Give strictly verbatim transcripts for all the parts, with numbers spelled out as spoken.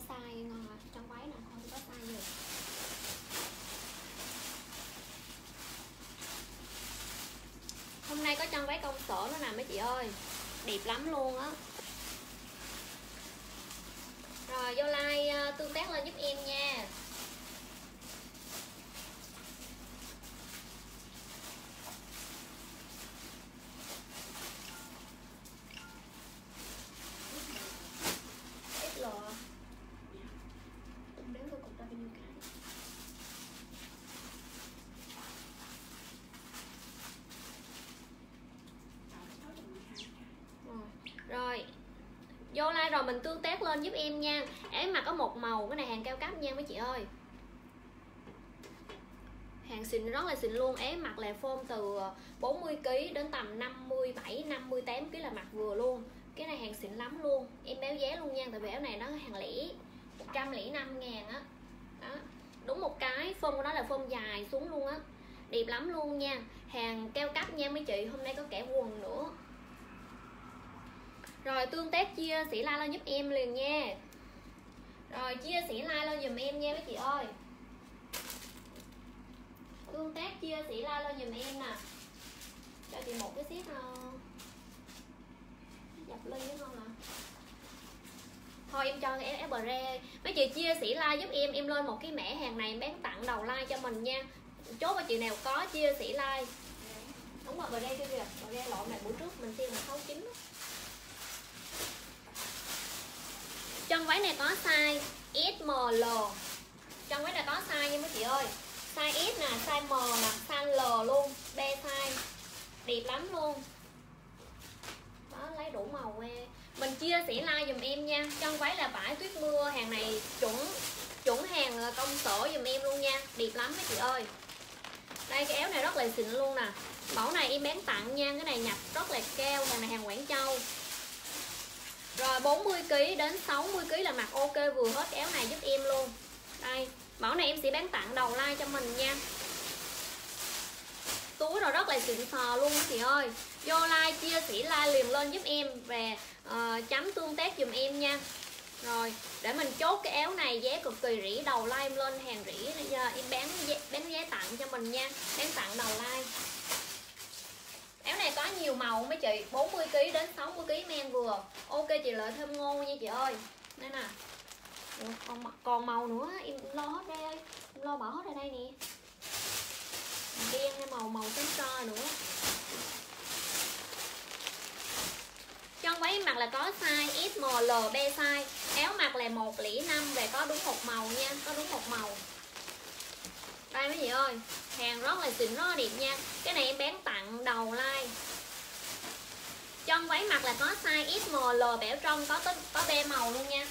size ngon à. Trong váy nè không có size gì. Hôm nay có chân váy công sở nữa nè mấy chị ơi, đẹp lắm luôn á. Rồi vô like uh, tương tác lên giúp em nha. Ít lò. Tung đếm coi cục ra bao nhiêu cái. Rồi vô like rồi mình tương tác lên giúp em nha. Áo mặc có một màu, cái này hàng cao cấp nha mấy chị ơi. Hàng xịn rất là xịn luôn. Áo mặc là form từ bốn mươi ki lô gam đến tầm năm mươi bảy, năm mươi tám ki lô gam là mặc vừa luôn. Cái này hàng xịn lắm luôn. Em báo giá luôn nha, tại vì áo này nó hàng lẻ một trăm lẻ năm ngàn á. Đó. Đúng một cái, form của nó là form dài xuống luôn á. Đẹp lắm luôn nha. Hàng cao cấp nha mấy chị. Hôm nay có cả quần nữa. Rồi tương tác chia sẻ like lên giúp em liền nha. Rồi chia sẻ like lên dùm em nha mấy chị ơi. Tương tác chia sẻ like lên dùm em nè. Cho chị một cái set uh, dập ly đúng không ạ? Thôi em cho cái ép bờ re. Mấy chị chia sẻ like giúp em. Em lên một cái mẻ hàng này em bán tặng đầu like cho mình nha. Chốt bà chị nào có chia sẻ like. Đúng rồi, bờ re chưa kìa. Bờ re lộn này bữa trước mình xem là sáu chín. Chân váy này có size ét em lờ. Chân váy này có size nha mấy chị ơi. Size S nè, size M nè, size L luôn. B size. Đẹp lắm luôn. Đó, lấy đủ màu qua. Mình chia sẻ like dùm em nha. Chân váy là vải tuyết mưa. Hàng này chuẩn chuẩn hàng công sở dùm em luôn nha. Đẹp lắm mấy chị ơi. Đây cái áo này rất là xịn luôn nè. Mẫu này em bán tặng nha. Cái này nhập rất là cao. Hàng này hàng Quảng Châu. Rồi bốn mươi ki lô gam đến sáu mươi ki lô gam là mặc ok vừa hết áo này giúp em luôn. Đây, mẫu này em sẽ bán tặng đầu like cho mình nha. Túi rồi rất là xịn sò luôn chị ơi. Vô like chia sẻ like liền lên giúp em và uh, chấm tương tác dùm em nha. Rồi, để mình chốt cái áo này giá cực kỳ rỉ, đầu like em lên hàng rỉ giờ em bán bán giá tặng cho mình nha, bán tặng đầu like. Áo này có nhiều màu mấy chị, bốn mươi ki lô gam đến sáu mươi ki lô gam men vừa. Ok chị Lợi thêm ngô nha chị ơi. Đây nè. Ủa, còn, còn màu nữa em lo hết đây ơi. Em lo bỏ hết ra đây nè. Đen hay màu màu xám tro nữa. Chân váy mặc là có size S, M, L, B size. Áo mặc là một không năm và có đúng một màu nha, có đúng một màu. Đây mấy chị ơi, hàng rất là xịn, rất là đẹp nha. Cái này em bán tặng đầu like. Chân váy mặc là có size S, M, L, bẻo trong có tới có B màu luôn nha.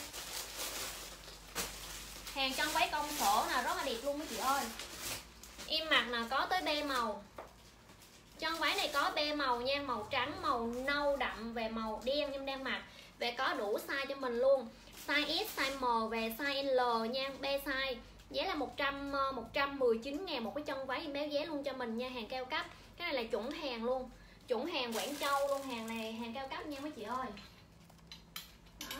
Hàng chân váy công sở là rất là đẹp luôn mấy chị ơi. Em mặc là có tới B màu. Chân váy này có B màu nha, màu trắng, màu nâu đậm và màu đen em đang mặc. Và có đủ size cho mình luôn. Size S, size M và size L nha, B size. Giá là một trăm, một trăm mười chín ngàn một cái chân váy em báo giá luôn cho mình nha, hàng cao cấp. Cái này là chuẩn hàng luôn. Chuẩn hàng Quảng Châu luôn, hàng này hàng cao cấp nha mấy chị ơi. Đó.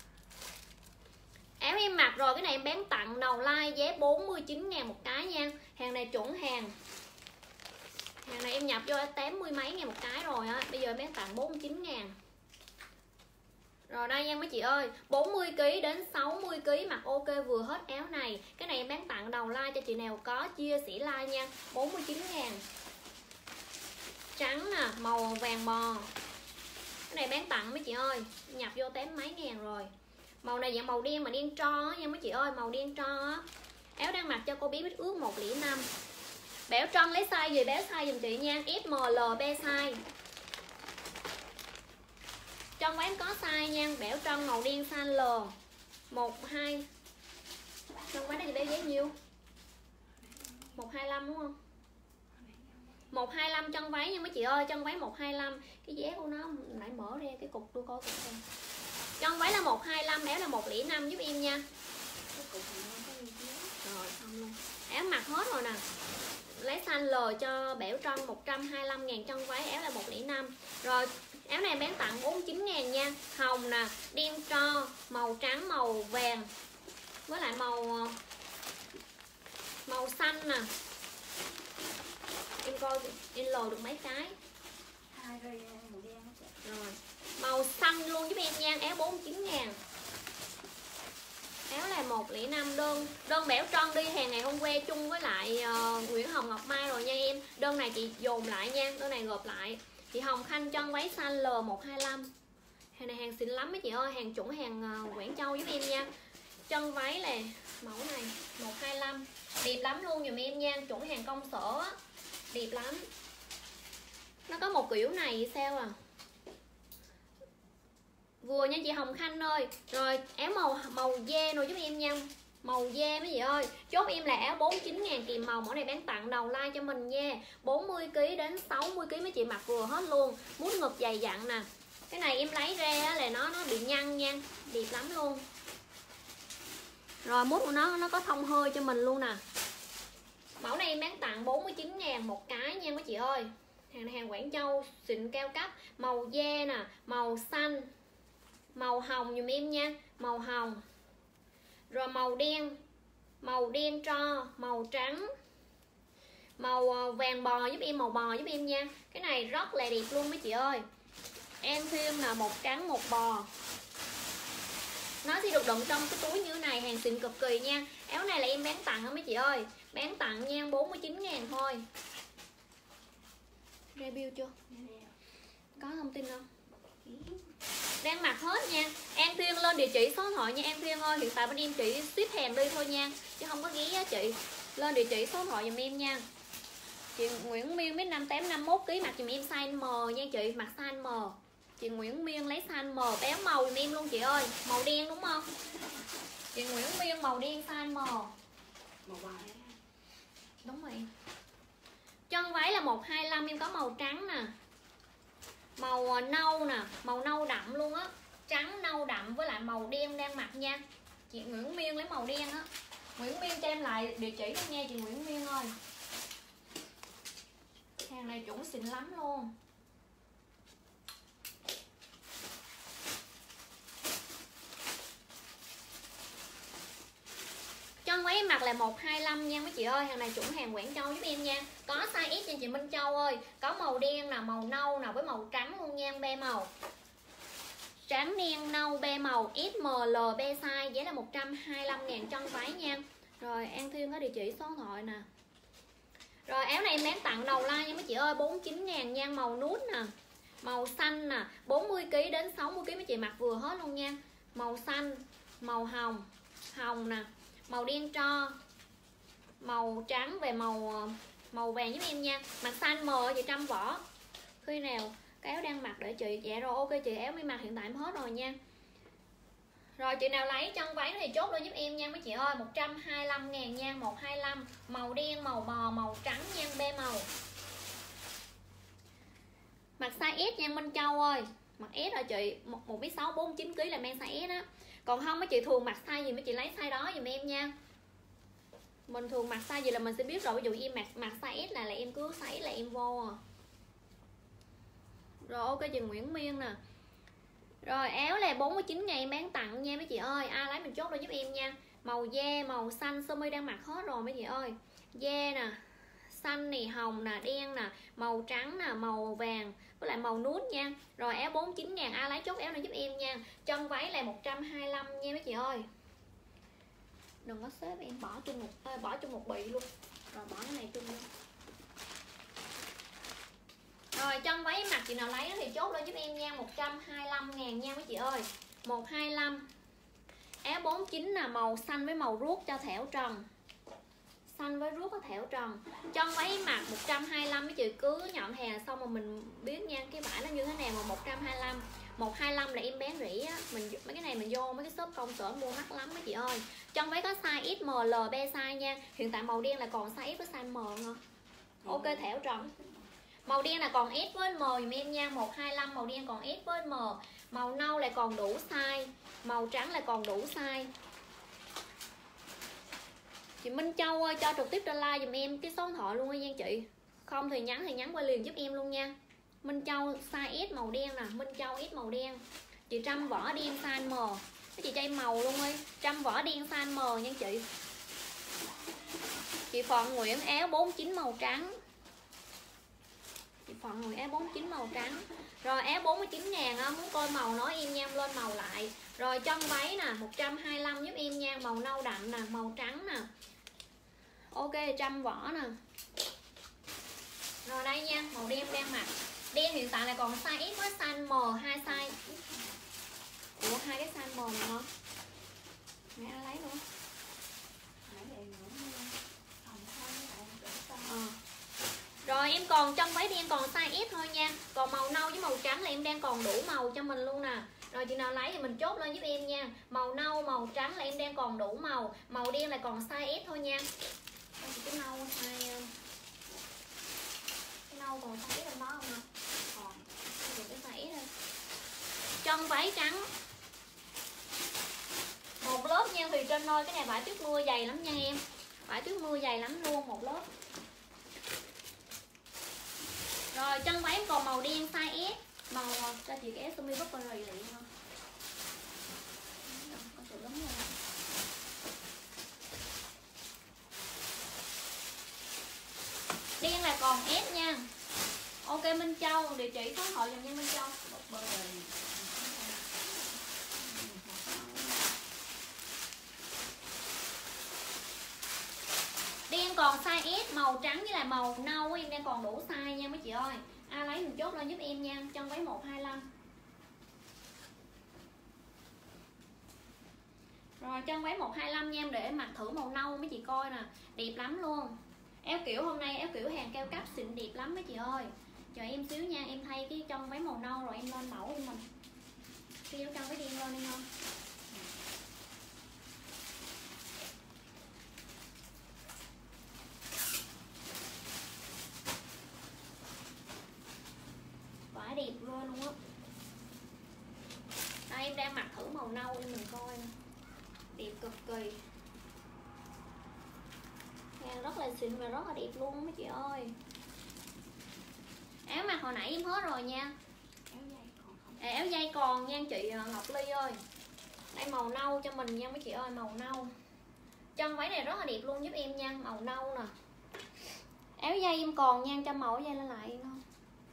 Áo em mặc rồi, cái này em bán tặng đầu like giá bốn mươi chín ngàn một cái nha. Hàng này chuẩn hàng. Hàng này em nhập vô tám mươi mấy ngàn một cái rồi á, bây giờ em bán tặng bốn mươi chín ngàn. Rồi đây nha mấy chị ơi, bốn mươi ki lô gam đến sáu mươi ki lô gam mặc ok vừa hết áo này. Cái này em bán tặng đầu like cho chị nào có chia sẻ like nha, bốn mươi chín ngàn. Trắng nè, màu vàng bò. Cái này bán tặng mấy chị ơi, nhập vô tám mấy ngàn rồi. Màu này dạng màu đen mà đen tro nha mấy chị ơi, màu đen tro á. Áo đang mặc cho cô bé bít ướt một không năm. Béo trân lấy size gì béo size dùm chị nha, S, M, L, B size. Trong váy có size nha, bẻo trân màu đen size L một hai. Trong váy này thì béo giá nhiêu? một hai lăm đúng không? một hai lăm chân váy nha mấy chị ơi, chân váy một hai lăm. Cái giá của nó nãy mở ra cái cục tôi coi cục xem. Chân váy là một hai lăm, béo là một không năm giúp em nha. Rồi xong luôn. Áo mặc hết rồi nè. Lấy size L cho bẻo trân một trăm hai mươi lăm ngàn chân váy, áo là một không năm. Rồi áo này bán tặng bốn mươi chín ngàn nha. Hồng nè, đen tro, màu trắng, màu vàng. với lại màu màu xanh nè. Em coi em lồ được mấy cái. Hai rồi màu đen hết rồi. Rồi, màu xanh luôn giúp em nha, áo bốn mươi chín ngàn. Áo là một không năm, đơn đơn bẻo tròn đi, hàng ngày hôm qua chung với lại uh, Nguyễn Hồng Ngọc Mai rồi nha em. Đơn này chị dồn lại nha, đơn này gộp lại. Chị Hồng Khanh chân váy xanh L một hai lăm. Hàng này hàng xịn lắm mấy chị ơi, hàng chuẩn hàng uh, Quảng Châu giúp em nha. Chân váy là mẫu này một hai lăm, đẹp lắm luôn dùm em nha, chuẩn hàng công sở á, đẹp lắm. Nó có một kiểu này sao à, vừa nha chị Hồng Khanh ơi. Rồi áo màu màu da rồi giúp em nha, màu da mấy chị ơi. Chốt em là áo bốn mươi chín ngàn kìm màu, mẫu này bán tặng đầu like cho mình nha. Bốn mươi ki lô gam đến sáu mươi ki lô gam mấy chị mặc vừa hết luôn, mút ngực dày dặn nè. Cái này em lấy ra là nó nó bị nhăn nha, đẹp lắm luôn. Rồi mút của nó nó có thông hơi cho mình luôn nè. Mẫu này em bán tặng bốn mươi chín ngàn một cái nha mấy chị ơi. Hàng này hàng Quảng Châu xịn cao cấp. Màu da nè, màu xanh, màu hồng dùm em nha, màu hồng. Rồi màu đen, màu đen tro, màu trắng, màu vàng bò giúp em, màu bò giúp em nha. Cái này rất là đẹp luôn mấy chị ơi. Em thêm là một trắng một bò. Nó sẽ được đựng trong cái túi như thế này, hàng xịn cực kỳ nha. Áo này là em bán tặng đó mấy chị ơi, bán tặng nha, bốn mươi chín ngàn thôi. Review chưa? Có thông tin không? Đang mặc hết nha. An Thiên lên địa chỉ số điện thoại nha An Thiên ơi. Hiện tại bên em chỉ ship hàng đi thôi nha, chứ không có ghé á chị. Lên địa chỉ số điện thoại giùm em nha. Chị Nguyễn Miên mấy năm tám năm mốt ký, mặc giùm em size M nha chị, mặc size M. Chị Nguyễn Miên lấy size M, béo màu giùm em luôn chị ơi. Màu đen đúng không? Chị Nguyễn Miên màu đen size M. Màu vàng. Đúng rồi. Chân váy là một hai lăm, em có màu trắng nè, màu nâu nè, màu nâu đậm luôn á, trắng nâu đậm với lại màu đen đang mặc nha. Chị Nguyễn Miên lấy màu đen á. Nguyễn Miên cho em lại địa chỉ luôn nha chị Nguyễn Miên ơi. Hàng này chuẩn xịn lắm luôn. Chân váy em mặc là một hai lăm nha mấy chị ơi. Hàng này chuẩn hàng Quảng Châu giúp em nha. Có size S cho chị Minh Châu ơi. Có màu đen nè, màu nâu nè, với màu trắng luôn nha, be màu. Trắng đen nâu be màu, S M L be size, giá là một trăm hai mươi lăm ngàn chân váy nha. Rồi An Thiên có địa chỉ số điện thoại nè. Rồi áo này em bán tặng đầu like nha mấy chị ơi, bốn mươi chín ngàn nha, màu nút nè, màu xanh nè, bốn mươi ki lô gam đến sáu mươi ki lô gam mấy chị mặc vừa hết luôn nha. Màu xanh, màu hồng, hồng nè, màu đen tro, màu trắng về màu màu vàng giúp em nha. Mặc size M chị Trâm Võ. Khi nào cái áo đang mặc để chị. Dạ rồi ok chị, áo mới mặc hiện tại em hết rồi nha. Rồi chị nào lấy chân váy thì chốt lên giúp em nha mấy chị ơi, một trăm hai mươi lăm ngàn nha, một hai lăm, màu đen, màu bò, màu trắng nha, be màu. Mặc size S nha Minh Châu ơi. Mặc S rồi chị, một mét sáu, bốn mươi chín ki lô gam là mang size S á. Còn không mấy chị thường mặc size gì mấy chị lấy size đó giùm em nha. Mình thường mặc size gì là mình sẽ biết rồi. Ví dụ em mặc mặc size S là là em cứ size là em vô à. Rồi ok chị Nguyễn Miên nè. Rồi áo là bốn mươi chín ngàn em bán tặng nha mấy chị ơi. Ai lấy mình chốt lên giúp em nha. Màu da, màu xanh, sơ mi đang mặc hết rồi mấy chị ơi. Da nè, xanh nè, hồng nè, đen nè, màu trắng nè, màu vàng với lại màu nút nha. Rồi áo bốn mươi chín ngàn, ai lấy chốt áo này giúp em nha. Chân váy là một trăm hai mươi lăm nha mấy chị ơi. Đừng có xếp em bỏ chung một à, bỏ chung một bị luôn. Rồi bỏ cái này chung luôn. Rồi chân váy mặc chị nào lấy thì chốt lên giúp em nha, một trăm hai mươi lăm ngàn nha mấy chị ơi. một hai lăm. Áo bốn mươi chín là màu xanh với màu ruốc cho Thảo Trần. Xanh với ruốc có Thảo Trần. Chân váy mặc một trăm hai mươi lăm mấy chị cứ nhận hàng xong mà mình biết nha cái vải nó như thế nào mà một trăm hai mươi lăm. một hai lăm là em bán rỉ á, mình mấy cái này mình vô mấy cái shop công sở mua mắc lắm mấy chị ơi. Chân váy có size S M L be size nha. Hiện tại màu đen là còn size S với size M nữa. Ok Thảo Trần. Màu đen là còn S với M dùm em nha, một hai lăm màu đen còn S với M. Màu nâu lại còn đủ size, màu trắng lại còn đủ size. Chị Minh Châu ơi cho trực tiếp trên like dùm em cái số điện thoại luôn á nha chị. Không thì nhắn thì nhắn qua liền giúp em luôn nha. Minh Châu size S màu đen nè, Minh Châu S màu đen. Chị Trâm Võ đi em size M. Cái chị chay màu luôn đi. Trăm vỏ đen size M nha chị. Chị Phận Nguyễn áo bốn mươi chín màu trắng. Chị Phận Nguyễn áo bốn mươi chín màu trắng. Rồi áo bốn mươi chín ngàn á, muốn coi màu nói em nha, lên màu lại. Rồi chân váy nè, một trăm hai mươi lăm giúp em nha, màu nâu đậm nè, màu trắng nè. Ok, trăm vỏ nè. Rồi đây nha, màu đen đang mặc. Đen hiện tại là còn size X với size M, hai size. Ủa, hai cái size M này hả? Mẹ đã lấy luôn. Ờ. Rồi em còn trong váy đen còn size S thôi nha. Còn màu nâu với màu trắng là em đang còn đủ màu cho mình luôn nè. Rồi chị nào lấy thì mình chốt lên giúp em nha. Màu nâu, màu trắng là em đang còn đủ màu. Màu đen là còn size S thôi nha. Cái nâu size Cái nâu còn size S trong đó không hả? Còn cái size S thôi. Chân váy trắng một lớp nha Thùy Trinh ơi. Cái này vải tuyết mưa dày lắm nha em. Vải tuyết mưa dày lắm luôn, một lớp. Rồi chân váy còn màu đen size S. Màu cho chị cái sơ mi bắp rì liền không? Có sự lắm rồi. Đen là còn S nha. Ok Minh Châu, địa chỉ số hội dùm nha Minh Châu. Đen còn size S, màu trắng với lại màu nâu em đang còn đủ size nha mấy chị ơi. Ai lấy mình chốt lên giúp em nha, chân váy một hai lăm. Rồi chân váy một hai lăm nha em, để mặc thử màu nâu mấy chị coi nè, đẹp lắm luôn. Áo kiểu hôm nay áo kiểu hàng cao cấp xịn đẹp lắm mấy chị ơi. Chờ em xíu nha, em thay cái chân váy màu nâu rồi em lên mẫu cho mình. Cái chân váy đen lên đi không? Vải đẹp luôn luôn á. Đây em đang mặc thử màu nâu để mình coi nè. Đẹp cực kỳ. Hàng rất là xịn và rất là đẹp luôn mấy chị ơi. Áo mặc hồi nãy em hết rồi nha. À, áo dây còn nha chị Ngọc Ly ơi. Đây màu nâu cho mình nha mấy chị ơi, màu nâu. Chân váy này rất là đẹp luôn giúp em nha, màu nâu nè. Áo dây em còn nha, cho màu áo dây lên lại em không.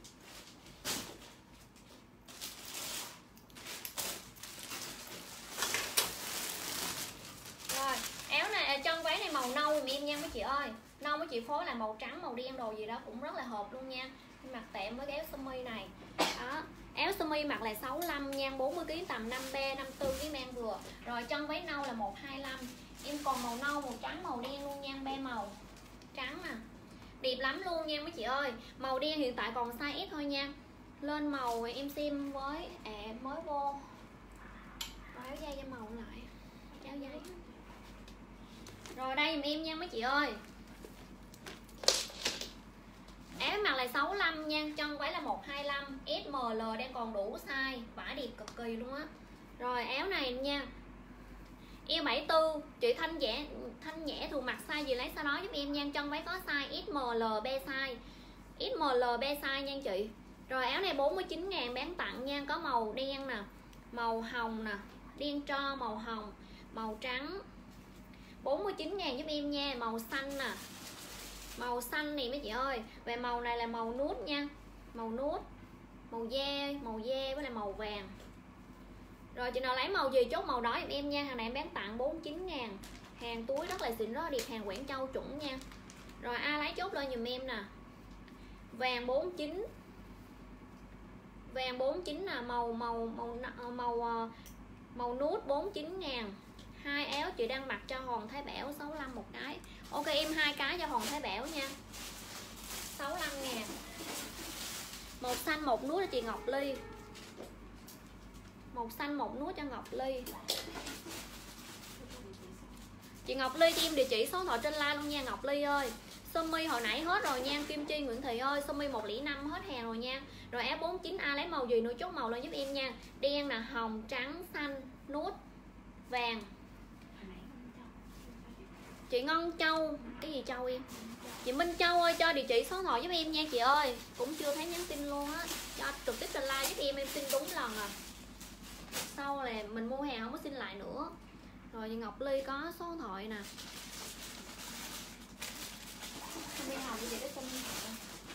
Rồi, áo này chân váy này màu nâu dùm em nha mấy chị ơi. Nâu mấy chị phối là màu trắng, màu đen đồ gì đó cũng rất là hợp luôn nha. Em mặc tệm với cái áo sơ mi này. Đó. Áo sơ mi mặc là sáu mươi lăm nha, bốn mươi ki lô gam tầm năm B, năm mươi tư cái mang vừa. Rồi chân váy nâu là một hai lăm. Em còn màu nâu, màu trắng, màu đen luôn nha, be màu trắng nè. Đẹp lắm luôn nha mấy chị ơi. Màu đen hiện tại còn size S thôi nha. Lên màu em xem với à mới vô. Rồi áo dây cho màu lại. Áo giấy. Rồi đây dùm em nha mấy chị ơi. Áo mặc là sáu mươi lăm nha, chân váy là một hai lăm, S M L đang còn đủ size, vải đẹp cực kỳ luôn á. Rồi áo này nha. Eo bảy mươi tư, chị Thanh Nhẹ Thanh Nhẹ thường mặc size gì lấy sau đó giúp em nha, chân váy có size S M L B size. S M L B size nha chị. Rồi áo này bốn mươi chín ngàn bán tặng nha, có màu đen nè, màu hồng nè, đen tro, màu hồng, màu trắng. bốn mươi chín ngàn giúp em nha, màu xanh nè. Màu xanh này mấy chị ơi. Về màu này là màu nút nha. Màu nút, màu da, màu da với lại màu vàng. Rồi chị nào lấy màu gì chốt màu đó giùm em nha. Hàng này em bán tặng bốn mươi chín ngàn. Hàng túi rất là xịn, rất là đẹp, hàng Quảng Châu chuẩn nha. Rồi ai lấy chốt lên giùm em nè. Vàng bốn mươi chín. Vàng bốn mươi chín là màu màu màu màu màu, màu nút bốn mươi chín ngàn. Hai áo chị đang mặc cho Hoàng Thái Bảo sáu mươi lăm một cái. Ok em hai cái cho Hoàng Thái Bảo nha. sáu mươi lăm ngàn. Một xanh một nút cho chị Ngọc Ly. Một xanh một nút cho Ngọc Ly. Chị Ngọc Ly cho em địa chỉ số điện thoại trên like luôn nha Ngọc Ly ơi. Sơ mi hồi nãy hết rồi nha Kim Chi Nguyễn Thị ơi. Sơ mi một không năm hết hàng rồi nha. Rồi áo bốn mươi chín ai lấy màu gì nữa chốt màu lên giúp em nha. Đen nè, hồng, trắng, xanh, nút, vàng. Chị Ngân Châu, cái gì Châu em? Chị Minh Châu ơi cho địa chỉ số điện thoại giúp em nha chị ơi. Cũng chưa thấy nhắn tin luôn á. Cho trực tiếp trên like giúp em, em xin đúng lần à. sau là mình mua hàng không có xin lại nữa. Rồi chị Ngọc Ly có số điện thoại nè. Không biết Hồng bây giờ cái số điện thoại.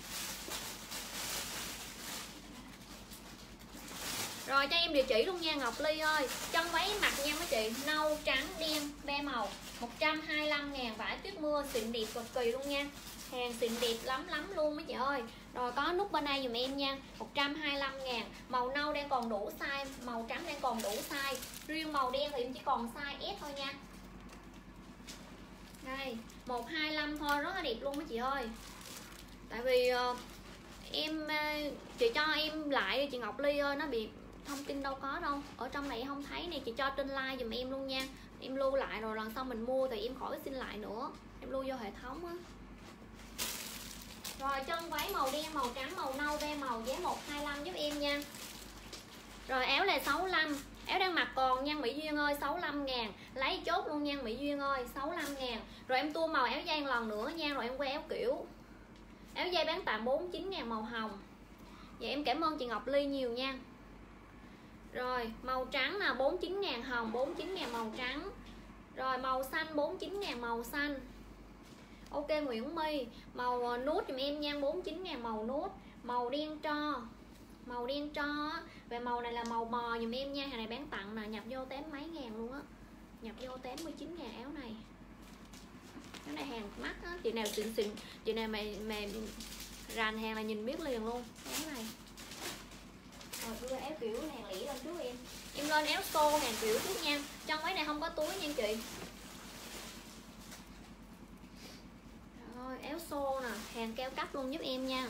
Rồi cho em địa chỉ luôn nha Ngọc Ly ơi. Chân váy mặc nha mấy chị, nâu, trắng, đen, be màu, một trăm hai mươi lăm ngàn, vải tuyết mưa xịn đẹp cực kỳ luôn nha. Hàng xịn đẹp lắm lắm luôn mấy chị ơi. Rồi có nút bên đây dùm em nha, một trăm hai mươi lăm ngàn. Màu nâu đang còn đủ size, màu trắng đang còn đủ size. Riêng màu đen thì em chỉ còn size S thôi nha. Đây, một hai lăm thôi, rất là đẹp luôn mấy chị ơi. Tại vì uh, em chị cho em lại chị Ngọc Ly ơi, nó bị thông tin đâu có đâu, ở trong này không thấy nè, chị cho trên like dùm em luôn nha. Em lưu lại rồi lần sau mình mua thì em khỏi xin lại nữa, em lưu vô hệ thống á. Rồi chân váy màu đen, màu trắng, màu nâu, ve màu, giá một hai lăm giúp em nha. Rồi áo là sáu mươi lăm, áo đang mặc còn nha Mỹ Duyên ơi, sáu mươi lăm ngàn. Lấy chốt luôn nha Mỹ Duyên ơi, sáu mươi lăm ngàn. Rồi em tua màu áo dây một lần nữa nha, rồi em qua áo kiểu. Áo dây bán tạm bốn mươi chín ngàn màu hồng. Vậy em cảm ơn chị Ngọc Ly nhiều nha. Rồi màu trắng là bốn mươi chín ngàn hồng, bốn mươi chín ngàn màu trắng. Rồi màu xanh bốn mươi chín ngàn màu xanh. Ok Nguyễn My, màu nút dùm em nha, bốn mươi chín ngàn màu nút. Màu đen tro, màu đen tro về màu này là màu bò dùm em nha. Hàng này bán tặng nè, nhập vô tám mấy ngàn luôn á. Nhập vô tám mươi chín ngàn áo này. Áo này hàng mắc á, chị nào xịn xịn, chị nào mà, mà rành hàng là nhìn biết liền luôn. Áo này. Rồi đưa áo kiểu hàng lỉ lên trước em. Em lên áo xô hàng kiểu trước nha. Trong váy này không có túi nha chị. Rồi áo xô nè, hàng cao cấp luôn giúp em nha.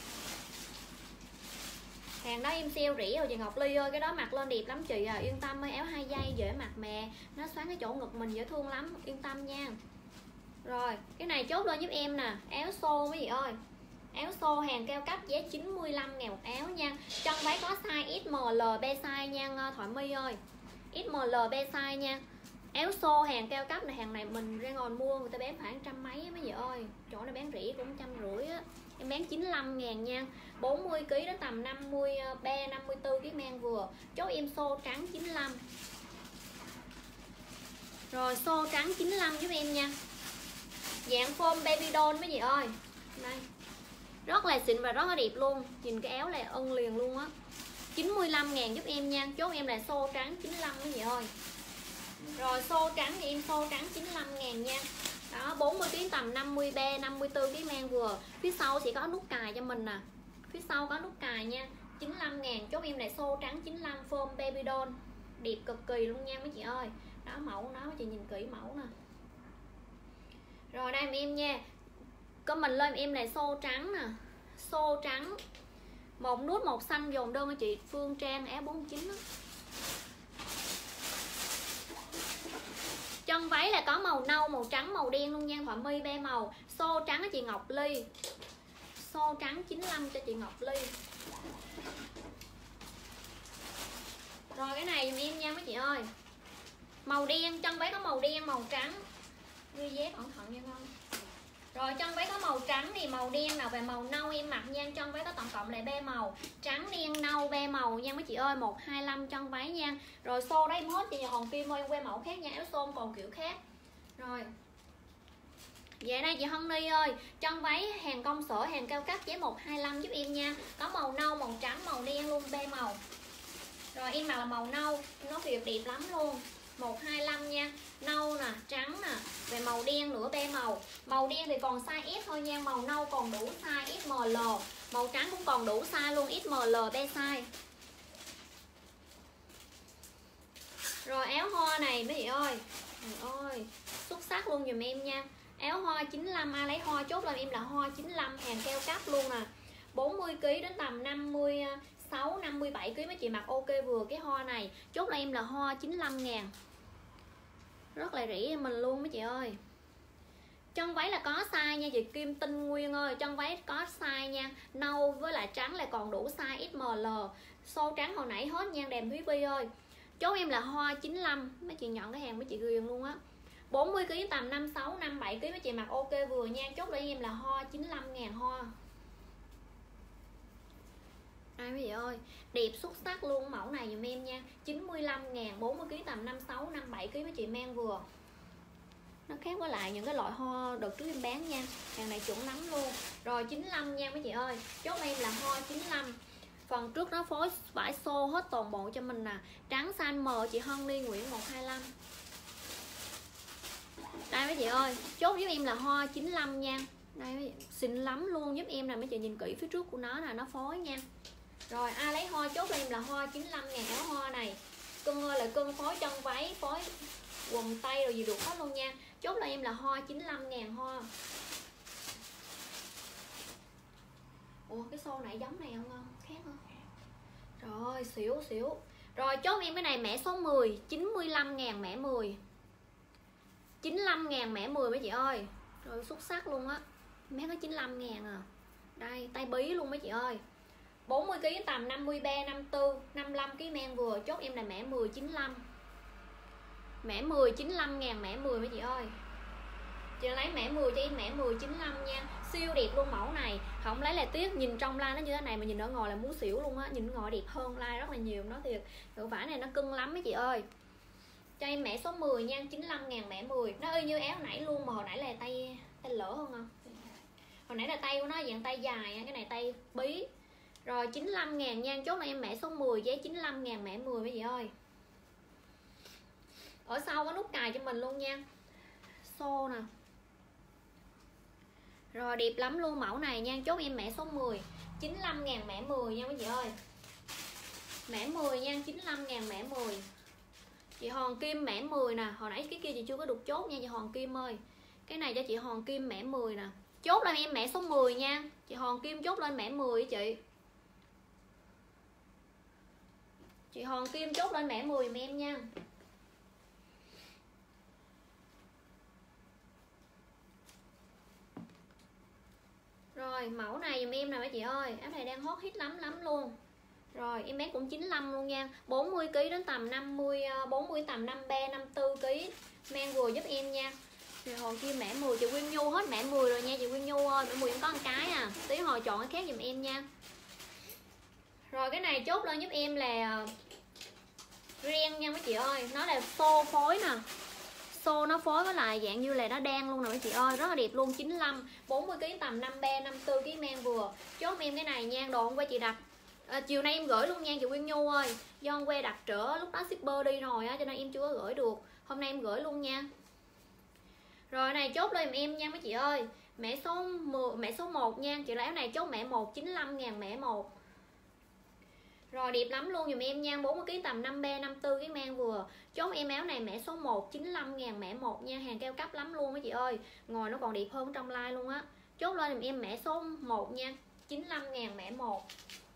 Hàng đó em sale rỉ rồi chị Ngọc Ly ơi, cái đó mặc lên đẹp lắm chị à, yên tâm ơi, áo hai dây dễ mặc mè, nó xoắn cái chỗ ngực mình dễ thương lắm, yên tâm nha. Rồi, cái này chốt lên giúp em nè, áo xô mấy chị ơi. Áo xô hàng cao cấp giá chín mươi lăm ngàn một áo nha. Trong váy có size ét em lờ B size nha Thoại My ơi. ét em lờ B size nha. Áo xô hàng cao cấp này, hàng này mình ra ngồi mua người ta bán khoảng trăm mấy á mấy chị ơi. Chỗ này bán rỉ cũng trăm rưỡi á. Em bán chín mươi lăm ngàn nha. bốn mươi ki lô gam đến tầm năm mươi ba, năm mươi tư ký mang vừa. Chốt em xô trắng chín mươi lăm. Rồi xô trắng chín mươi lăm giúp em nha. Dạng form baby doll mấy chị ơi. Đây. Rất là xịn và rất là đẹp luôn. Nhìn cái áo là ưng liền luôn á. chín mươi lăm ngàn giúp em nha. Chốt em là xô trắng chín mươi lăm mấy chị ơi. Rồi xô trắng thì em xô trắng chín mươi lăm ngàn nha. Đó, bốn mươi ki lô gam tầm năm mươi ba, năm mươi tư ký mang vừa. Phía sau sẽ có nút cài cho mình nè. Phía sau có nút cài nha. chín mươi lăm ngàn, chốt em này xô trắng chín mươi lăm form baby doll. Đẹp cực kỳ luôn nha mấy chị ơi. Đó mẫu nó chị nhìn kỹ mẫu nè. Rồi đây em nha. Có mình lên em này xô trắng nè. Xô trắng. Một nút một xanh dồn đơn cho chị Phương Trang áo bốn mươi chín đó. Chân váy là có màu nâu, màu trắng, màu đen luôn nha Thoại My, be màu. Xô trắng cho chị Ngọc Ly. Xô trắng chín mươi lăm cho chị Ngọc Ly. Rồi cái này dùm em nha mấy chị ơi. Màu đen, chân váy có màu đen, màu trắng. Ghi dép cẩn thận nha con. Rồi chân váy có màu trắng thì màu đen nào về màu nâu em mặc nha. Chân váy có tổng cộng là be màu, trắng đen nâu be màu nha mấy chị ơi. Một hai lăm chân váy nha. Rồi xô đây em hết chị nhà Hồng Kim ơi, em que mẫu khác nha. Áo xô còn kiểu khác. Rồi vậy đây chị Hân Ni ơi, chân váy hàng công sở hàng cao cấp giá một hai lăm giúp em nha. Có màu nâu, màu trắng, màu đen luôn, be màu. Rồi em mặc là màu nâu, nó đẹp đẹp lắm luôn. một hai lăm nha. Nâu nè, trắng nè, về màu đen nữa, be màu. Màu đen thì còn size S thôi nha, màu nâu còn đủ size ét em lờ. Màu trắng cũng còn đủ size luôn, ét em lờ be size. Rồi áo hoa này mấy chị ơi. Trời ơi, xuất sắc luôn dùm em nha. Áo hoa chín mươi lăm, ai lấy hoa chốt lên em là hoa chín mươi lăm hàng cao cấp luôn nè. bốn mươi ki lô gam đến tầm năm mươi sáu, năm mươi bảy ki lô gam mấy chị mặc ok vừa cái hoa này. Chốt lên em là hoa chín mươi lăm ngàn. Rất là rỉ mình luôn mấy chị ơi. Chân váy là có size nha chị Kim Tinh Nguyên ơi. Chân váy có size nha. Nâu với lại trắng là còn đủ size ét em lờ. Xô trắng hồi nãy hết nha Đàm Thúy Vi ơi. Chốt em là hoa chín mươi lăm. Mấy chị nhận cái hàng mấy chị ghiền luôn á. bốn mươi ki lô gam tầm năm mươi sáu, năm mươi bảy ki lô gam mấy chị mặc ok vừa nha. Chốt lên em là hoa chín mươi lăm ngàn hoa. Đây quý vị ơi, đẹp xuất sắc luôn mẫu này dùm em nha. chín mươi lăm ngàn, bốn mươi ki lô gam tầm năm mươi sáu, năm mươi bảy ki lô gam mấy chị mang vừa. Nó khác với lại những cái loại hoa đợt trước em bán nha. Hàng này chuẩn lắm luôn. Rồi chín mươi lăm nha mấy chị ơi. Chốt em là hoa chín mươi lăm. Phần trước nó phối vải xô hết toàn bộ cho mình nè. Trắng size M chị Hân Ly Nguyễn một hai lăm. Đây mấy chị ơi, chốt giúp em là hoa chín mươi lăm nha. Đây xinh lắm luôn, giúp em nè mấy chị nhìn kỹ phía trước của nó là nó phối nha. Rồi ai lấy hoa chốt em là hoa chín mươi lăm ngàn áo hoa này. Cưng ơi là cưng phối chân váy, phối quần tây rồi gì được hết luôn nha. Chốt là em là hoa chín mươi lăm ngàn hoa. Ủa cái xô này giống này không ngon? Khác không? Rồi xỉu xỉu. Rồi chốt em cái này mẻ số mười, chín mươi lăm ngàn mẻ mười. chín mươi lăm ngàn mẻ mười mấy chị ơi. Rồi xuất sắc luôn á. Mé có chín mươi lăm ngàn à. Đây tay bí luôn mấy chị ơi. bốn mươi ki lô gam tầm năm mươi ba, năm mươi tư, năm mươi lăm ki lô gam men vừa. Chốt em là mẻ mười chín mươi lăm. Mẻ mười chín mươi lăm ngàn mẻ mười mấy chị ơi. Chị lấy mẻ mười cho em mẻ mười chín mươi lăm nha. Siêu đẹp luôn mẫu này. Không lấy là tiếc, nhìn trong like nó như thế này mà nhìn ở ngoài là muốn xỉu luôn á. Nhìn ngoài đẹp hơn like rất là nhiều, nó thiệt. Độ vải này nó cưng lắm mấy chị ơi. Cho em mẻ số mười nha, chín mươi lăm ngàn mẻ mười. Nó y như áo nãy luôn mà hồi nãy là tay tay lỡ hơn không? Hồi nãy là tay của nó dạng tay dài, cái này tay bí. Rồi chín mươi lăm ngàn nha, chốt là em mẻ số mười giá chín mươi lăm ngàn mẻ mười mấy chị ơi. Ở sau có nút cài cho mình luôn nha. Xô nè. Rồi đẹp lắm luôn mẫu này nha, chốt em mẻ số mười, chín mươi lăm ngàn mẻ mười nha mấy chị ơi. Mẻ mười nha, chín mươi lăm ngàn mẻ mười. Chị Hòn Kim mẻ mười nè, hồi nãy cái kia chị chưa có được chốt nha chị Hòn Kim ơi. Cái này cho chị Hòn Kim mẻ mười nè. Chốt lên em mẻ số mười nha. Chị Hòn Kim chốt lên mẻ mười chị. Chị Hòn Kim chốt lên mẻ mười em nha. Rồi mẫu này dùm em nè mấy chị ơi. Áo này đang hot hit lắm lắm luôn. Rồi em bé cũng chín mươi lăm luôn nha. bốn mươi ki lô gam đến tầm năm mươi, bốn mươi tầm năm mươi ba, năm mươi tư ki lô gam. Mang vừa giúp em nha. Rồi hồi kia mẻ mười chị Quyên Nhu hết mẻ mười rồi nha chị Quyên Nhu ơi. Mẻ mười em có một cái à. Tí hồi chọn cái khác giùm em nha. Rồi cái này chốt lên giúp em là ren nha mấy chị ơi. Nó là xô phối nè. Xô nó phối với lại dạng như là nó đan luôn nè mấy chị ơi. Rất là đẹp luôn, chín mươi lăm, bốn mươi ki lô gam tầm năm mươi ba, năm mươi tư ki lô gam mang vừa. Chốt em cái này nha. Đồ hôm qua chị đặt à, chiều nay em gửi luôn nha chị Quyên Nhu ơi. Do hôm qua đặt trễ lúc đó shipper đi rồi á, cho nên em chưa có gửi được. Hôm nay em gửi luôn nha. Rồi này chốt lên em nha mấy chị ơi. Mẻ số mười, mẻ số một nha. Chị lấy áo này chốt mẻ một, chín mươi lăm ngàn mẻ một. Rồi đẹp lắm luôn dùm em nha. bốn mươi ki lô gam tầm năm mươi ba, năm mươi tư cái mang vừa. Chốt em áo này mẻ số một, chín mươi lăm ngàn mẻ một nha. Hàng cao cấp lắm luôn mấy chị ơi. Ngồi nó còn đẹp hơn trong like luôn á. Chốt lên dùm em mẻ số một nha, chín mươi lăm ngàn mẻ một.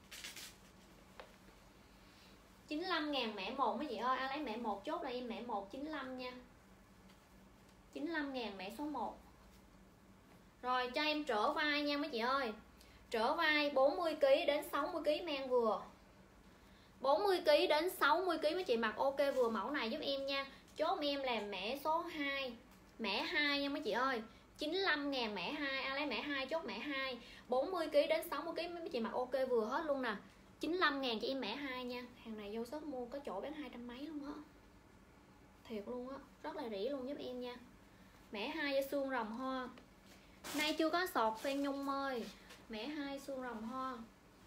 chín mươi lăm ngàn mẻ một mấy chị ơi. Ai lấy mẻ một chốt là em mẻ một chín mươi lăm nha. chín mươi lăm ngàn mẻ số một. Rồi cho em trở vai nha mấy chị ơi. Trở vai bốn mươi ki lô gam đến sáu mươi ki lô gam mang vừa. bốn mươi ki lô gam đến sáu mươi ki lô gam mấy chị mặc ok vừa mẫu này giúp em nha. Chốt em làm mẻ số hai. Mẻ hai nha mấy chị ơi. chín mươi lăm ngàn mẻ hai. Ai lấy mẻ hai chốt mẻ hai. bốn mươi ki lô gam đến sáu mươi ki lô gam mấy chị mặc ok vừa hết luôn nè. chín mươi lăm ngàn cho em mẻ hai nha. Hàng này vô shop mua có chỗ bán hai trăm mấy luôn á. Thiệt luôn á, rất là rẻ luôn giúp em nha. Mẻ hai cho xương rồng hoa. Nay chưa có sọt Phan Nhung ơi. Mẻ hai xương rồng hoa.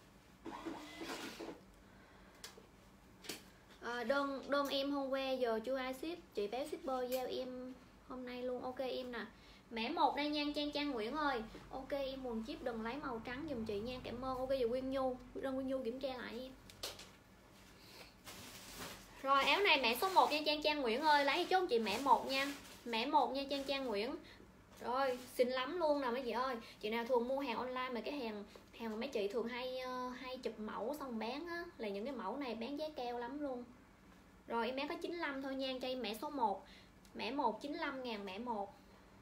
À, đơn đơn em hôm qua giờ chưa ai ship, chị bé shipper giao em hôm nay luôn. Ok em nè. Mẻ một đây nha Trang Trang Nguyễn ơi. Ok em muốn chip đừng lấy màu trắng giùm chị nha. Cảm ơn. Ok giờ Quyên Nhu, đơn Quyên Nhu kiểm tra lại em. Rồi áo này mẻ số một nha Trang Trang Nguyễn ơi, lấy chốt chị mẻ một nha. Mẻ một nha Trang Trang Nguyễn. Rồi xinh lắm luôn nè mấy chị ơi. Chị nào thường mua hàng online mà cái hàng hàng mà mấy chị thường hay uh, hay chụp mẫu xong bán á, là những cái mẫu này bán giá cao lắm luôn. Rồi em bé có chín mươi lăm thôi nha, cho em mẻ số một. Mẻ một chín mươi lăm ngàn mẻ một.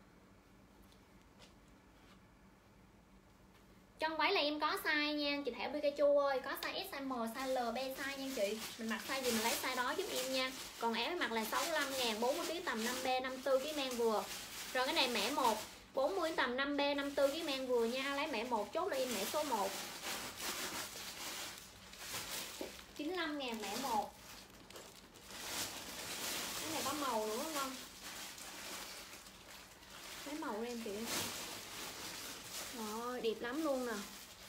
Chân váy là em có size nha chị Thảo Pikachu ơi, có size S, size M, size L, B size nha chị. Mình mặc size gì mình lấy size đó giúp em nha. Còn áo mặc là sáu mươi lăm ngàn, bốn mươi ki lô gam tầm năm B, năm mươi tư cái mang vừa. Rồi cái này mẻ một, bốn mươi tầm năm B, năm mươi tư cái mang vừa nha. Lấy mẻ một chốt là em mẻ số một. ngàn mẻ một. Cái này có màu nữa đúng không? Lấy màu cho em chị. Rồi, đẹp lắm luôn nè.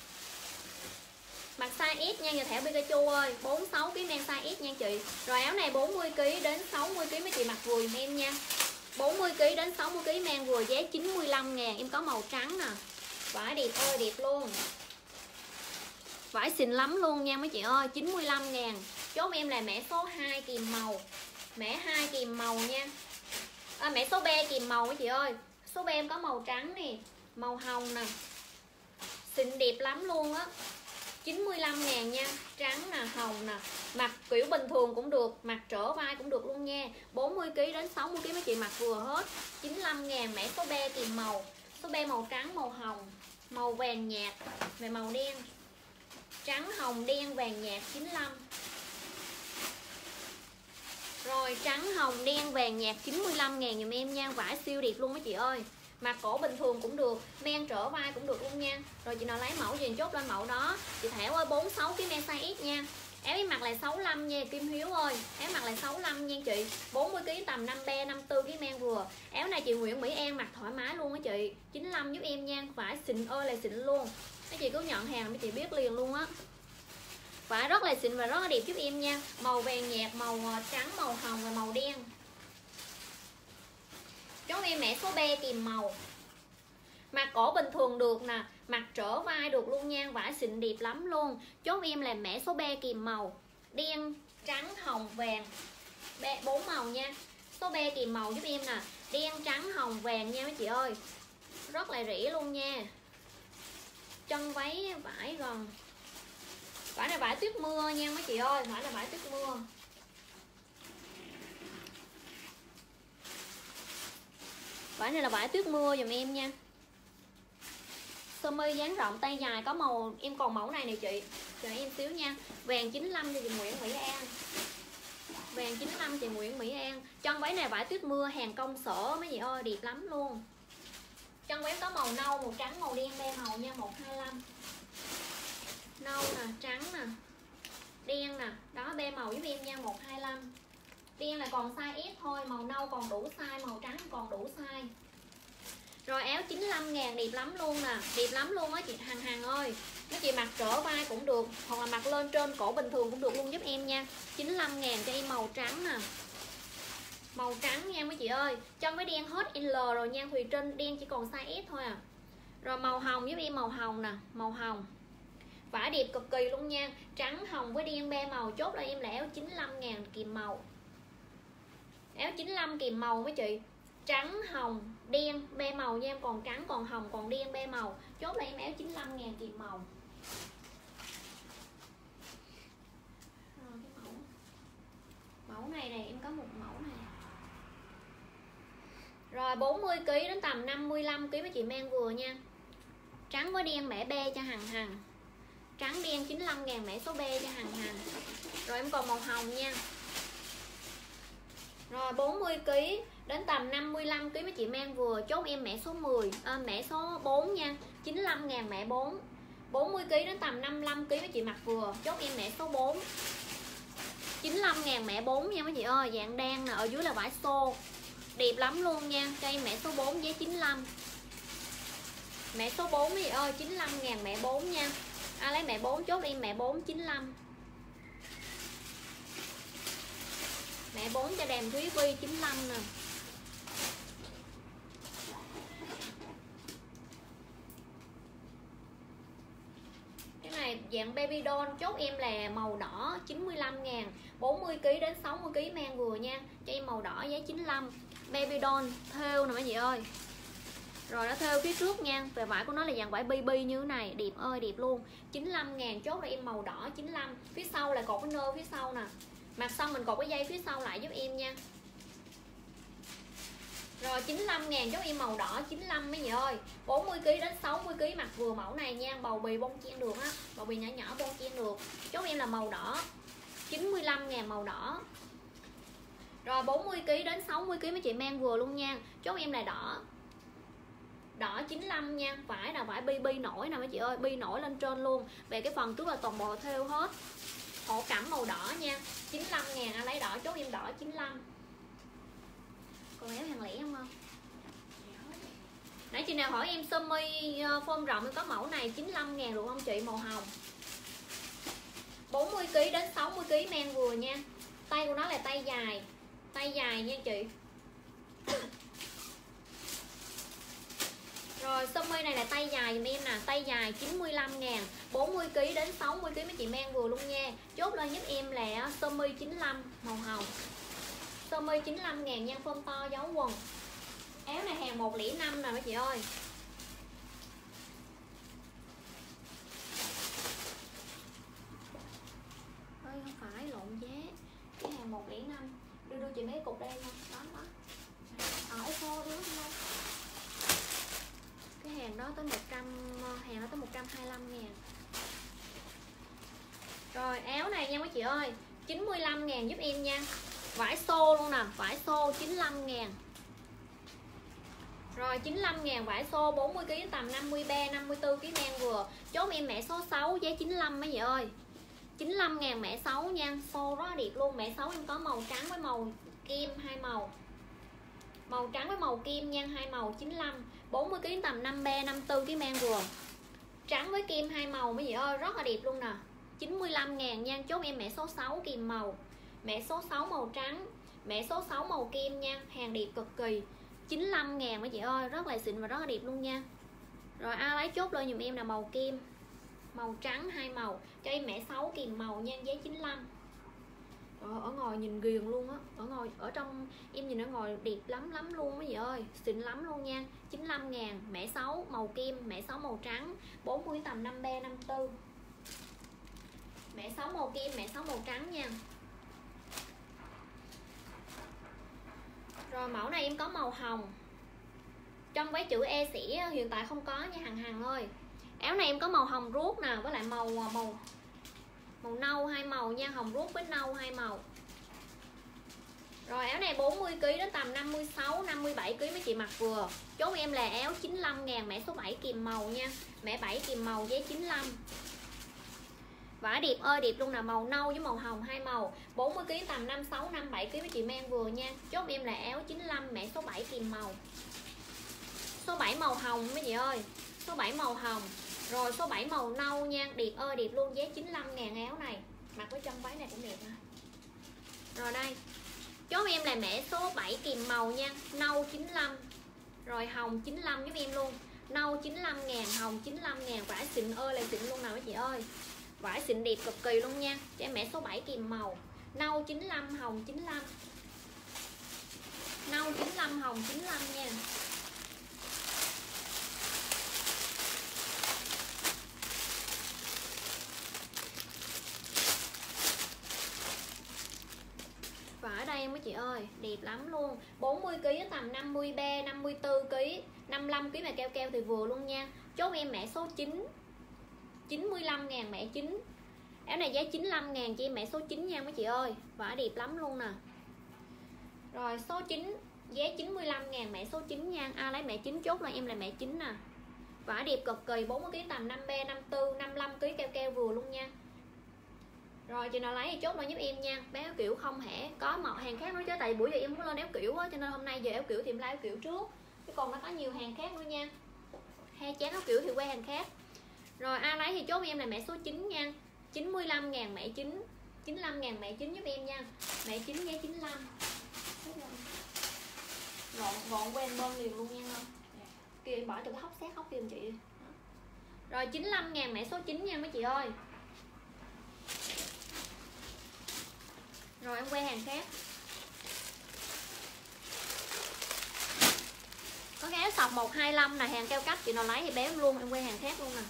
Mặc size S nha, nhà thẻ Pikachu ơi, bốn mươi sáu ki lô gam men size S nha chị. Rồi áo này bốn mươi ki lô gam đến sáu mươi ki lô gam mấy chị mặc vừa giùm em nha. bốn mươi ki lô gam đến sáu mươi ki lô gam men vừa giá chín mươi lăm ngàn, em có màu trắng nè. Vải đẹp ơi đẹp luôn. Vải xịn lắm luôn nha mấy chị ơi, chín mươi lăm ngàn. Chốt em là mẻ số hai kìm màu. Mẻ hai kìm màu nha. À, mẻ số ba kìm màu mấy chị ơi. Số ba em có màu trắng nè, màu hồng nè. Xịn đẹp lắm luôn á. chín mươi lăm ngàn nha, trắng nè, hồng nè. Mặc kiểu bình thường cũng được, mặc trở vai cũng được luôn nha. bốn mươi ki lô gam đến sáu mươi ki lô gam mấy chị mặc vừa hết. chín mươi lăm ngàn mẻ số ba kìm màu. Số ba màu trắng, màu hồng, màu vàng nhạt và màu đen. Trắng, hồng, đen, vàng nhạt chín mươi lăm. Rồi trắng, hồng, đen, vàng nhạt chín mươi lăm ngàn dùm em nha. Vải siêu đẹp luôn mấy chị ơi. Mặc cổ bình thường cũng được, men trở vai cũng được luôn nha. Rồi chị nào lấy mẫu gì chốt lên mẫu đó. Chị Thảo ơi bốn mươi sáu ki lô gam men size S nha. Áo em mặc là sáu mươi lăm nha Kim Hiếu ơi. Áo mặc là sáu mươi lăm nha chị. bốn mươi ki lô gam tầm năm mươi ba, năm mươi tư ki lô gam men vừa. Áo này chị Nguyễn Mỹ An mặc thoải mái luôn á chị. chín mươi lăm giúp em nha. Vải xịn ơi là xịn luôn. Mấy chị cứ nhận hàng mấy chị biết liền luôn á. Vải rất là xịn và rất là đẹp giúp em nha. Màu vàng nhạt, màu trắng, màu hồng và màu đen. Chốt em mẻ số ba kìm màu. Mặc cổ bình thường được nè, mặc trở vai được luôn nha. Vải xịn đẹp lắm luôn. Chốt em là mẻ số ba kìm màu. Đen, trắng, hồng, vàng, bốn màu nha. Số ba kìm màu giúp em nè. Đen, trắng, hồng, vàng nha mấy chị ơi. Rất là rẻ luôn nha. Chân váy vải gần. Vải này vải tuyết mưa nha mấy chị ơi. Vải là vải tuyết mưa. Vải này là vải tuyết mưa dùm em nha. Sơ mi dáng rộng tay dài có màu. Em còn mẫu này nè chị. Chờ em xíu nha. Vàng chín mươi lăm thì chị Nguyễn Mỹ An. Vàng chín mươi lăm chị Nguyễn Mỹ An. Chân váy này vải tuyết mưa hàng công sở mấy chị ơi, đẹp lắm luôn. Chân váy có màu nâu, màu trắng, màu đen đen màu nha, một hai lăm. Nâu nè, trắng nè, đen nè, đó be màu giúp em nha, một hai lăm. Đen là còn size S thôi, màu nâu còn đủ size, màu trắng còn đủ size. Rồi áo chín mươi lăm ngàn đẹp lắm luôn nè, đẹp lắm luôn á chị Hằng Hằng ơi. Mấy chị mặc trở vai cũng được, hoặc là mặc lên trên cổ bình thường cũng được luôn giúp em nha. chín mươi lăm ngàn cho em màu trắng nè. Màu trắng nha mấy chị ơi. Chân với đen hết L rồi nha, Thùy Trinh đen chỉ còn size S thôi à. Rồi màu hồng giúp em màu hồng nè, màu hồng. Vải đẹp cực kỳ luôn nha. Trắng, hồng với đen be màu. Chốt là em là áo chín mươi lăm ngàn kìm màu. Áo chín mươi lăm kìm màu mấy chị. Trắng, hồng, đen be màu nha. Em còn trắng, còn hồng, còn đen be màu. Chốt là em áo chín mươi lăm ngàn kìm màu. Rồi cái mẫu Mẫu này này em có một mẫu này. Rồi bốn mươi ki lô gam đến tầm năm mươi lăm ki lô gam mấy chị mang vừa nha. Trắng với đen mẻ be cho Hằng Hằng. Trắng đen chín mươi lăm ngàn mẻ số B cho Hằng Hằng. Rồi em còn màu hồng nha. Rồi bốn mươi ki lô gam đến tầm năm mươi lăm ki lô gam mấy chị mang vừa. Chốt em mẻ số mười à, mẻ số bốn nha, chín mươi lăm ngàn mẻ bốn. bốn mươi ki lô gam đến tầm năm mươi lăm ki lô gam mấy chị mặc vừa. Chốt em mẻ số bốn, chín mươi lăm ngàn mẻ bốn nha mấy chị ơi. Dạng đen nè, ở dưới là vải xô. Đẹp lắm luôn nha. Cho em mẻ số bốn giá chín mươi lăm. Mẻ số bốn mấy chị ơi, chín mươi lăm ngàn mẻ bốn nha. À, lấy mẹ bốn chốt em mẹ bốn chín mươi lăm. Mẹ bốn cho Đàm Thúy Vi chín mươi lăm nè. Cái này dạng baby doll chốt em là màu đỏ chín mươi lăm ngàn. bốn mươi ki lô gam đến sáu mươi ki lô gam mang vừa nha. Cho em màu đỏ giá chín mươi lăm. Baby doll thêu nè mấy chị ơi. Rồi nó thêu phía trước nha. Về vải của nó là dạng vải baby như thế này. Đẹp ơi đẹp luôn. chín mươi lăm ngàn chốt là em màu đỏ chín mươi lăm. Phía sau là cột cái nơ phía sau nè. Mặt xong mình cột cái dây phía sau lại giúp em nha. Rồi chín mươi lăm ngàn chốt em màu đỏ chín mươi lăm mấy chị ơi. bốn mươi ki lô gam đến sáu mươi ki lô gam mặc vừa mẫu này nha. Bầu bì bông chen được á. Bầu bì nhỏ nhỏ bông chen được. Chốt em là màu đỏ chín mươi lăm ngàn màu đỏ. Rồi bốn mươi ki lô gam đến sáu mươi ki lô gam mấy chị mang vừa luôn nha. Chốt em là đỏ. Đỏ chín mươi lăm nha. Vải là vải bi bi nổi nè mấy chị ơi. Bi nổi lên trên luôn. Về cái phần trước là toàn bộ thêu hết. Thổ cẩm màu đỏ nha, chín mươi lăm ngàn, à, lấy đỏ chốt em đỏ chín mươi lăm. Còn éo hàng lẻ không không? Nãy chị nào hỏi em sơ mi form rộng em có mẫu này chín mươi lăm ngàn được không chị, màu hồng. bốn mươi ki lô gam đến sáu mươi ki lô gam men vừa nha. Tay của nó là tay dài, tay dài nha chị. Rồi sơ mi này là tay dài dùm em nè, tay dài chín mươi lăm ngàn, bốn mươi ki lô gam đến sáu mươi ki lô gam mấy chị men vừa luôn nha. Chốt lên giúp em là sơ mi chín mươi lăm màu hồng. Sơ mi chín mươi lăm ngàn nha, form to dấu quần. Áo này hàng một không năm nè mấy chị ơi. Ơi không phải lộn giá. Cái hàng một không năm. Đưa đưa chị mấy cục đây không? Đó đó. Ờ áo khô đưa không đâu. Cái hàng đó tới một trăm, hàng đó tới một trăm hai mươi lăm ngàn. Rồi áo này nha mấy chị ơi, chín mươi lăm ngàn giúp em nha. Vải xô luôn nè, vải xô chín mươi lăm ngàn. Rồi chín mươi lăm ngàn vải xô, bốn mươi ki lô gam tầm năm mươi ba, năm mươi tư ki lô gam men vừa. Chốt em mẹ số sáu giá chín mươi lăm mấy chị ơi. chín mươi lăm ngàn mẹ sáu nha, xô rất đẹp luôn. Mẹ sáu em có màu trắng với màu kim, hai màu. Màu trắng với màu kim nha, hai màu chín mươi lăm, bốn mươi ki lô gam tầm năm mươi ba, năm mươi tư ki lô gam men vừa. Trắng với kim hai màu mấy chị ơi, rất là đẹp luôn nè. chín mươi lăm ngàn nha, chốt em mẹ số sáu kìm màu. Mẹ số sáu màu trắng, mẹ số sáu màu kim nha, hàng đẹp cực kỳ. chín mươi lăm ngàn mấy chị ơi, rất là xịn và rất là đẹp luôn nha. Rồi ai lấy chốt lên dùm em là màu kim, màu trắng hai màu, cho em mẹ sáu kìm màu nha, giá chín mươi lăm. Rồi, ở ngoài nhìn ghiền luôn á, ở ngoài ở trong em nhìn ở ngoài đẹp lắm lắm luôn mấy chị ơi, xịn lắm luôn nha. chín mươi lăm ngàn mẹ sáu màu kim, mẹ sáu màu trắng, bốn mươi tầm năm ba, năm tư. Mẹ sáu màu kim, mẹ sáu màu trắng nha. Rồi mẫu này em có màu hồng. Trong váy chữ E sĩ hiện tại không có nha Hằng Hằng ơi. Áo này em có màu hồng ruốc nè, với lại màu màu màu nâu hai màu nha, hồng ruốc với nâu hai màu. Rồi áo này bốn mươi ki lô gam đến tầm năm mươi sáu, năm mươi bảy ki lô gam mấy chị mặc vừa. Chốt em là áo chín mươi lăm ngàn, mẹ số bảy kìm màu nha. Mẹ bảy kìm màu giá chín mươi lăm. Vải đẹp ơi đẹp luôn nè, màu nâu với màu hồng hai màu, bốn mươi ki lô gam tầm năm mươi sáu, năm mươi bảy ki lô gam mấy chị men vừa nha. Chốt em là áo chín mươi lăm, mẹ số bảy kìm màu. Số bảy màu hồng mấy chị ơi, số bảy màu hồng. Rồi số bảy màu nâu nha, đẹp ơi đẹp luôn, giá chín mươi lăm ngàn áo này. Mặc với trong váy này cũng đẹp nè. Rồi đây, chốt em là mẹ số bảy kìm màu nha, nâu chín mươi lăm. Rồi hồng chín mươi lăm giúp em luôn. Nâu chín mươi lăm ngàn, hồng chín mươi lăm ngàn, vải xịn ơi là xịn luôn nào mấy chị ơi. Vải xịn đẹp cực kỳ luôn nha, cho em mẹ số bảy kìm màu. Nâu chín mươi lăm, hồng chín mươi lăm. Nâu chín mươi lăm, hồng chín mươi lăm nha. Và ở đây mấy chị ơi, đẹp lắm luôn. bốn mươi ki lô gam tầm năm mươi ba, năm mươi tư ki lô gam, năm mươi lăm ki lô gam mà keo keo thì vừa luôn nha. Chốt em mẹ số chín, chín mươi lăm ngàn mẹ chín. Áo này giá chín mươi lăm ngàn cho em mẹ số chín nha mấy chị ơi. Vải đẹp lắm luôn nè. Rồi số chín, giá chín mươi lăm ngàn mẹ số chín nha. Ai lấy mẹ chín chốt là em là mẹ chín nè. Vải đẹp cực kỳ, bốn mươi ki lô gam tầm năm mươi ba, năm mươi tư, năm mươi lăm ki lô gam keo keo vừa luôn nha. Rồi chị nào lấy thì chốt lên giúp em nha. Bé áo kiểu không hẻ, có màu hàng khác nữa chứ. Tại buổi giờ em không lên áo kiểu á, cho nên hôm nay giờ áo kiểu thì em lấy áo kiểu trước. Chứ còn nó có nhiều hàng khác nữa nha. Hay chán áo kiểu thì qua hàng khác. Rồi ai lấy thì chốt em là mẹ số chín nha. chín mươi lăm ngàn mẹ chín, chín mươi lăm ngàn mẹ chín giúp em nha. Mẹ chín giá chín mươi lăm. Gọn gọn quen bơm liền luôn nha không? Kìa em bỏ từ cái hốc xét hốc giùm chị. Rồi chín mươi lăm ngàn mẹ số chín nha mấy chị ơi. Rồi em quay hàng khác. Có cái áo sọc một hai lăm nè, hàng cao cấp, chị nào lấy thì béo luôn, em quay hàng khác luôn nè.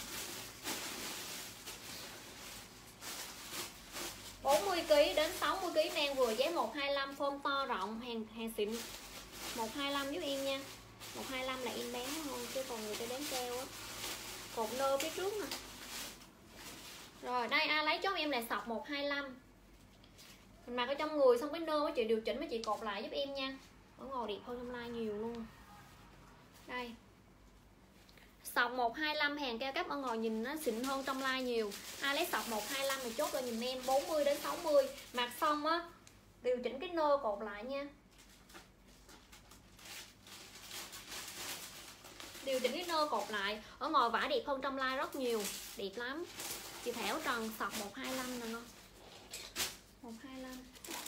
bốn mươi ki lô gam đến sáu mươi ki lô gam men vừa, giá một hai lăm, form to rộng, hàng hàng xịn. một hai lăm giúp em nha. một hai lăm là em bán hơn chứ còn người ta bán keo á. Cột nơ phía trước nè. Rồi đây ai lấy chốt em là sọc một hai lăm. Mình mặc ở trong người xong cái nơ mấy chị điều chỉnh mấy chị cột lại giúp em nha. Ở ngồi đẹp hơn trong like nhiều luôn. Đây Sọc một hai lăm hàng cao cấp ở ngoài nhìn nó xịn hơn trong like nhiều. Ai lấy sọc một hai lăm thì chốt lên giùm em bốn mươi đến sáu mươi. Mặc xong á điều chỉnh cái nơ cột lại nha. Điều chỉnh cái nơ cột lại. Ở ngoài vải đẹp hơn trong like rất nhiều. Đẹp lắm. Chị Thảo Trần sọc một hai lăm nè con. một hai lăm.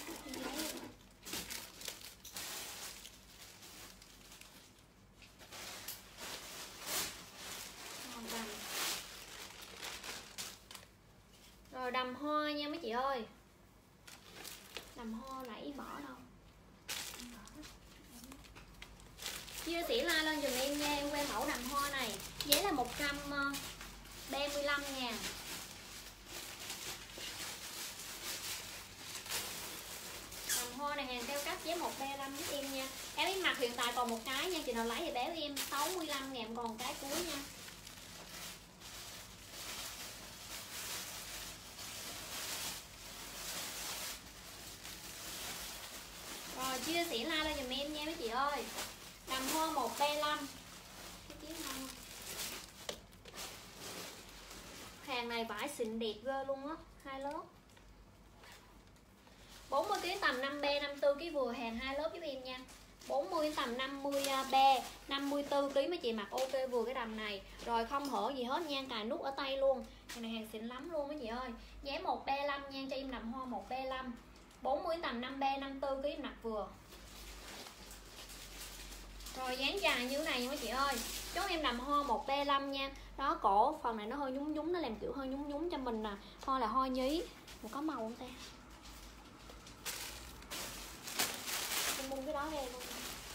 Rồi đầm hoa nha mấy chị ơi. Đầm hoa nãy bỏ đâu. Chia sẻ like lên dùm em nha. Em quay mẫu đầm hoa này. Giá là một trăm ba mươi lăm ngàn. Đầm hoa này hàng cao cấp giá một trăm ba mươi lăm giúp em nha. Em biết mặt hiện tại còn một cái nha. Chị nào lấy thì béo em sáu mươi lăm ngàn còn cái cuối nha. Rồi chia sẻ like lên dùm em nha mấy chị ơi. Đầm hoa một trăm ba mươi lăm. Hàng này vải xịn đẹp ghê luôn á, hai lớp. bốn mươi ký tầm năm ba, năm mươi tư ký vừa, hàng hai lớp giúp em nha. bốn mươi tầm năm mươi ba, năm mươi tư ký mấy chị mặc ok vừa cái đầm này. Rồi không hở gì hết nha, cài nút ở tay luôn. Hàng này hàng xịn lắm luôn mấy chị ơi. Giá một trăm ba mươi lăm nha, cho em đầm hoa một trăm ba mươi lăm. bốn mươi tầm năm ba, năm mươi tư ký mặc vừa. Rồi dáng dài như thế này nha mấy chị ơi. Chốt em đầm hoa một trăm ba mươi lăm nha. Đó, cổ phần này nó hơi nhúng nhúng, nó làm kiểu hơi nhúng nhúng cho mình nè. Hoa là hoa nhí. Một có màu không ta? Em mua cái đó ra luôn.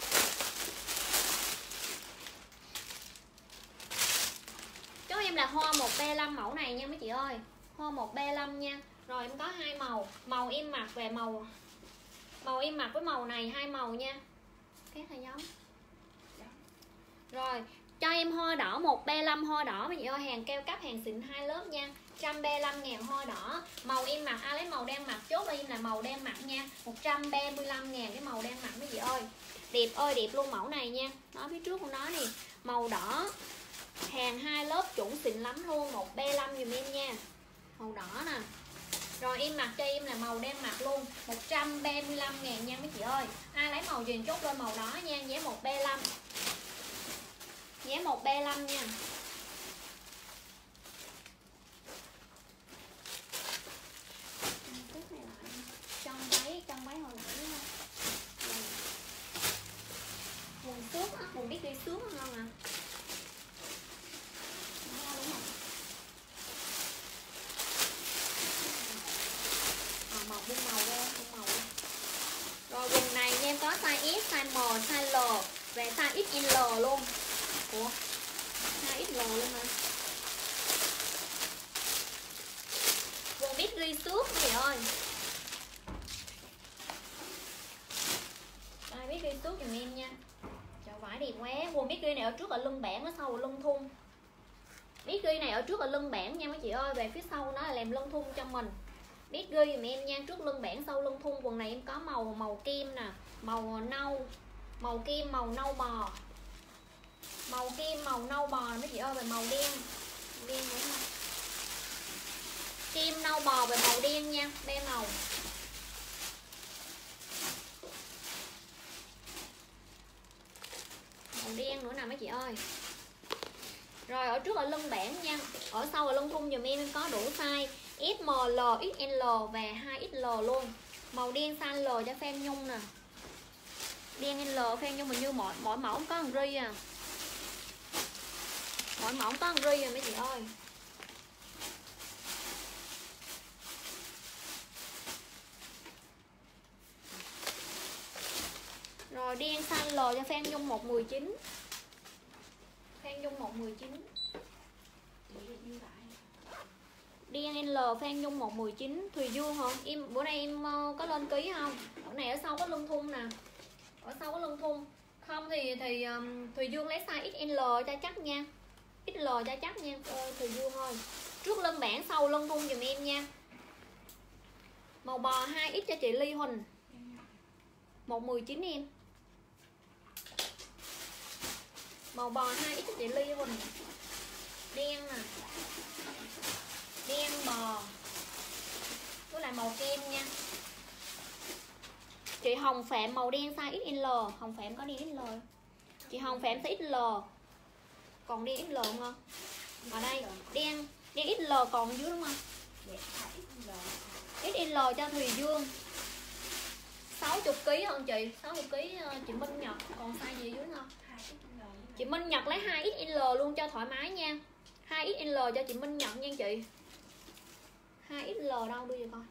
Chốt em là hoa một trăm ba mươi lăm mẫu này nha mấy chị ơi. Hoa một trăm ba mươi lăm nha. Rồi em có hai màu. Màu em mặc về màu Màu em mặc với màu này hai màu nha. Khác hay giống. Rồi cho em hoa đỏ một trăm ba mươi lăm hoa đỏ mấy chị ơi, hàng cao cấp hàng xịn hai lớp nha. một trăm ba mươi lăm ngàn hoa đỏ. Màu em mặc ai lấy màu đen mặc chốt em là màu đen mặc nha. một trăm ba mươi lăm ngàn cái màu đen mặc mấy chị ơi. Đẹp ơi đẹp luôn mẫu này nha. Nó phía trước của nó nè, màu đỏ. Hàng hai lớp chuẩn xịn lắm luôn, một trăm ba mươi lăm dùm em nha. Màu đỏ nè. Rồi em mặc cho em là màu đen mặc luôn, một trăm ba mươi lăm ngàn nha mấy chị ơi. Ai lấy màu gì chốt lên màu đó nha, giá một trăm ba mươi lăm. Giá một trăm ba mươi lăm nha. Trong váy, trong váy hồi nãy ha. Quần xước á, quần biết đi xước không à. Đúng không? À, màu buông màu ra, buông màu ra. Rồi quần này nha em có size S, size M, size L và size ích lờ luôn. Ủa? size ích lờ luôn hả? Quần biết ghi xước gì ơi. Ai biết ghi xước giùm em nha. Trời vải đẹp quá. Quần biết ghi này ở trước ở lưng bảng, ở sau ở lưng thun. Biết ghi này ở trước ở lưng bảng nha mấy chị ơi. Về phía sau nó là làm lưng thun cho mình. Biết ghi giùm em nha, trước lưng bảng sau lưng thun. Quần này em có màu màu kim nè, màu nâu, màu kim màu nâu bò. Màu kim màu nâu bò mấy chị ơi, về màu đen. Đen đúng không? Kim nâu bò về màu đen nha, ba màu. Màu đen nữa nè mấy chị ơi. Rồi ở trước ở lưng bảng nha, ở sau ở lưng thun dùm em em có đủ size S M L, ích lờ và hai ích lờ luôn. Màu đen size L cho fan nhung nè. Đen L fan nhung mình như mỗi mỗi mẫu có một ri à. Mỗi mẫu có một ri à mấy chị ơi. Rồi đen size L cho fan nhung một mười chín. Fan nhung một mười chín. Đen L fan nhung một mười chín. Thùy Dương hả? Em bữa nay em có lên ký không? Bữa này ở sau có lưng thun nè. Ở sau có lưng thun. Không thì thì um, Thùy Dương lấy size ích lờ cho chắc nha. ích lờ cho chắc nha. Ơi Thùy Dương thôi. Trước lưng bảng sau lưng thun giùm em nha. Màu bò hai x cho chị Ly Huỳnh. một mười chín em. Màu bò hai x cho chị Ly Huỳnh. Đen nè, đen bò với lại màu kem nha. Chị Hồng Phạm màu đen size ích lờ. Hồng Phạm có đen ích lờ. Chị Hồng Phạm size ích lờ. Còn đen ích lờ không không? Ở đây đen đen ích lờ còn dưới đúng không? ích lờ cho Thùy Dương sáu mươi ký không chị? sáu mươi ký chị Minh Nhật còn size gì dưới không? Chị Minh Nhật lấy hai ích lờ luôn cho thoải mái nha. hai ích lờ cho chị Minh Nhật nha chị. hai ích lờ đâu đưa về coi.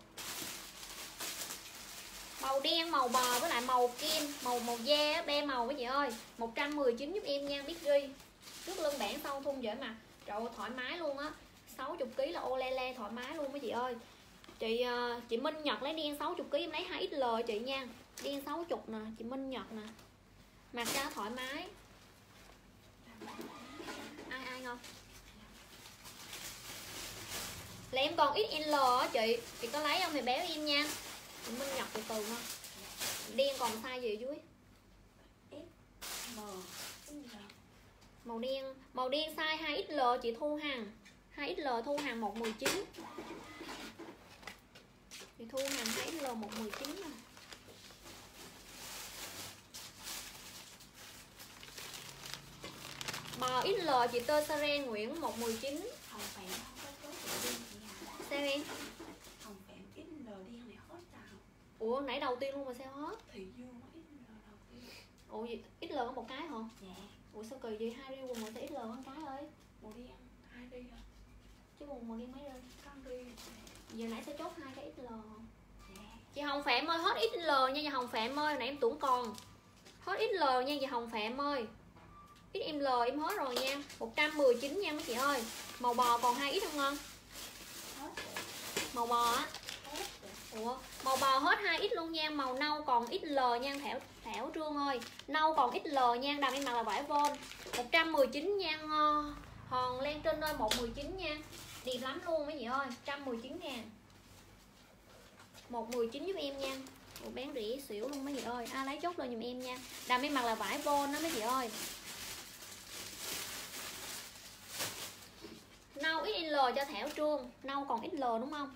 Màu đen, màu bò với lại màu kim, màu màu da be màu với chị ơi. một trăm mười chín giúp em nha, biết ghi. Trước lưng bản sau thun dễ mặc. Trời ơi, thoải mái luôn á. sáu mươi ký là ô le le thoải mái luôn với chị ơi. Chị chị Minh Nhật lấy đen sáu mươi ký em lấy hai ích lờ chị nha. Đen sáu mươi nè, chị Minh Nhật nè. Mặc ra thoải mái. Ai ai không? Là em còn ích lờ á chị. Chị có lấy không thì béo em nha. Chị Minh Nhật từ từ thôi. Đen còn size gì dưới? Màu đen, màu đen size hai ích lờ chị Thu Hằng. hai ích lờ Thu Hằng một mười chín. Chị Thu Hằng hai ích lờ một mười chín nè. Bò ích lờ chị Tơ Sare Nguyễn một mười chín. Hồng Phạm không có số tự đen chị Hà. Sao em? Hồng Phạm ích lờ đen này hot sao? Ủa nãy đầu tiên luôn mà sao hết? Thùy Dương có ích lờ đầu tiên. Ủa gì? ích lờ có một cái hả? Dạ. Ủa sao kỳ vậy? Hai riêu quần mà sao ích lờ có một cái ơi? Màu đen, hai ri hả? Chứ quần màu đen mấy riêu? Con ri. Giờ nãy sẽ chốt hai cái ích lờ không? Dạ. Chị Hồng Phạm ơi, hết ích lờ nha chị Hồng Phạm ơi, nãy em tưởng còn. Hết ích lờ nha chị Hồng Phạm ơi. ích em lờ em hết rồi nha. một trăm mười chín nha mấy chị ơi. Màu bò còn hai ít không ngon? Hết rồi. Màu bò á. Hết rồi. Ủa, màu bò hết hai ít luôn nha, màu nâu còn ích lờ nha Thảo Thảo Trương ơi. Nâu còn ích lờ nha, đầm em mặc là vải von. một trăm mười chín nha. Hòn Lan Trinh ơi một trăm mười chín nha. Đẹp lắm luôn mấy chị ơi, một trăm mười chín ngàn. một trăm mười chín giúp em nha. Ủa, bán rỉ xỉu luôn mấy chị ơi. Ai lấy chốt lên giùm em nha. Đầm em mặc là vải von đó mấy chị ơi. Nâu ích lờ cho Thảo Trương. Nâu còn ích lờ đúng không?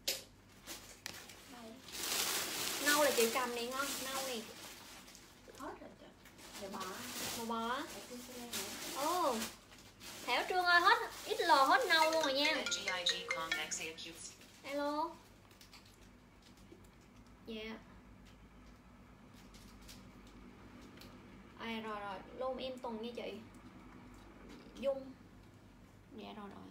Đây. Nâu là chị cầm này ngon. Nâu này. Hết rồi trời. Để bỏ. Màu bò á. Để tôi sẽ lên nữa. Ồ. Thảo Trương ơi, hết ích lờ hết nâu luôn rồi nha. Hello. Dạ. Yeah. À rồi rồi, luôn em Tuần nha chị. Dung. Dạ rồi rồi.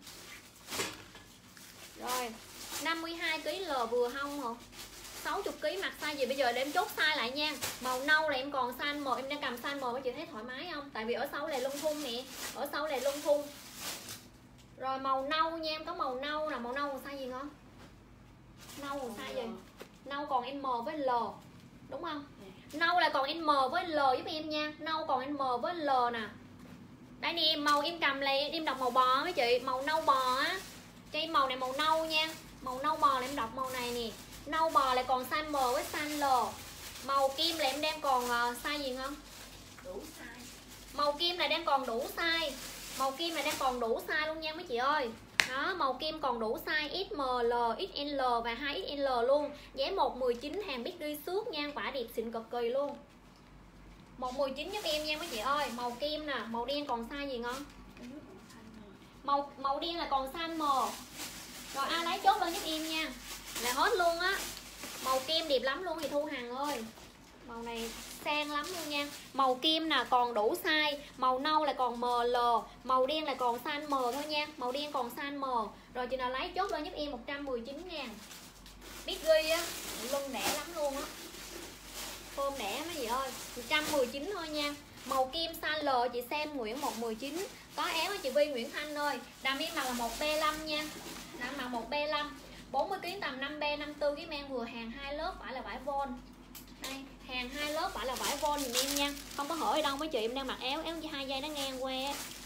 Rồi, năm mươi hai ký L vừa hông hả? sáu mươi ký mặc size gì bây giờ để em chốt size lại nha. Màu nâu là em còn size M, em đang cầm size M, các chị thấy thoải mái không? Tại vì ở sau là lưng thun nè, ở sau là lưng thun. Rồi màu nâu nha, em có màu nâu là màu nâu còn size gì ngon? Nâu còn size gì? Nâu còn M với L. Đúng không? Nâu là còn M với L giúp em nha. Nâu còn M với L nè. Đây nè, màu em cầm là em đọc màu bò mấy chị, màu nâu bò á. Cái màu này màu nâu nha. Màu nâu bò là em đọc màu này nè. Nâu bò là còn size M với size L. Màu kim là em đang còn uh, size gì không? Đủ size. Màu kim là đang còn đủ size. Màu kim là đang còn đủ size luôn nha mấy chị ơi. Đó, màu kim còn đủ size ích em lờ, ích en lờ và hai ích en lờ luôn. Giá một trăm mười chín, hàng biết đi xước nha, quả đẹp xịn cực kỳ luôn. một trăm mười chín giúp em nha mấy chị ơi. Màu kim nè, màu đen còn size gì ngon? Màu màu đen là còn size M. Rồi ai lấy chốt lên giúp em nha. Là hết luôn á. Màu kem đẹp lắm luôn thì Thu Hằng ơi. Màu này sang lắm luôn nha. Màu kim nè còn đủ size. Màu nâu là còn em lờ. Màu đen là còn size M thôi nha. Màu đen còn size M. Rồi chị nào lấy chốt lên giúp em một trăm mười chín ngàn. Biết ghi á. Lưng đẻ lắm luôn á. Phôm đẻ mấy chị ơi. Một trăm mười chín thôi nha. Màu kim size L chị xem Nguyễn một trăm mười chín. Có áo chị Vi Nguyễn Thanh ơi. Đầm em mặc là một B năm nha. Đầm mặc một B năm. bốn mươi ký tầm năm B năm mươi tư ký mang vừa, hàng hai lớp phải là vải von. Đây, hàng hai lớp phải là vải von dùm em nha. Không có hỏi đâu mấy chị, em đang mặc áo áo chỉ hai dây nó ngang que.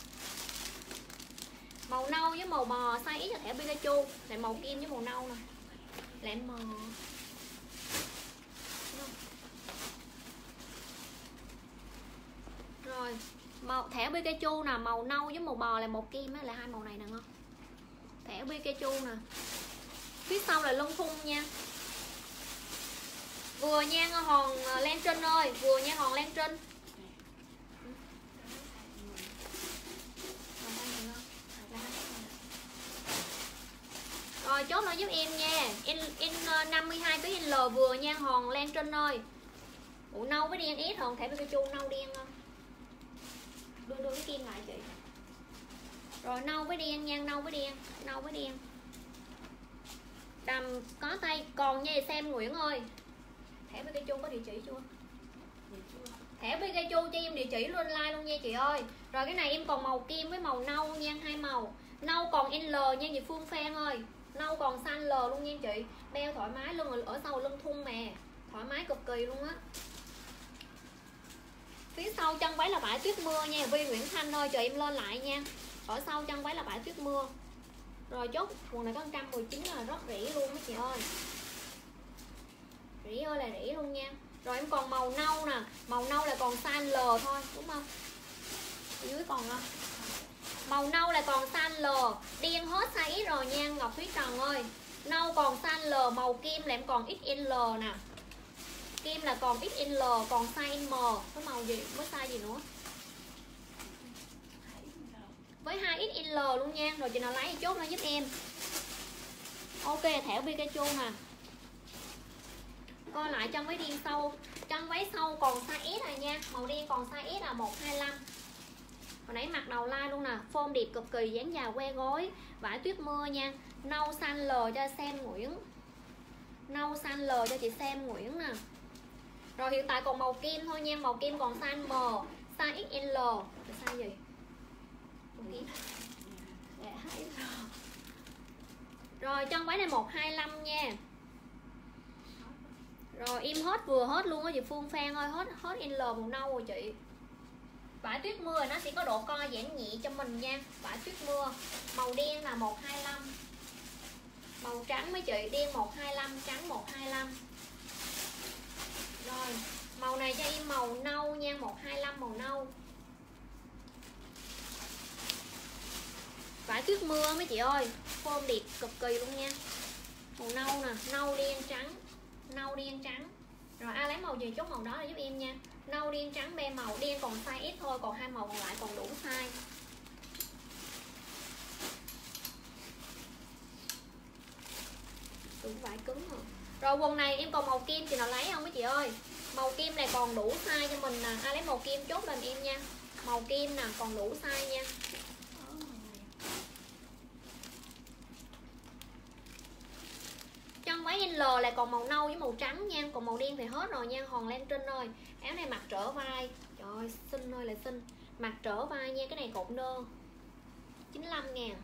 Màu nâu với màu bò size ít cho thẻ Pikachu, lại màu kim với màu nâu nè. Lại mờ. Rồi, màu uh, thẻ Pikachu nè, màu nâu với màu bò là một kim á, là hai màu này nè ngon. Thẻ Pikachu nè. Phía sau là lông thun nha. Vừa nha Hòn Lan Trinh ơi, vừa nha Hòn Lan Trinh. Rồi chốt nó giúp em nha. In in năm mươi hai cái in L vừa nha Hòn Lan Trinh ơi. Ủa nâu với đen ít Hòn, thẻ Pikachu nâu đen không? Đưa đưa cái kim lại chị. Rồi nâu với đen nha, nâu với đen, nâu với đen. Đầm có tay còn nha xem Nguyễn ơi. Thẻ Pikachu có địa chỉ chưa? Thẻ Pikachu cho em địa chỉ luôn like luôn nha chị ơi. Rồi cái này em còn màu kim với màu nâu nha, hai màu. Nâu còn L nha chị Phương Phan ơi. Nâu còn xanh L luôn nha chị. Đeo thoải mái luôn, ở, ở sau lưng thun mà. Thoải mái cực kỳ luôn á. Phía sau chân váy là bãi tuyết mưa nha Vi Nguyễn Thanh ơi, chờ em lên lại nha. Ở sau chân váy là bãi tuyết mưa. Rồi chốt quần này có một trăm mười chín là rất rỉ luôn đó chị ơi. Rỉ ơi là rỉ luôn nha. Rồi em còn màu nâu nè. Màu nâu là còn size L thôi đúng không? Ở dưới còn không? Màu nâu là còn size L. Đen hết size X rồi nha Ngọc Thúy Trần ơi. Nâu còn size L. Màu kim là em còn ích lờ nè. Kim là còn ích lờ. Còn size M. Cái màu gì? Với size gì nữa? Với hai ích lờ luôn nha. Rồi chị nào lấy thì chốt nó giúp em. Ok thẻ Pikachu nè. Coi lại chân váy đen sâu. Chân váy sâu còn size S rồi nha. Màu đen còn size S là một hai lăm. Hồi nãy mặc đầu like luôn nè. Form đẹp cực kỳ, dáng dài que gối. Vải tuyết mưa nha. Nâu xanh L cho Sam Nguyễn. Nâu xanh L cho chị Sam Nguyễn nè. Rồi hiện tại còn màu kim thôi nha. Màu kim còn size M, size ích lờ. Size gì? Màu kim. Rồi chân váy này một hai lăm nha. Rồi im hết vừa hết luôn á chị Phương Phan ơi. Hết hết L màu nâu rồi chị. Vải tuyết mưa nó sẽ có độ co giãn nhẹ cho mình nha. Vải tuyết mưa. Màu đen là một hai lăm. Màu trắng mấy chị. Đen một hai lăm, trắng một hai lăm. Rồi màu này cho em màu nâu nha. một hai lăm màu nâu. Vải tuyết mưa mấy chị ơi. Form đẹp cực kỳ luôn nha. Màu nâu nè. Nâu đen trắng. Nâu đen trắng. Rồi ai lấy màu gì chốt màu đó là giúp em nha. Nâu đen trắng be màu. Đen còn size S thôi. Còn hai màu còn lại còn đủ size. Đúng vải cứng rồi. Rồi quần này em còn màu kim chị nào lấy không mấy chị ơi. Màu kim này còn đủ size cho mình nè. Ai lấy màu kim chốt lên em nha. Màu kim nè còn đủ size nha. Chân váy L là còn màu nâu với màu trắng nha. Còn màu đen thì hết rồi nha Hòn Lan Trinh ơi. Áo này mặc trở vai. Trời ơi xinh ơi là xinh. Mặc trở vai nha. Cái này cột nơ chín mươi lăm ngàn.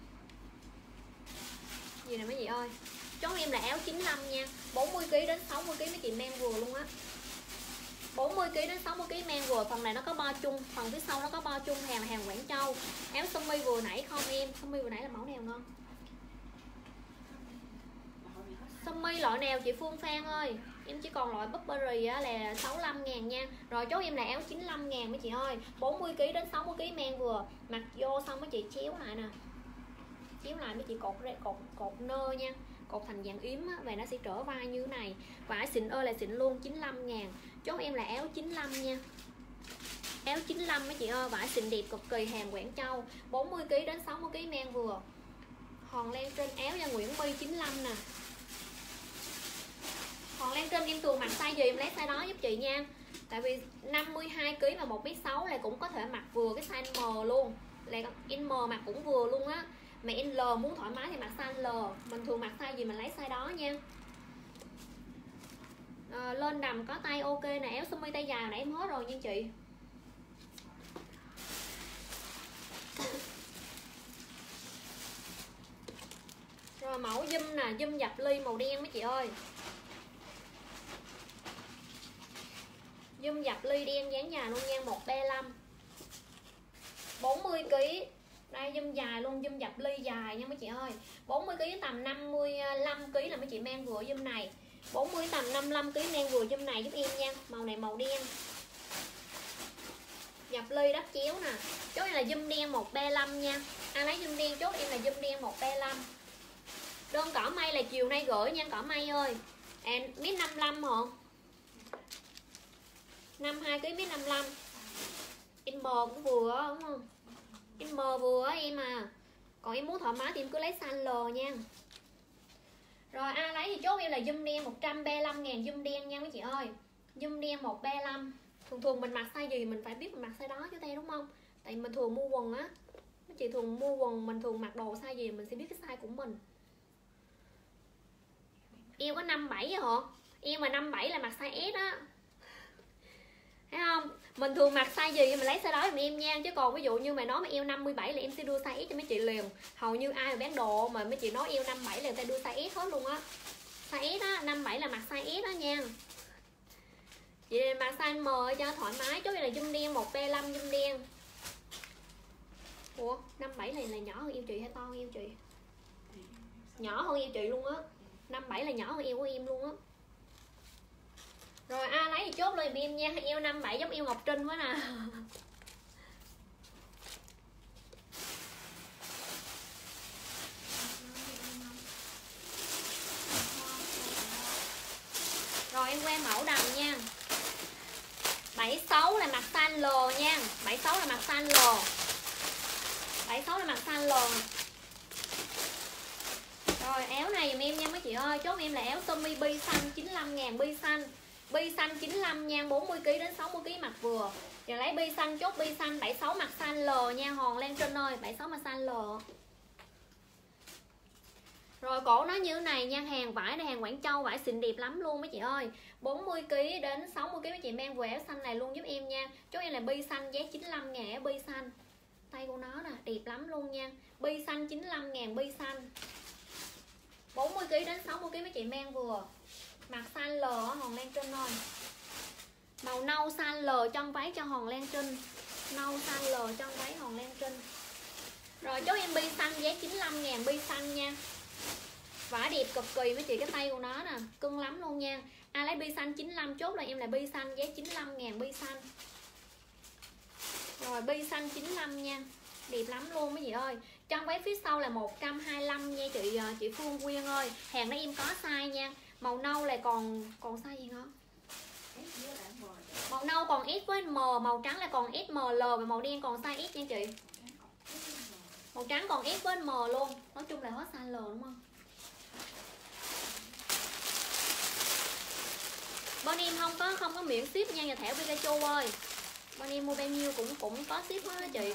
Gì nè mấy chị ơi. Chốt em là áo chín mươi lăm nha. bốn mươi ki lô gam đến sáu mươi ki lô gam mấy chị mang vừa luôn á. bốn mươi ki lô gam đến sáu mươi ki lô gam mang vừa. Phần này nó có bo chung. Phần phía sau nó có bo chung. Hàng là hàng Quảng Châu. Áo sơ mi vừa nãy không em. Sơ mi vừa nãy là mẫu nào ngon? Sơ mi loại nào chị Phương Phan ơi. Em chỉ còn loại Burberry á là sáu mươi lăm ngàn nha. Rồi chốt em là áo chín mươi lăm ngàn mấy chị ơi. bốn mươi ki lô gam đến sáu mươi ki lô gam mang vừa. Mặc vô xong mấy chị chéo lại nè. Chéo lại mấy chị cột cột cột nơ nha. Cột thành dạng yếm á, và nó sẽ trở vai như thế này. Vải xịn ơi là xịn luôn, chín mươi lăm ngàn. Chốt em là áo chín mươi lăm nha. Áo chín mươi lăm mấy chị ơi, vải xịn đẹp cực kỳ, hàng Quảng Châu. bốn mươi ki lô gam đến sáu mươi ki lô gam mang vừa. Hòn Lan Trinh áo cho Nguyễn My chín mươi lăm nè. Hòn Lan Trinh em thường mặc size gì em lấy size đó giúp chị nha. Tại vì năm mươi hai ki lô gam và một mét sáu là cũng có thể mặc vừa cái size M luôn. Là in M mặc cũng vừa luôn á. Mà in L muốn thoải mái thì mặc size L. Mình thường mặc size gì mình lấy size đó nha. À, lên đầm có tay ok nè. Áo sơ mi tay dài nãy em hết rồi nha chị. Rồi mẫu zoom nè. Zoom dập ly màu đen mấy chị ơi. Zoom dập ly đen dáng dài luôn nha. một ba lăm bốn mươi ki lô gam. Đây zoom dài luôn, zoom dập ly dài nha mấy chị ơi. bốn mươi ki lô gam tầm năm mươi lăm ki lô gam là mấy chị mang vừa zoom này. bốn mươi tầm năm mươi lăm ki lô gam mang vừa zoom này giúp em nha. Màu này màu đen. nhập ly đắp chéo nè. Chốt em là zoom đen một ba lăm nha. Ai lấy zoom đen chốt em là zoom đen một ba lăm. Đơn cỏ mây là chiều nay gửi nha cỏ mây ơi. À, mét năm mươi lăm hả? năm mươi hai ký mét năm mươi lăm. Em M cũng vừa đúng không? Em M vừa em à. Còn em muốn thoải mái thì em cứ lấy size L nha. Rồi ai lấy thì chốt em là zoom đen một trăm ba mươi lăm ngàn zoom đen nha mấy chị ơi. Zoom đen một ba lăm. Thường thường mình mặc size gì mình phải biết mình mặc size đó chứ tay đúng không? Tại mình thường mua quần á. Mấy chị thường mua quần mình thường mặc đồ size gì mình sẽ biết cái size của mình. Eo có năm bảy hả? Eo mà năm bảy là mặc size S á. Thấy không? Mình thường mặc size gì mình lấy size đó giùm em nha. Chứ còn ví dụ như mà nói mà eo năm mươi bảy là em sẽ đưa size S cho mấy chị liền. Hầu như ai mà bán đồ mà mấy chị nói eo năm mươi bảy là người ta đưa size S hết luôn á. Size S á, năm mươi bảy là mặc size S đó nha. Chị mặc size M cho thoải mái. Chốt là zoom đen một ba lăm zoom đen. Ủa năm mươi bảy này là nhỏ hơn eo chị hay to hơn eo chị? Nhỏ hơn eo chị luôn á. năm mươi bảy là nhỏ hơn eo của em luôn á. Rồi ai lấy thì chốt lên em nha. Eo năm mươi bảy giống eo Ngọc Trinh quá nè. Rồi em qua mẫu đầm nha. bảy mươi sáu là mặc size L nha. bảy mươi sáu là mặc size L. bảy mươi sáu là mặc size L. Rồi áo này dùm em nha mấy chị ơi. Chốt em là áo sơ mi bi xanh chín mươi lăm ngàn bi xanh. Bi xanh chín mươi lăm nha, bốn mươi ki lô gam đến sáu mươi ki lô gam mặc vừa. Giờ lấy bi xanh chốt bi xanh bảy mươi sáu mặc size L nha Hòn Lan Trinh ơi, bảy mươi sáu mặc size L. Rồi cổ nó như thế này nha, hàng vải này hàng Quảng Châu, vải xịn đẹp lắm luôn mấy chị ơi. bốn mươi ki lô gam đến sáu mươi ki lô gam mấy chị mang về áo xanh này luôn giúp em nha. Chốt em là bi xanh giá chín mươi lăm ngàn áo bi xanh. Tay của nó nè, đẹp lắm luôn nha. Bi xanh chín mươi lăm ngàn bi xanh. bốn mươi ki lô gam đến sáu mươi ki lô gam mấy chị mang vừa. Mặc size L ở Hòn Lan Trinh ơi. Màu nâu size L trong váy cho Hòn Lan Trinh. Nâu size L trong váy Hòn Lan Trinh. Rồi chốt em bi xanh giá chín mươi lăm ngàn bi xanh nha. Vải đẹp cực kỳ mấy chị, cái tay của nó nè, cưng lắm luôn nha. Ai lấy bi xanh chín mươi lăm chốt là em là bi xanh giá chín mươi lăm ngàn bi xanh. Rồi bi xanh chín mươi lăm nha. Đẹp lắm luôn mấy chị ơi. Trong váy phía sau là một trăm hai mươi lăm nha chị chị Phương Quyên ơi. Hàng đó em có size nha. Màu nâu là còn còn size gì hả? Màu nâu còn S với M, màu trắng là còn S M L và màu đen còn size S nha chị. Màu trắng còn S với M luôn. Nói chung là hết size L đúng không? Bên em không có không có miễn ship nha nhà thẻ Pikachu ơi. Bên em mua bao nhiêu cũng cũng có ship hết đó chị.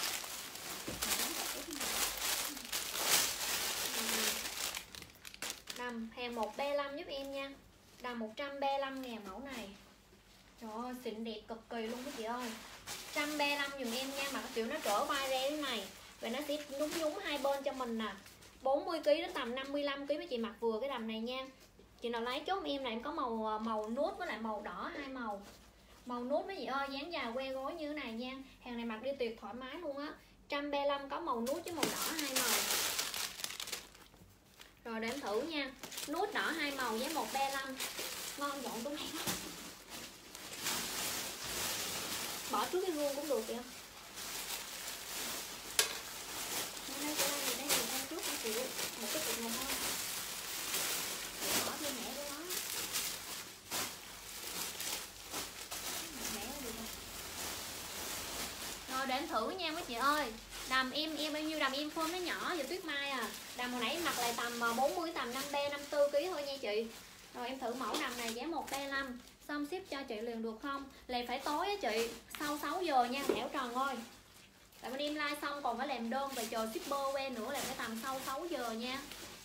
Đầm hàng một ba lăm giúp em nha. Đầm một trăm ba mươi lăm ngàn mẫu này. Trời ơi xịn đẹp cực kỳ luôn các chị ơi. một trăm ba mươi lăm dùm em nha. Mà kiểu nó trở vai ra thế này. Và nó sẽ đúng nhúng hai bên cho mình nè. bốn mươi ki lô gam đến tầm năm mươi lăm ki lô gam mấy chị mặc vừa cái đầm này nha. Chị nào lấy chốt em này em có màu màu nút với lại màu đỏ hai màu. Màu nút mấy chị ơi, dáng dài que gối như thế này nha. Hàng này mặc đi tuyệt thoải mái luôn á. một trăm ba mươi lăm có màu nút với màu đỏ hai màu. Rồi để em thử nha. Nút đỏ hai màu giá một trăm ba mươi lăm. Ngon dọn túi này. Bỏ trước cái gương cũng được kìa. Đây đây đây đây đây trước một triệu, một cái cục này thôi. Bỏ thêm mẹ của nó. Rồi để em thử nha mấy chị ơi. Đầm em em bao nhiêu đầm em phơm nó nhỏ giờ Tuyết Mai à. Đầm hồi nãy mặc lại tầm bốn mươi tầm năm ba năm tư ký thôi nha chị. Rồi em thử mẫu đầm này giá một trăm ba mươi lăm. Xong ship cho chị liền được không? Lại phải tối á chị, sau sáu giờ nha Thẻo Trần ơi. Tại bên em like xong còn phải làm đơn và chờ shipper quen nữa là phải tầm sau sáu giờ nha.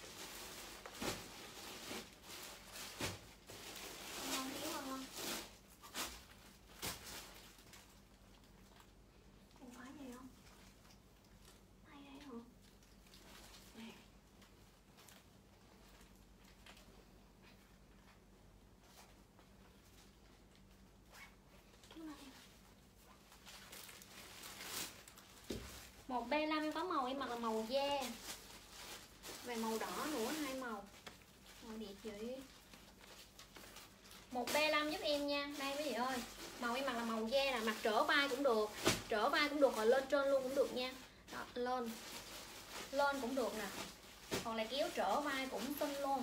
Ngon thiếu không? Không phải vậy không? Hay đây hả? Một ba lăm em có màu em mặc là màu da và màu đỏ nữa, hai màu. Màu đẹp vậy. một B năm giúp em nha. Đây quý vị ơi, màu em mặc là màu da nè, mặc trở vai cũng được, trở vai cũng được, rồi lên trên luôn cũng được nha. Đó, lên lên cũng được nè, còn là kéo trở vai cũng xinh luôn,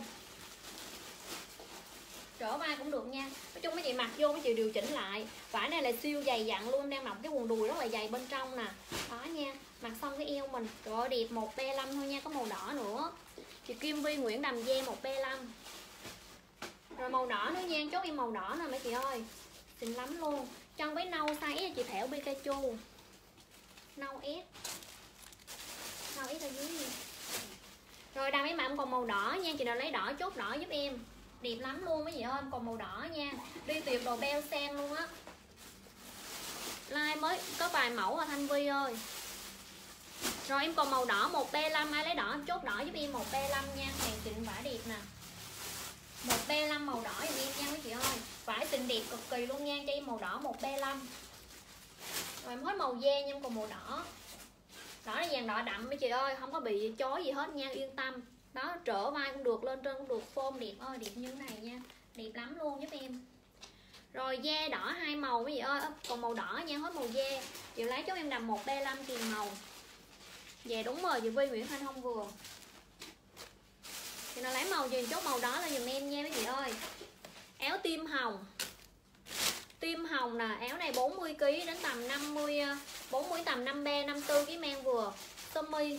trở vai cũng được nha. Nói chung mấy chị mặc vô mấy chị điều chỉnh lại. Vải này là siêu dày dặn luôn, em đang mặc cái quần đùi rất là dày bên trong nè. Đó nha, mặc xong cái eo mình, trời ơi đẹp. Một B năm thôi nha, có màu đỏ nữa. Chị Kim Vi Nguyễn Đầm Giang một B năm. Rồi màu đỏ nữa nha, chốt em màu đỏ nè mấy chị ơi, xinh lắm luôn. Chân với nâu size chị Thảo Pikachu, nâu S, nâu S ở dưới nha. Rồi đầm em mặn còn màu đỏ nha, chị nào lấy đỏ chốt đỏ giúp em, đẹp lắm luôn mấy chị ơi. Còn màu đỏ nha, đi tiệc đồ beo sang luôn á. Like mới có vài mẫu à Thanh Vi ơi. Rồi em còn màu đỏ một B năm, ai lấy đỏ chốt đỏ giúp em một B năm nha, hàng xịn vải đẹp nè. Một B năm màu đỏ giùm em nha mấy chị ơi, vải xịn đẹp cực kỳ luôn nha, cho em màu đỏ một B năm. Rồi em hết màu da nha, em còn màu đỏ. Đỏ là vàng đỏ đậm mấy chị ơi, không có bị chói gì hết nha, yên tâm. Đó, trở vai cũng được, lên trên cũng được, form đẹp ơi, đẹp như thế này nha, đẹp lắm luôn giúp em. Rồi da đỏ hai màu mấy chị ơi, còn màu đỏ nha, hết màu da. Chị lấy cho em đầm một B năm tiền màu. Dạ đúng rồi, chị Vi Nguyễn Thanh không vừa. Chị nào lấy màu gì chốt màu đó là dùm em nha mấy chị ơi. Áo tim hồng, tim hồng nè, áo này bốn mươi ki lô gam đến tầm năm mươi, bốn mươi tầm năm B năm tư cái mang vừa. Sơ mi,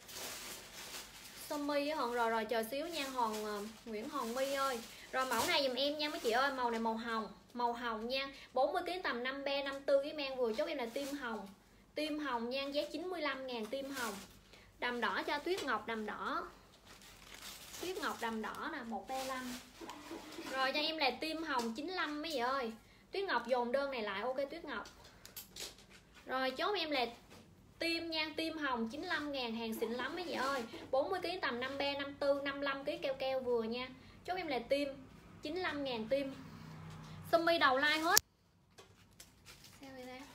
sơ mi với hòn rồi rồi chờ xíu nha Hòn uh, Nguyễn Hòn My ơi. Rồi mẫu này dùm em nha mấy chị ơi, màu này màu hồng, màu hồng nha, bốn mươi ki lô gam tầm năm B năm tư cái mang vừa, chốt em là tim hồng. Tim hồng nha, giá chín mươi lăm ngàn tim hồng. Đầm đỏ cho Tuyết Ngọc đầm đỏ. Tuyết Ngọc đầm đỏ nè, một B năm. Rồi cho em là tim hồng chín mươi lăm mấy chị ơi. Tuyết Ngọc dồn đơn này lại, ok Tuyết Ngọc. Rồi chốt em là tim nha, tim hồng chín mươi lăm ngàn, hàng xịn lắm mấy chị ơi. bốn mươi ki lô gam tầm năm B năm tư, năm mươi lăm ki lô gam keo keo vừa nha. Chốt em là tim chín mươi lăm ngàn tim. Sơ mi đầu like hết. Sao vậy ta?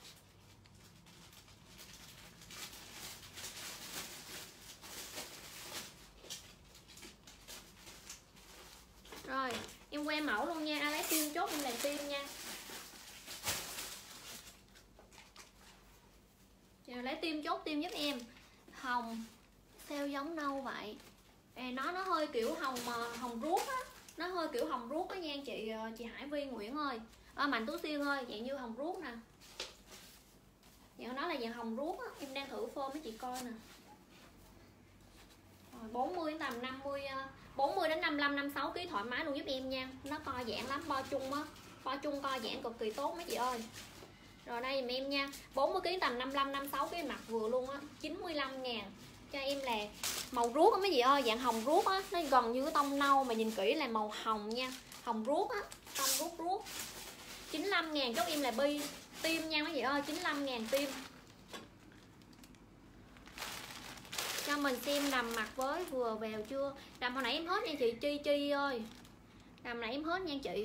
Rồi, em que mẫu luôn nha, ai lấy tim chốt em làm tim nha. Rồi lấy tim chốt tim giúp em. Hồng, sao giống nâu vậy? À, nó nó hơi kiểu hồng hồng ruốc á, nó hơi kiểu hồng ruốc á nha chị chị Hải Vi Nguyễn ơi, à, Mạnh Tú Xuyên ơi, dạng như hồng ruốc nè. Dạng nó là dạng hồng ruốc á, em đang thử form với chị coi nè. Rồi, bốn mươi đến tầm năm mươi, bốn mươi đến năm mươi lăm năm mươi sáu ki lô gam thoải mái luôn giúp em nha. Nó co giãn lắm, bo chung á, bo chung co giãn cực kỳ tốt mấy chị ơi. Rồi đây dùm em nha, bốn mươi ki lô gam tầm năm mươi lăm năm mươi sáu cái mặt vừa luôn á, chín mươi lăm ngàn. Cho em là màu ruốc á mấy chị ơi, dạng hồng ruốc á, nó gần như cái tông nâu mà nhìn kỹ là màu hồng nha, hồng ruốc á, tông ruốc ruốc. chín mươi lăm ngàn chốt em là bi tim nha mấy chị ơi, chín mươi lăm ngàn tim. Cho mình xem đầm mặc với vừa vào chưa. Đầm hồi nãy em hết nha chị Chi Chi ơi, đầm nãy em hết nha chị.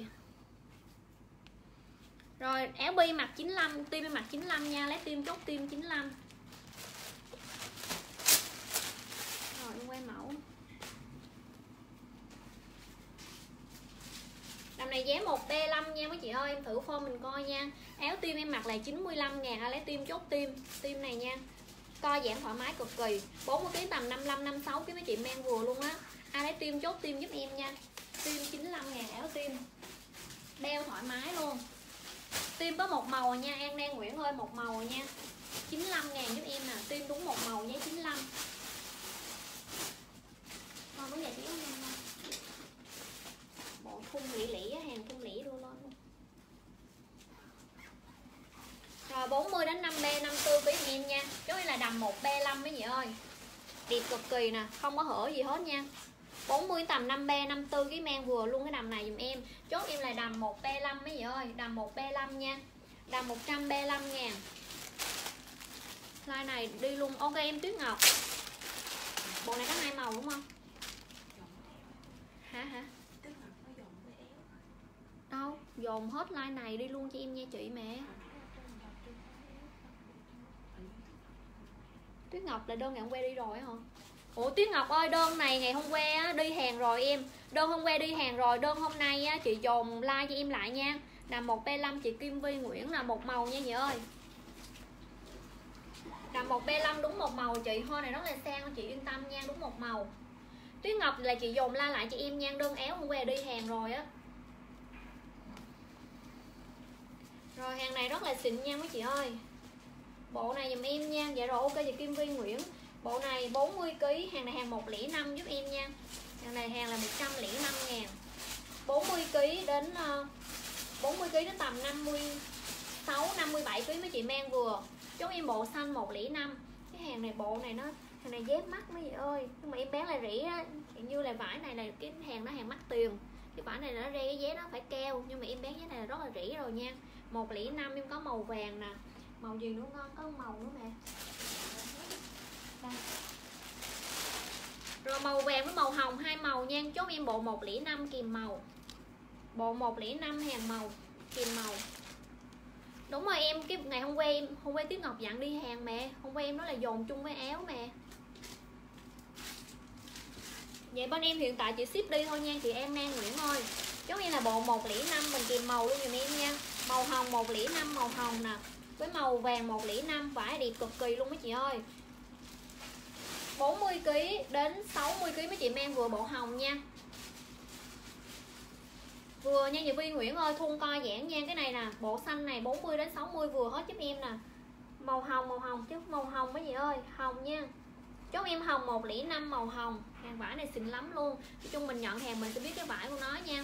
Rồi áo bi mặc chín mươi lăm, tim em mặc chín mươi lăm nha, lấy tim chốt tim chín mươi lăm. Rồi em quay mẫu. Đầm này giá một B năm nha mấy chị ơi, em thử form mình coi nha. Áo tim em mặc là chín mươi lăm ngàn, ai lấy tim chốt tim, tim này nha. Co giãn thoải mái cực kỳ, bốn mươi ki lô gam tầm năm mươi lăm năm mươi sáu cái mấy chị mang vừa luôn á. Ai lấy tim chốt tim giúp em nha. Tim chín mươi lăm ngàn áo tim. Đeo thoải mái luôn. Tim có một màu nha, An Đan Nguyễn ơi, một màu nha. chín mươi lăm ngàn giúp em nè, tim đúng một màu giá chín mươi lăm. Thôi có nhà tiếng em không? Bộ thun lỉ lỉ, hàng thun lỉ đưa lên luôn. Rồi bốn mươi đến năm B năm tư với em nha. Chốt đây là đầm một B năm mấy chị ơi. Đẹp cực kỳ nè, không có hở gì hết nha. bốn mươi tầm năm B năm tư cái mang vừa luôn cái đầm này dùm em. Chốt em là đầm một B năm mấy chị ơi, đầm một B năm nha. Đầm một trăm B năm ngàn. Like này đi luôn. Ok em Tuyết Ngọc. Bộ này có hai màu đúng không? Hả hả? Đâu, dồn hết like này đi luôn cho em nha chị mẹ. Tuyết Ngọc là đơn ngày hôm qua đi rồi hả? Ủa Tuyết Ngọc ơi, đơn này ngày hôm qua á, đi hàng rồi em. Đơn hôm qua đi hàng rồi, đơn hôm nay á, chị dồn like cho em lại nha. Là một B năm chị Kim Vi Nguyễn là một màu nha chị ơi. Là một B năm đúng một màu chị, hoa này rất là sang, chị yên tâm nha, đúng một màu. Tuyết Ngọc là chị dồn la lại cho em nha, đơn áo hôm qua đi hàng rồi á. Rồi hàng này rất là xịn nha mấy chị ơi. Bộ này giùm em nha. Dạ rồi ok chị Kim Vi Nguyễn. Bộ này bốn mươi ki lô gam, hàng này hàng một không năm giúp em nha. Hàng này hàng là một trăm lẻ năm ngàn. bốn mươi ki lô gam đến bốn mươi ki lô gam đến tầm năm mươi sáu năm mươi bảy ki lô gam mấy chị mang vừa. Chốt em bộ xanh một không năm. Cái hàng này bộ này nó hàng này dép mắc mấy chị ơi. Nhưng mà em bán là rẻ á, hiện như là vải này là cái hàng nó hàng mắc tiền. Cái vải này nó ra cái giá nó phải cao, nhưng mà em bán giá này là rất là rẻ rồi nha. một không năm em có màu vàng nè. Màu gì nữa ngon, có màu nữa nè. Đây. Rồi màu vàng với màu hồng hai màu nha. Chốt em bộ một không năm kìm màu. Bộ một không năm hàng màu kìm màu. Đúng rồi em, cái ngày hôm qua em hôm qua Tuyết Ngọc dặn đi hàng mẹ. Hôm qua em nói là dồn chung với áo mẹ. Vậy bên em hiện tại chị ship đi thôi nha chị An Nan Nguyễn ơi. Chốt em là bộ một không năm mình kìm màu luôn giùm em nha. Màu hồng một không năm màu hồng nè. Với màu vàng một không năm, vải đẹp cực kỳ luôn mấy chị ơi. bốn mươi ki lô gam đến sáu mươi ki lô gam mấy chị mang vừa bộ hồng nha. Vừa nha chị Vi Nguyễn ơi, thun co giãn nha. Cái này nè, bộ xanh này bốn mươi đến sáu mươi vừa hết giúp em nè. Màu hồng, màu hồng chứ màu hồng mấy chị ơi, hồng nha. Chốt em hồng một không năm màu hồng. Hàng vải này xịn lắm luôn. Nói chung mình nhận hàng mình sẽ biết cái vải của nó nha.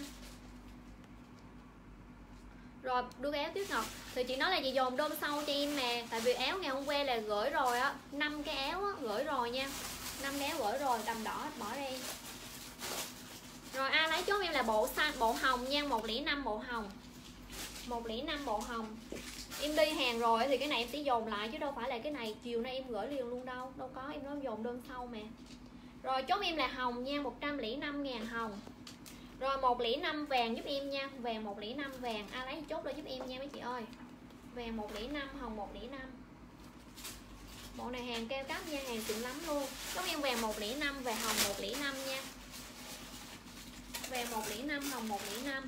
Rồi đưa cái áo Tuyết Ngọc thì chị nói là chị dồn đơn sau cho em nè. Tại vì áo ngày hôm qua là gửi rồi á, năm cái áo á, gửi rồi nha. năm cái áo gửi rồi, đầm đỏ bỏ ra em. Rồi ai lấy chốt em là bộ xanh, bộ hồng nha, một không năm bộ hồng. một không năm bộ hồng. Em đi hàng rồi thì cái này em sẽ dồn lại chứ đâu phải là cái này chiều nay em gửi liền luôn đâu. Đâu có, em nói dồn đơn sau mà. Rồi chốt em là hồng nha, một trăm lẻ năm ngàn hồng. Rồi một không năm vàng giúp em nha. Vàng một không năm vàng. Ai lấy chốt đây giúp em nha mấy chị ơi. Vàng một không năm, hồng một không năm. Bộ này hàng cao cấp nha, hàng xịn lắm luôn. Chốt em vàng một không năm và hồng một không năm nha. Vàng một không năm, hồng một không năm.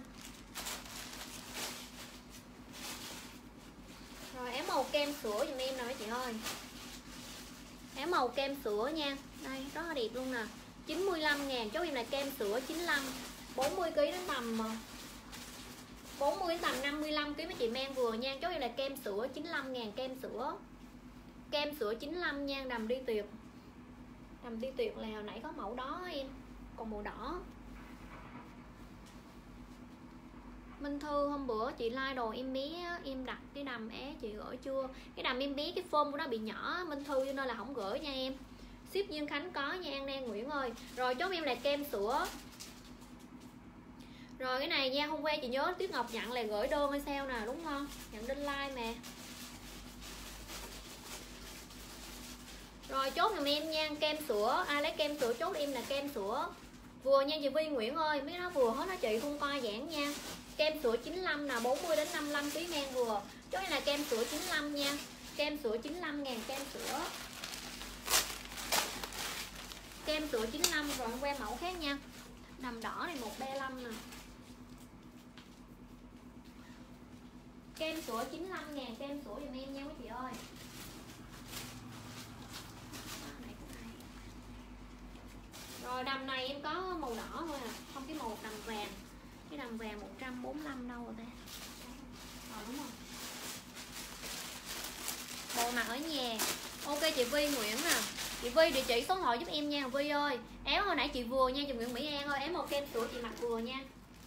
Rồi áo màu kem sữa giùm em nè mấy chị ơi. Áo màu kem sữa nha. Đây, rất là đẹp luôn nè. chín mươi lăm ngàn, chốt em là kem sữa chín mươi lăm. bốn mươi ki lô gam đến tầm bốn mươi đến tầm năm mươi lăm ki lô gam mấy chị mang vừa nha. Chốt em là kem sữa chín mươi lăm ngàn, kem sữa. Kem sữa chín mươi lăm nha, đầm đi tuyệt. Đầm đi tuyệt là hồi nãy có mẫu đó em. Còn màu đỏ. Minh Thư hôm bữa chị like đồ em bé em đặt cái đầm é chị gửi chưa? Cái đầm em bé cái form của nó bị nhỏ Minh Thư cho nên là không gửi nha em. Ship Duyên Khánh có nha An Nan Nguyễn ơi. Rồi chốt em là kem sữa. Rồi cái này nha, hôm qua chị nhớ Tuyết Ngọc nhận là gửi đơn hay sao nè, đúng không? Nhận đến like mà. Rồi chốt giùm em nha, kem sữa. Ai lấy kem sữa chốt em là kem sữa. Vừa nha chị Vi Nguyễn ơi, mấy nó vừa hết đó chị, không coi giãn nha. Kem sữa chín mươi lăm nè, bốn mươi đến năm mươi lăm ký mang vừa. Chốt đây là kem sữa chín mươi lăm nha. Kem sữa chín mươi lăm ngàn kem sữa. Kem sữa chín mươi lăm. Rồi hôm qua mẫu khác nha. Đầm đỏ này một ba lăm nè. Kem sữa chín mươi lăm ngàn kem sữa giùm em nha mấy chị ơi. Rồi đầm này em có màu đỏ thôi à, không cái màu đầm vàng. Cái đầm vàng một trăm bốn mươi lăm đâu rồi ta. Rồi đúng rồi. Bộ mặc ở nhà. Ok chị Vi Nguyễn nè. Chị Vi địa chỉ số điện thoại giúp em nha Vi ơi. Áo hồi nãy chị vừa nha, chị Nguyễn Mỹ An ơi, áo màu kem sữa chị mặc vừa nha.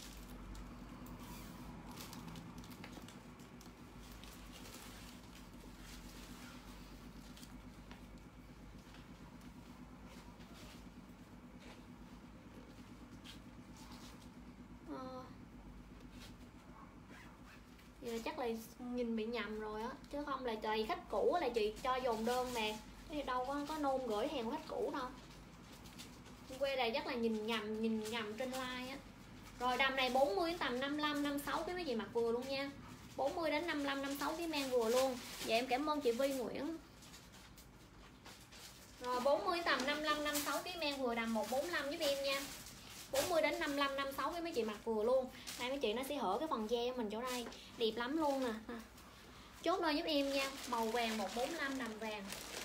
Vậy là chắc là nhìn bị nhầm rồi á, chứ không là trời khách cũ là chị cho dồn đơn nè, chứ đâu có có nôn gửi hàng của khách cũ đâu. Quê này chắc là nhìn nhầm nhìn nhầm trên like á. Rồi đầm này bốn mươi đến tầm năm mươi lăm năm mươi sáu cái mấy chị mặc vừa luôn nha. bốn mươi đến năm mươi lăm năm mươi sáu cái mang vừa luôn. Dạ em cảm ơn chị Vi Nguyễn. Rồi bốn mươi tầm năm mươi lăm năm mươi sáu ký men vừa đầm một bốn lăm giúp em nha. bốn mươi đến năm mươi lăm năm mươi sáu cái mấy chị mặc vừa luôn. Đây mấy chị nó sẽ hở cái phần da mình chỗ đây, đẹp lắm luôn nè. Chốt đôi giúp em nha, màu vàng một bốn lăm đầm vàng.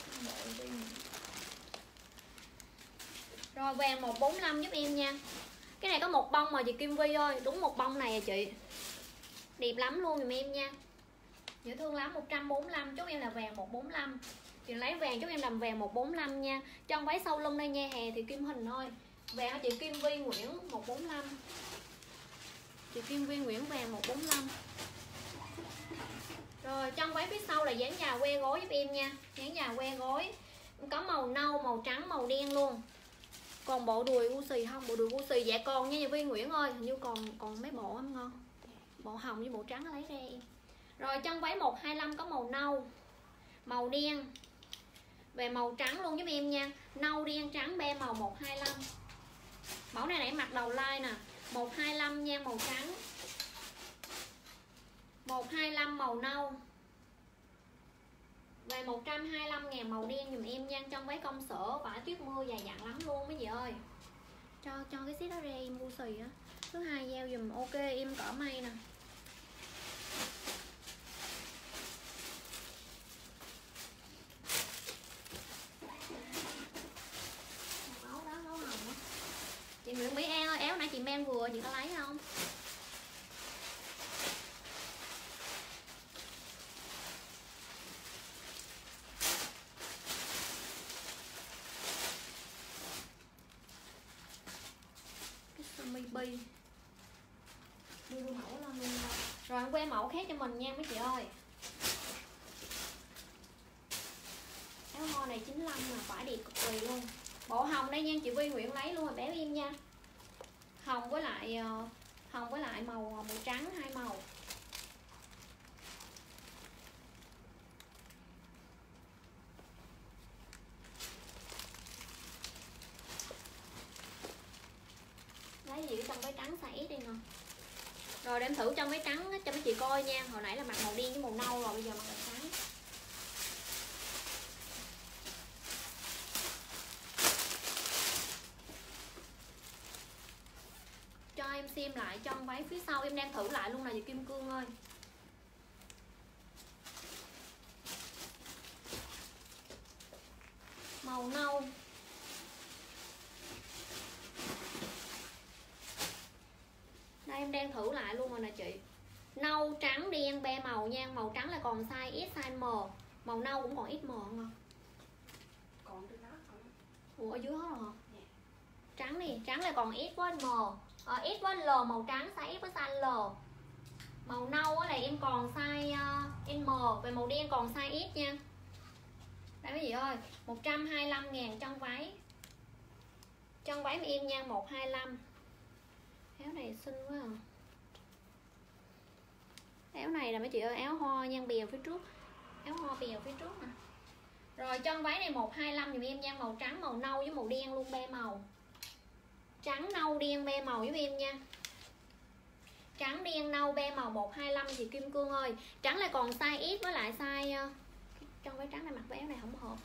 Rồi vàng một bốn lăm giúp em nha. Cái này có một bông mà chị Kim Vi ơi, đúng một bông này à chị. Đẹp lắm luôn dùm em nha. Dễ thương lắm, một trăm bốn mươi lăm, chốt em là vàng một bốn lăm. Chị lấy vàng chốt em làm vàng một bốn lăm nha. Trong váy sau lưng đây nha, hè thì kim hình thôi. Vàng chị Kim Vi Nguyễn một bốn lăm. Chị Kim Vi Nguyễn vàng một bốn lăm. Rồi trong váy phía sau là dáng dài que gối giúp em nha. Dáng dài que gối có màu nâu, màu trắng, màu đen luôn. Còn bộ đùi u xì không? Bộ đùi u xì dạ còn nha Vi Nguyễn ơi. Hình như còn còn mấy bộ không ngon. Bộ hồng với bộ trắng lấy ra em. Rồi trong váy một hai lăm có màu nâu, màu đen, về màu trắng luôn giúp em nha. Nâu đen trắng be màu một hai lăm. Mẫu này nãy mặc đầu like nè, một hai lăm nha, màu trắng. một hai lăm màu nâu. Về một trăm hai mươi lăm ngàn màu đen dùm em nha. Trong váy công sở vải tuyết mưa dài dặn lắm luôn mấy chị ơi. Cho cho cái set đó ra em bu xì á. Thứ hai giao dùm ok em cỡ may nè. Áo đó áo hồng á. Chị Nguyễn Mỹ An ơi, áo nãy chị men vừa chị có lấy không? Bi đưa mẫu lên luôn. Rồi em que mẫu khác cho mình nha mấy chị ơi. Áo ho này chín mươi lăm là phải đẹp cực kỳ luôn. Bộ hồng đây nha, chị Vi Nguyễn lấy luôn rồi béo em nha. Hồng với lại hồng với lại màu màu trắng, hai màu. Lấy gì trong váy trắng size S đi nè. Rồi để em thử trong váy trắng cho mấy chị coi nha. Hồi nãy là mặc màu đen với màu nâu rồi, bây giờ mặc màu trắng. Cho em xem lại trong váy phía sau, em đang thử lại luôn là chị Kim Cương ơi. Màu nâu. Đây em đang thử lại luôn rồi nè chị. Nâu, trắng, đen, be màu nha. Màu trắng là còn size S, size M. Màu nâu cũng còn ích em không? Còn trên đó không? Ủa ở dưới hết rồi hả? Yeah. Trắng đi, trắng là còn S với M. Ờ, S với L, màu trắng size S với size L. Màu nâu là em còn size uh, M. Về màu đen còn size S nha. Đây mấy chị ơi, một trăm hai mươi lăm ngàn trong váy. Trong váy em nha, một hai lăm. Áo này xinh quá à. Áo này là mấy chị ơi, áo ho nha, bèo phía trước. Áo ho bèo phía trước nè. Rồi trong váy này một hai lăm dùm em nha, màu trắng, màu nâu với màu đen luôn, be màu. Trắng, nâu, đen, be màu giúp em nha. Trắng, đen, nâu, be màu một hai lăm chị Kim Cương ơi. Trắng là còn size S với lại size... Trong váy trắng này mặc váy áo này không hợp.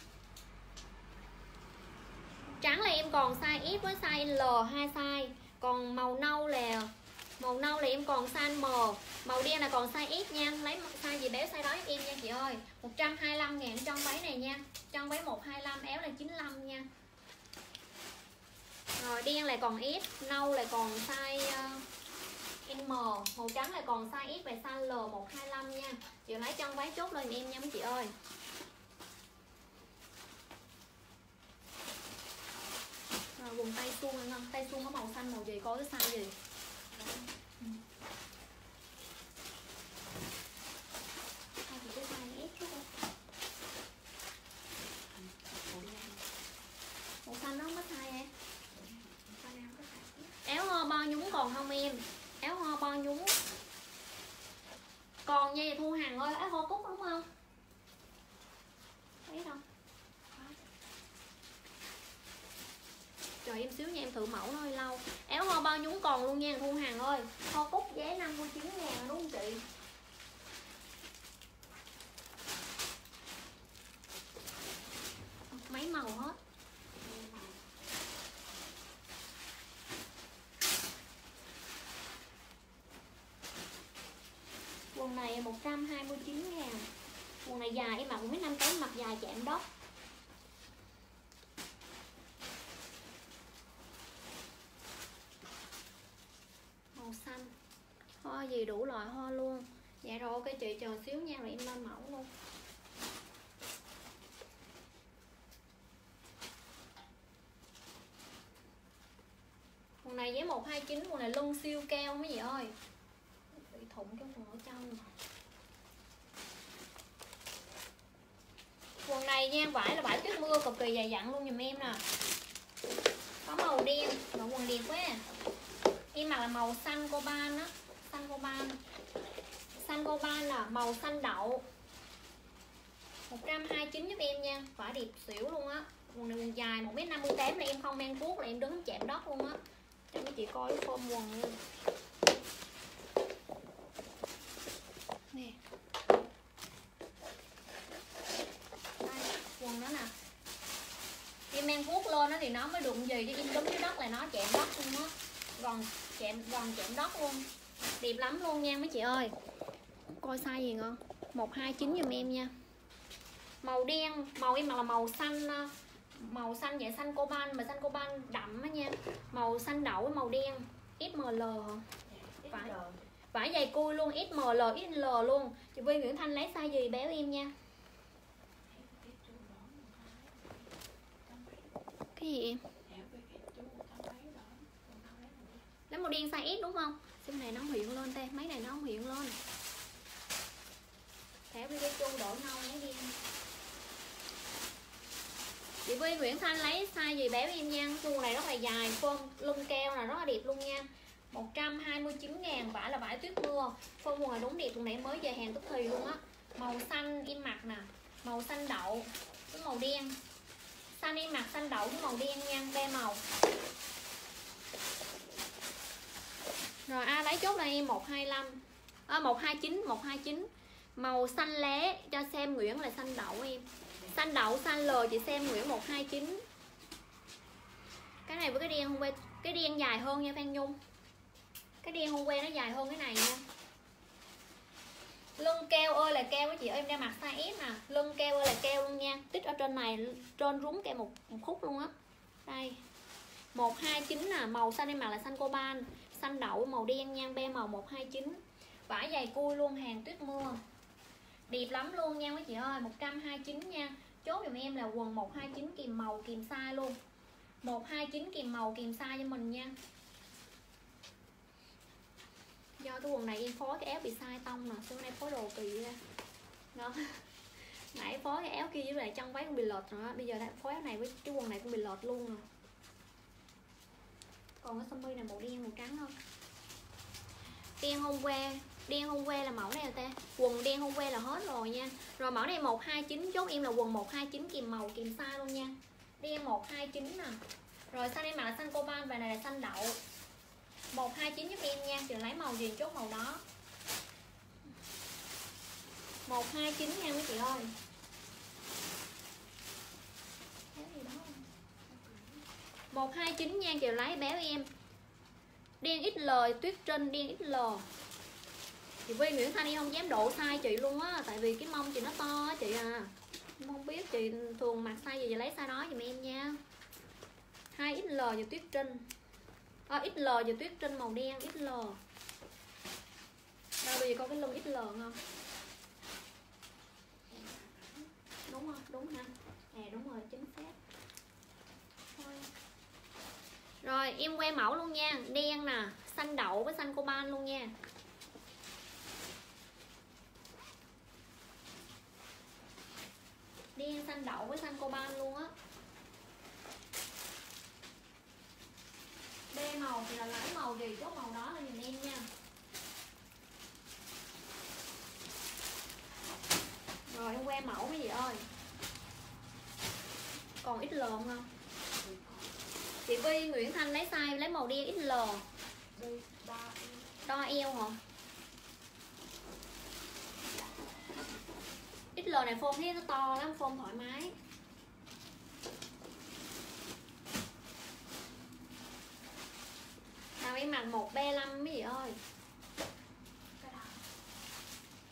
Trắng là em còn size S với size L, hai size. Còn màu nâu là màu nâu là em còn size M. Màu đen là còn size S nha. Lấy size gì béo size đó giúp em nha chị ơi. Một trăm hai mươi lăm ngàn trong váy này nha. Trong váy một hai lăm, áo là chín mươi lăm nha. Rồi đen là còn S, nâu là còn size uh, M. Màu trắng là còn size S và size L một hai lăm nha. Chị lấy trong váy chốt lên em nha mấy chị ơi. Rồi vùng tay suông anh, tay suông có màu xanh màu gì, coi cái size gì. Ừ. Hai chị cái size S chút không? Màu xanh nó không có size em. Áo ho bo nhúng còn không em? Áo ho bo nhúng còn nha Thu Hằng ơi, áo ho cúc đúng không? Thấy không? Trời em xíu nha, em thử mẫu nó hơi lâu. Áo ho bao nhúng còn luôn nha Thu Hằng ơi. Ho cúc giá năm mươi chín ngàn đúng không chị? Mấy màu hết. Quần này một trăm hai mươi chín ngàn. Quần này dài em mặc một mét năm tám, mặc dài chạm đất. Màu xanh. Hoa gì đủ loại hoa luôn. Dạ rồi ok chị, chờ xíu nha rồi em lên mẫu luôn. Quần này giá một hai chín, quần này lưng siêu cao mấy chị ơi. Bị thủng cái quần ở trong. Quần này nha, vải là vải tuyết mưa cực kỳ dày dặn luôn giùm em nè. Có màu đen, mà quần đẹp quá. Em mặc là màu xanh coban á, xanh coban. Xanh coban là màu xanh đậu. một trăm hai mươi chín giúp em nha, vải đẹp xỉu luôn á. Quần này quần dài một mét năm mươi tám là em không mang cuốc là em đứng chạm đất luôn á. Cho mấy chị coi cái form quần nha. Nè. Đây, quần đó nè. Em mang cuốc lên đó thì nó mới đụng gì, chứ em đứng dưới đất là nó chạm đất luôn á. Gần chạm gần chạm đất luôn. Đẹp lắm luôn nha mấy chị ơi. Coi size gì ngon. một hai chín giùm em nha. Màu đen, màu em mặc là màu xanh, màu xanh dạng xanh coban, mà xanh coban đậm á nha. Màu xanh đậu với màu đen. ét em lờ hả? Phải. Vải dày cui luôn, ét em lờ, ích lờ luôn. Chị Vi Nguyễn Thanh lấy size gì béo em nha. Cái gì em? Lấy màu đen size S đúng không? Xem này nó không hiện lên ta, mấy này nó không hiện lên. Thẻ Pikachu đổi nâu mấy đen. Chị Vi Nguyễn Thanh lấy size gì béo em nha. Quần này rất là dài, form lưng keo là rất là đẹp luôn nha. một trăm hai mươi chín ngàn, vải là vải tuyết mưa. Form quần này đúng đẹp, quần này mới về hàng tức thì luôn á. Màu xanh em mặc nè, màu xanh đậu với màu đen. Xanh em mặc xanh đậu với màu đen nha, ba màu. Rồi ai lấy chốt là em một hai lăm. À, một hai chín, một hai chín. Màu xanh lá cho xem Nguyễn là xanh đậu em. Xanh đậu xanh lờ chị xem Nguyễn một hai chín. Cái này với cái đen hôm qua, cái đen dài hơn nha Phan Nhung. Cái đen hôm qua nó dài hơn cái này nha. Lưng keo ơi là keo chị ơi, em đang mặc size S nè. Lưng keo ơi là keo luôn nha. Tích ở trên này, trên rúng keo một, một khúc luôn á. Đây một hai chín nè, màu xanh em mặc là xanh coban, xanh đậu màu đen nha, be màu một hai chín. Vải dày cui luôn, hàng tuyết mưa. Đẹp lắm luôn nha mấy chị ơi, một trăm hai mươi chín nha. Chốt giùm em là quần một hai chín kìm màu kìm size luôn. một hai chín kìm màu kìm size cho mình nha. Do cái quần này em phối cái áo bị sai tông nè, xưa nay phối đồ kỳ ra. Đó. Nãy phối cái áo kia với lại chân váy cũng bị lệch rồi đó. Bây giờ phối áo này với cái quần này cũng bị lệch luôn rồi. Còn cái sơ mi này màu đen màu trắng không? Đen hôm qua, đen hôm qua là mẫu này rồi ta. Quần đen hôm qua là hết rồi nha. Rồi mẫu này một hai chín, chốt em là quần một hai chín kìm màu kìm size luôn nha. Đen một hai chín nè. Rồi xanh em mặc là xanh coban và này là xanh đậu. một hai chín giúp em nha, chị lấy màu gì chốt màu đó. một hai chín nha mấy chị ơi. một hai chín nha, chị lấy béo em. Đen ích lờ, tuyết trinh đen ích lờ. Chị Vi Nguyễn Thanh em không dám độ size chị luôn á, tại vì cái mông chị nó to á chị à. Em không biết chị thường mặc size gì chị lấy size đó giùm em nha. hai ích lờ và tuyết trinh. À, ích lờ và tuyết trinh màu đen ích lờ. Đây bây giờ có cái lưng ích lờ không? Đúng không? Đúng ha. À đúng rồi, chính xác. Thôi. Rồi em quay mẫu luôn nha. Đen nè, xanh đậu với xanh coban luôn nha. Đen xanh đậu với xanh coban luôn á. Đe màu thì là lấy màu gì chốt màu đó là nhìn em nha. Rồi em que mẫu mấy gì ơi. Còn ích lờ không? Chị Vi Nguyễn Thanh lấy size lấy màu đen ích lờ. Đo eo hả? ích lờ này form thấy nó to lắm, form thoải mái. Nào em mặc một ba lăm mấy chị ơi.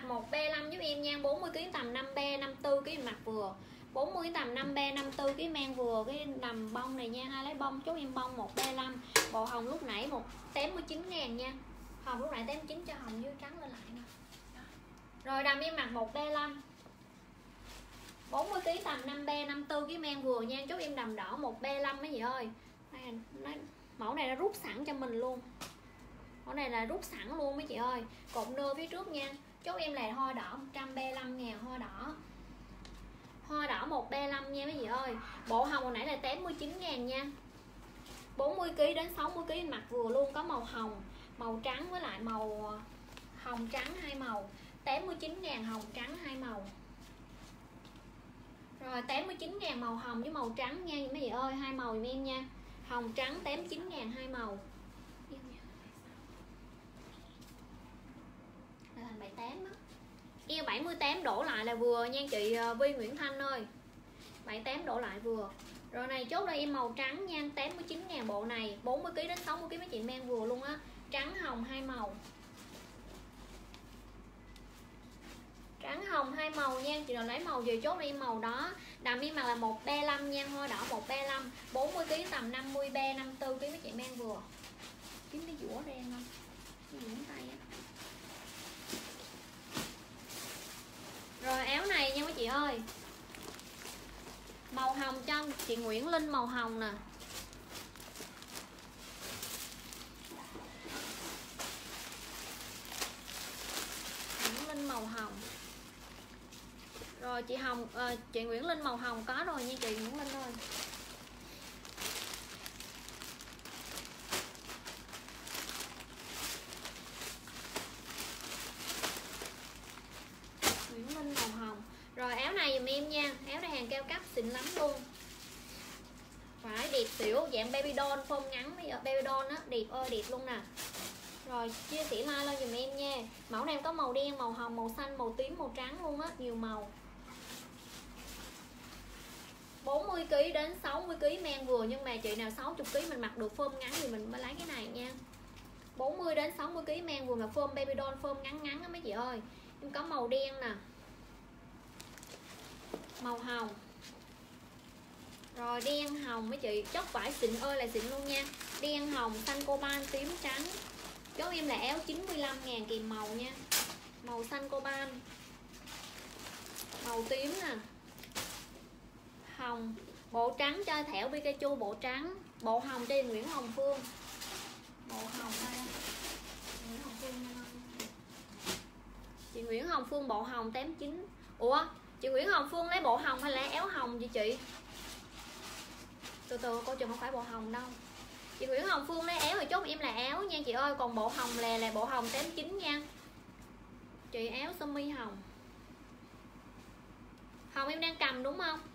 mặc một B năm giúp em nha. Bốn mươi ki lô gam tầm năm B, năm mươi tư ki lô gam mặc vừa. Bốn mươi tầm năm B, năm mươi tư ki lô gam mang vừa. Cái nằm bông này nha. Hai lấy bông chốt em bông một B năm. Bộ hồng lúc nãy một tám mươi chín ngàn nha. Hồng lúc nãy tám mươi chín cho hồng dưới trắng lên lại nè. Rồi đầm em mặc một B năm. Bốn mươi ki lô gam tầm năm B, năm mươi tư ki lô gam mang vừa nha. Chốt em đầm đỏ một B năm mấy chị ơi. Đây, nó, mẫu này nó rút sẵn cho mình luôn. Mẫu này là rút sẵn luôn mấy chị ơi. Cột nơ phía trước nha. Chốt em là hoa đỏ một trăm B năm ngàn hoa đỏ. Hoa đỏ một B năm nha mấy chị ơi. Bộ hồng hồi nãy là tám mươi chín ngàn nha. Bốn mươi ki lô gam đến sáu mươi ki lô gam mặc vừa luôn. Có màu hồng, màu trắng với lại màu hồng trắng hai màu. Tám mươi chín ngàn hồng trắng hai màu. Rồi tám mươi chín ngàn màu hồng với màu trắng nha mấy chị ơi. Hai màu giùm em nha. Hồng trắng tám mươi chín ngàn hai màu. Là thành bảy mươi tám á. Eo bảy mươi tám đổ lại là vừa nha chị Vi Nguyễn Thanh ơi. bảy mươi tám đổ lại vừa. Rồi này chốt đây em màu trắng nha, tám mươi chín ngàn bộ này. Bốn mươi ki lô gam đến sáu mươi ki lô gam mấy chị mang vừa luôn á. Trắng hồng hai màu. Trắng hồng hai màu nha. Chị nào lấy màu gì chốt đi màu đó. Đầm em mặc là một B năm nha. Hoa đỏ một B năm. Bốn mươi ki lô gam tầm năm mươi B, năm mươi tư ki lô gam mấy chị mang vừa. Kiếm cái dũa đen không? Cái dũa tay á. Rồi áo này nha mấy chị ơi. Màu hồng cho chị Nguyễn Linh màu hồng nè. Nguyễn Linh màu hồng. Rồi chị Hồng à, chị Nguyễn Linh màu hồng có rồi nha chị Nguyễn Linh ơi. Nguyễn Linh màu hồng. Rồi áo này dùm em nha. Áo này hàng cao cấp xịn lắm luôn. Phải đẹp xỉu. Dạng baby doll phông ngắn. Baby doll á. Đẹp ơi đẹp luôn nè. Rồi chia sẻ like lên dùm em nha. Mẫu này có màu đen, màu hồng, màu xanh, màu tím, màu trắng luôn á. Nhiều màu. Bốn mươi ki lô gam đến sáu mươi ki lô gam mang vừa. Nhưng mà chị nào sáu mươi ki lô gam mình mặc được phông ngắn thì mình mới lấy cái này nha. Bốn mươi đến sáu mươi ki lô gam mang vừa mà phông baby doll phông ngắn ngắn á mấy chị ơi. Em có màu đen nè, màu hồng. Rồi đen hồng mấy chị. Chốt vải xịn ơi là xịn luôn nha. Đen hồng, xanh coban, tím trắng. Chốt em là áo chín mươi lăm ngàn kìm màu nha. Màu xanh coban, màu tím nè, hồng. Bộ trắng cho Thảo Pikachu bộ trắng. Bộ hồng cho Nguyễn Hồng Phương. Bộ hồng đây. Nguyễn Hồng Phương. Chị Nguyễn Hồng Phương bộ hồng tám mươi chín. Ủa chị Nguyễn Hồng Phương lấy bộ hồng hay là áo hồng vậy chị? Từ từ cô chừng không phải bộ hồng đâu. Chị Nguyễn Hồng Phương lấy áo thì chốt em là áo nha chị ơi. Còn bộ hồng là là bộ hồng tám mươi chín nha. Chị áo sơ mi hồng. Hồng em đang cầm đúng không?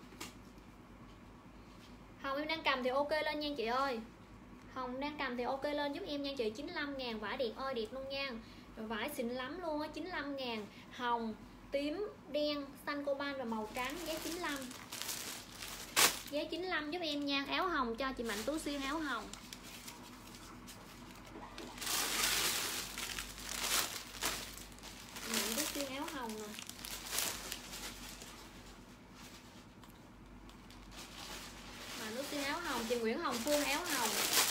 Hồng em đang cầm thì ok lên nha chị ơi. Hồng đang cầm thì ok lên giúp em nha chị. Chín mươi lăm ngàn vải đẹp ơi đẹp luôn nha. Rồi vải xịn lắm luôn á. Chín mươi lăm ngàn. Hồng, tím, đen, xanh coban và màu trắng. Giá chín mươi lăm. Giá chín mươi lăm giúp em nha. Áo hồng cho chị Mạnh Tú Xuyên áo hồng. Mạnh Tú Xuyên áo hồng nè. Mạnh Tú Xuyên áo hồng. Chị Nguyễn Hồng Phương áo hồng.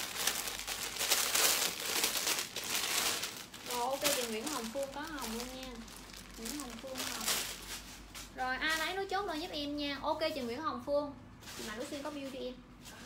Rồi ok chị Nguyễn Hồng Phương có hồng luôn nha. Nguyễn Hồng Phương hồng. Rồi ai lấy nó chốt lên giúp em nha. Ok chị Nguyễn Hồng Phương. Chị Mạnh Tú Xuyên có view cho em.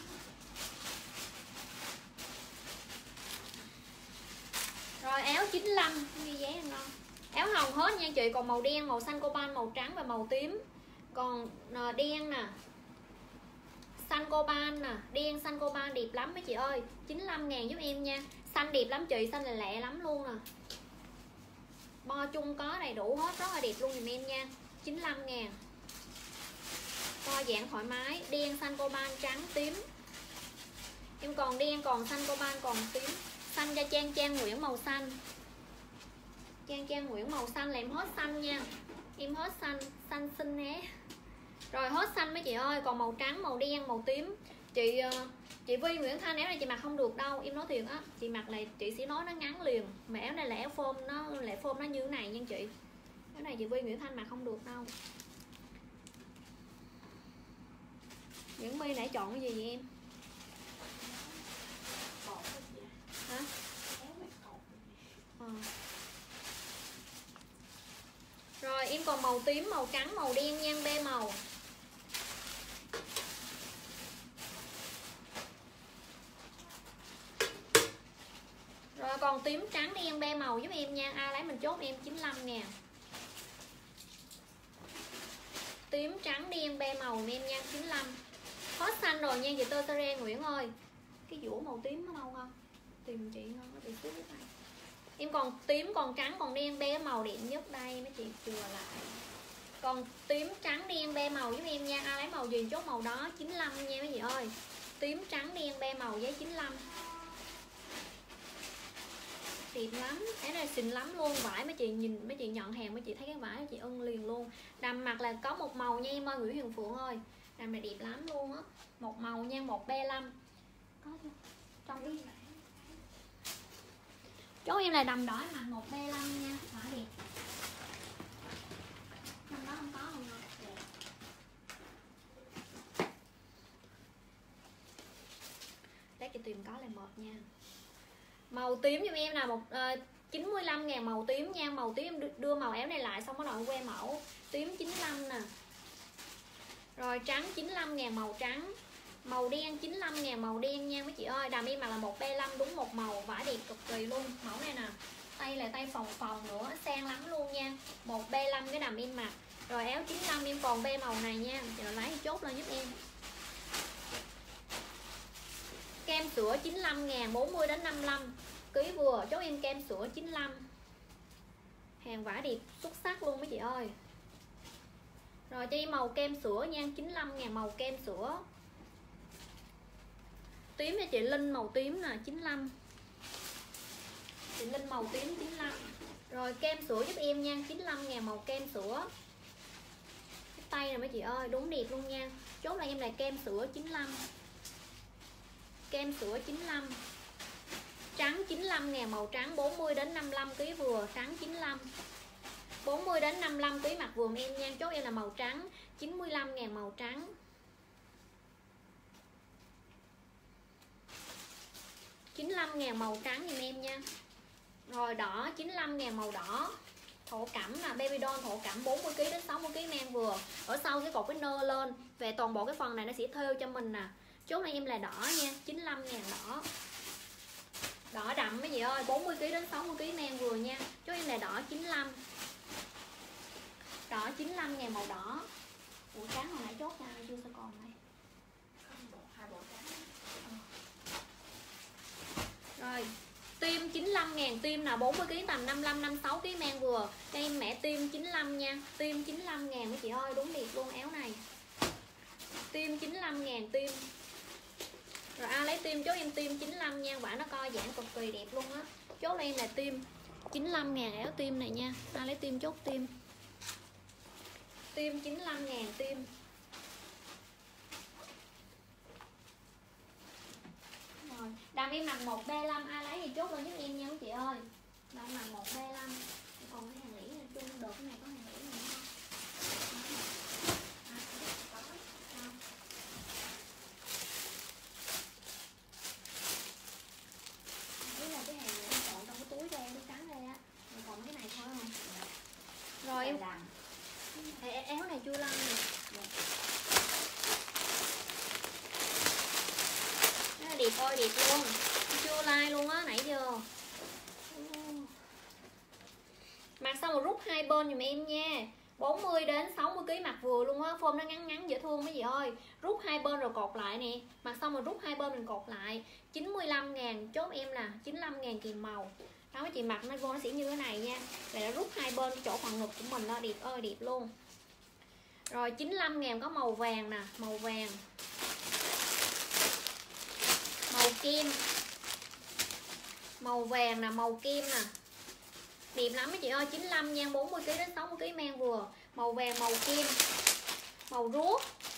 Rồi áo chín mươi lăm ghi giá em không? Áo hồng hết nha chị. Còn màu đen, màu xanh coban, màu trắng và màu tím. Còn đen nè, xanh coban nè, đen xanh coban đẹp lắm mấy chị ơi. Chín mươi lăm ngàn giúp em nha. Xanh đẹp lắm chị, xanh là lẹ lắm luôn nè. Bo chung có đầy đủ hết, rất là đẹp luôn dùm em nha. Chín mươi lăm ngàn. Co dạng thoải mái. Đen, xanh coban, trắng, tím. Em còn đen, còn xanh coban, còn tím. Xanh cho Trang Trang Nguyễn màu xanh. Trang Trang Nguyễn màu xanh là em hết xanh nha. Em hết xanh, xanh xinh né. Rồi hết xanh mấy chị ơi. Còn màu trắng, màu đen, màu tím. Chị chị Vi Nguyễn Thanh áo này chị mặc không được đâu. Em nói thiệt á. Chị mặc này chị sẽ nói nó ngắn liền. Mà áo này là áo phôm, nó lại phôm nó như thế này nha chị. Cái này chị Vi Nguyễn Thanh mặc không được đâu. Nguyễn My nãy chọn cái gì vậy em? Hả? À. Rồi em còn màu tím, màu trắng, màu đen nha, B màu. Rồi còn tím trắng đen B màu giúp em nha. Ai lấy mình chốt em chín mươi lăm ngàn. Tím trắng đen B màu em nha, chín mươi lăm. Hết xanh rồi nha chị Tơ Sare Nguyễn ơi. Cái vũ màu tím nó đâu không? Tìm chị không, nó bị xíu cái tay. Em còn tím, còn trắng, còn đen B màu đẹp nhất đây mấy chị chừa lại. Còn tím trắng đen B màu giúp em nha. Ai lấy màu gì chốt màu đó, chín mươi lăm nha mấy chị ơi. Tím trắng đen B màu với chín mươi lăm. Đẹp lắm, cái này xinh lắm luôn. Vải mấy chị nhìn, mấy chị nhận hàng mấy chị thấy cái vải mấy chị ưng liền luôn. Đầm mặt là có một màu nha em ơi, Nguyễn Huyền Phượng ơi. Đầm này đẹp lắm luôn á. Một màu nha, một B năm. Có chưa? Trong cái chốt em là đầm đỏ mặt một B năm nha, vải đẹp. Trong đó không có không đâu. Để chị tìm có là một nha. Màu tím cho em là một uh, chín mươi lăm ngàn màu tím nha. Màu tím em đưa màu áo này lại xong bắt đầu que mẫu. Tím chín mươi lăm nè. Rồi trắng chín mươi lăm ngàn màu trắng. Màu đen chín mươi lăm ngàn màu đen nha mấy chị ơi. Đầm em mặc là một B năm đúng một màu, vải đẹp cực kỳ luôn. Mẫu này nè, tay là tay phồng phồng nữa, sang lắm luôn nha. Một B năm cái đầm em mặc. Rồi áo chín mươi lăm em còn B màu này nha. Chị lấy chốt lên giúp em. Kem sữa chín mươi lăm ngàn, bốn mươi đến năm mươi lăm ký vừa, chốt em kem sữa chín mươi lăm. Hàng vải đẹp xuất sắc luôn mấy chị ơi. Rồi cho em màu kem sữa nha, chín mươi lăm ngàn màu kem sữa. Tím cho chị Linh màu tím nè, chín mươi lăm. Chị Linh màu tím chín mươi lăm. Rồi kem sữa giúp em nha, chín mươi lăm ngàn màu kem sữa. Cái tay này mấy chị ơi, đúng đẹp luôn nha. Chốt là em là kem sữa chín mươi lăm. Kem sữa chín mươi lăm. Trắng chín mươi lăm ngàn màu trắng, bốn mươi đến năm mươi lăm ký vừa, trắng chín mươi lăm. bốn mươi đến năm mươi lăm ký mặc vừa em nha, chốt em là màu trắng, chín mươi lăm ngàn màu trắng. chín mươi lăm ngàn màu trắng giùm em nha. Rồi đỏ chín mươi lăm ngàn màu đỏ. Thổ cẩm là baby doll thổ cẩm bốn mươi ký đến sáu mươi ký men vừa. Ở sau cái cột cái nơ lên, về toàn bộ cái phần này nó sẽ thêu cho mình nè. Chốt này em là đỏ nha, chín mươi lăm ngàn đỏ. Đỏ đậm mấy chị ơi, bốn mươi ký đến sáu mươi ký men vừa nha. Chốt em là đỏ chín mươi lăm. Đỏ chín mươi lăm ngàn màu đỏ. Ủa trắng hồi nãy chốt ra chưa sao còn này. Hai bộ trắng. Rồi tim chín mươi lăm ngàn tim là bốn mươi ký tầm năm mươi lăm năm mươi sáu ký men vừa. Cho em mẹ tim chín mươi lăm nha. Tim chín mươi lăm ngàn mấy chị ơi, đúng đẹp luôn áo này. Tim chín mươi lăm ngàn tim. Rồi ai lấy tim chốt em tim chín mươi lăm nha, vải nó co giãn cực kỳ đẹp luôn á. Chốt em là tim chín mươi lăm ngàn áo tim này nha. Ai lấy tim chốt tim. Tim chín mươi lăm ngàn tim. Rồi, đầm em mặc một B năm, ai lấy thì chốt lên giúp em nha mấy chị ơi. Đầm mặc một B năm. Còn cái hàng lĩ này chung được, cái này có hàng lĩ này không? Rồi em áo này chưa lăn nè. Nó là đẹp ơi đẹp luôn. Chưa like luôn á nãy giờ. Mặc xong rồi rút hai bên giùm em nha. bốn mươi đến sáu mươi ký mặc vừa luôn á, form nó ngắn ngắn dễ thương mấy chị ơi. Rút hai bên rồi cột lại nè. Mặc xong rồi rút hai bên mình cột lại. chín mươi lăm ngàn chốt em là chín mươi lăm ngàn kìm màu. Đó mấy chị mặc nó vô nó sẽ như thế này nha. Rồi đã rút hai bên chỗ phần ngực của mình đó, đẹp ơi đẹp luôn. Rồi chín mươi lăm ngàn có màu vàng nè, màu vàng. Màu kem. Màu vàng nè, màu kem nè. Đẹp lắm mấy chị ơi, chín mươi lăm nha, bốn mươi ký đến sáu mươi ký men vừa. Màu vàng màu kem. Màu ruốc.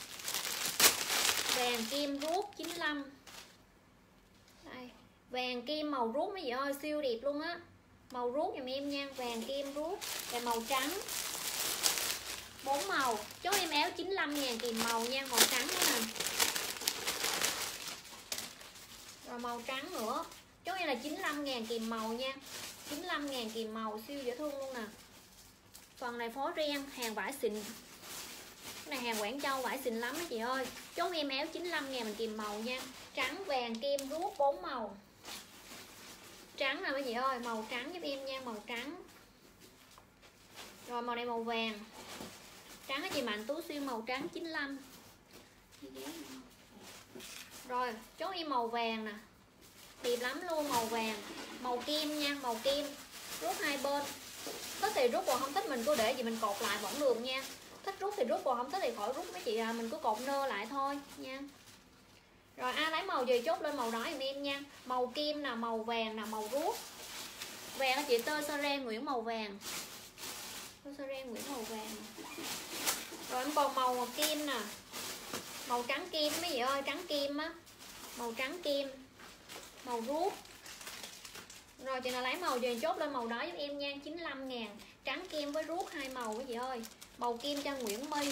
Vàng kem ruốc chín mươi lăm. Đây, vàng kem màu ruốc mấy chị ơi, siêu đẹp luôn á. Màu ruốc giùm em nha, vàng kem ruốc. Và màu trắng. bốn màu. Chốt em áo chín mươi lăm ngàn kìm màu nha, màu trắng nữa nè. Rồi màu trắng nữa. Chốt em là chín mươi lăm ngàn kìm màu nha. chín mươi lăm ngàn kìm màu, siêu dễ thương luôn nè. Phần này phối ren, hàng vải xịn. Cái này hàng Quảng Châu, vải xịn lắm đó chị ơi. Chốt em áo chín mươi lăm ngàn mình kìm màu nha. Trắng, vàng, kim, ruốc bốn màu. Trắng nè mấy chị ơi, màu trắng giúp em nha, màu trắng. Rồi màu này màu vàng. Trắng á chị Mạnh Tú siêu màu trắng chín mươi lăm. Rồi, chốt em màu vàng nè. Đẹp lắm luôn, màu vàng. Màu kim nha, màu kim. Rút hai bên. Thích thì rút, còn không thích mình cứ để gì mình cột lại vẫn được nha. Thích rút thì rút, còn không thích thì khỏi rút mấy chị à, mình cứ cột nơ lại thôi nha. Rồi ai lấy màu gì chốt lên màu đó giùm em nha. Màu kim nè, màu vàng nè, màu ruốc. Vàng chị Tơ Sare Nguyễn màu vàng. Tơ Sare Nguyễn màu vàng. Rồi em còn màu kim nè. Màu trắng kim mấy chị ơi, trắng kim á. Màu trắng kim. Màu ruốc. Rồi chị nào lấy màu gì chốt lên màu đó giúp em nha, chín mươi lăm ngàn. Trắng kim với ruốc hai màu mấy chị ơi. Màu kim cho Nguyễn My.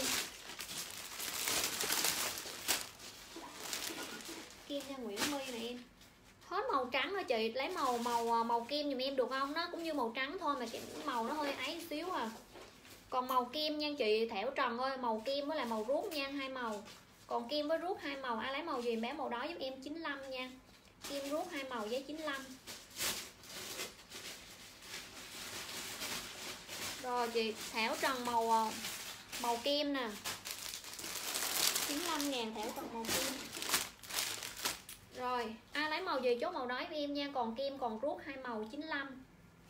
Kim cho Nguyễn My nè em. Hết màu trắng rồi chị, lấy màu màu màu kim giùm em được không? Nó cũng như màu trắng thôi mà cái màu nó hơi ấy xíu à. Còn màu kim nha chị Thảo Trần ơi, màu kim với lại màu ruốc nha, hai màu. Còn kim với ruốc hai màu, ai lấy màu gì bé màu đó giúp em chín mươi lăm nha. Kim ruốc hai màu với chín mươi lăm. Rồi chị Thảo Trần màu màu kim nè. chín mươi lăm ngàn Thảo Trần màu kim. Rồi, ai lấy màu gì chốt màu đó với em nha, còn kim còn ruốc hai màu chín mươi lăm.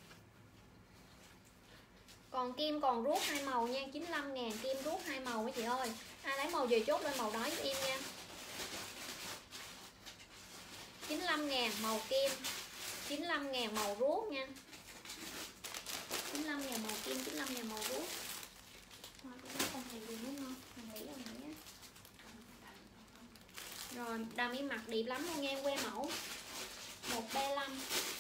Còn kim còn ruốc hai màu nha, chín mươi lăm ngàn kim ruốc hai màu mấy chị ơi. Ai lấy màu gì chốt lên màu đó giúp em nha. chín mươi lăm ngàn màu kim, chín mươi lăm ngàn màu ruốc nha. chín mươi lăm ngàn màu kim, chín mươi lăm ngàn màu ruốc. Hoa cũng không hề gì đúng không? Mình nghĩ là mình nhé. Rồi, đầm em mặc đẹp lắm luôn nha, em que mẫu một ba lăm.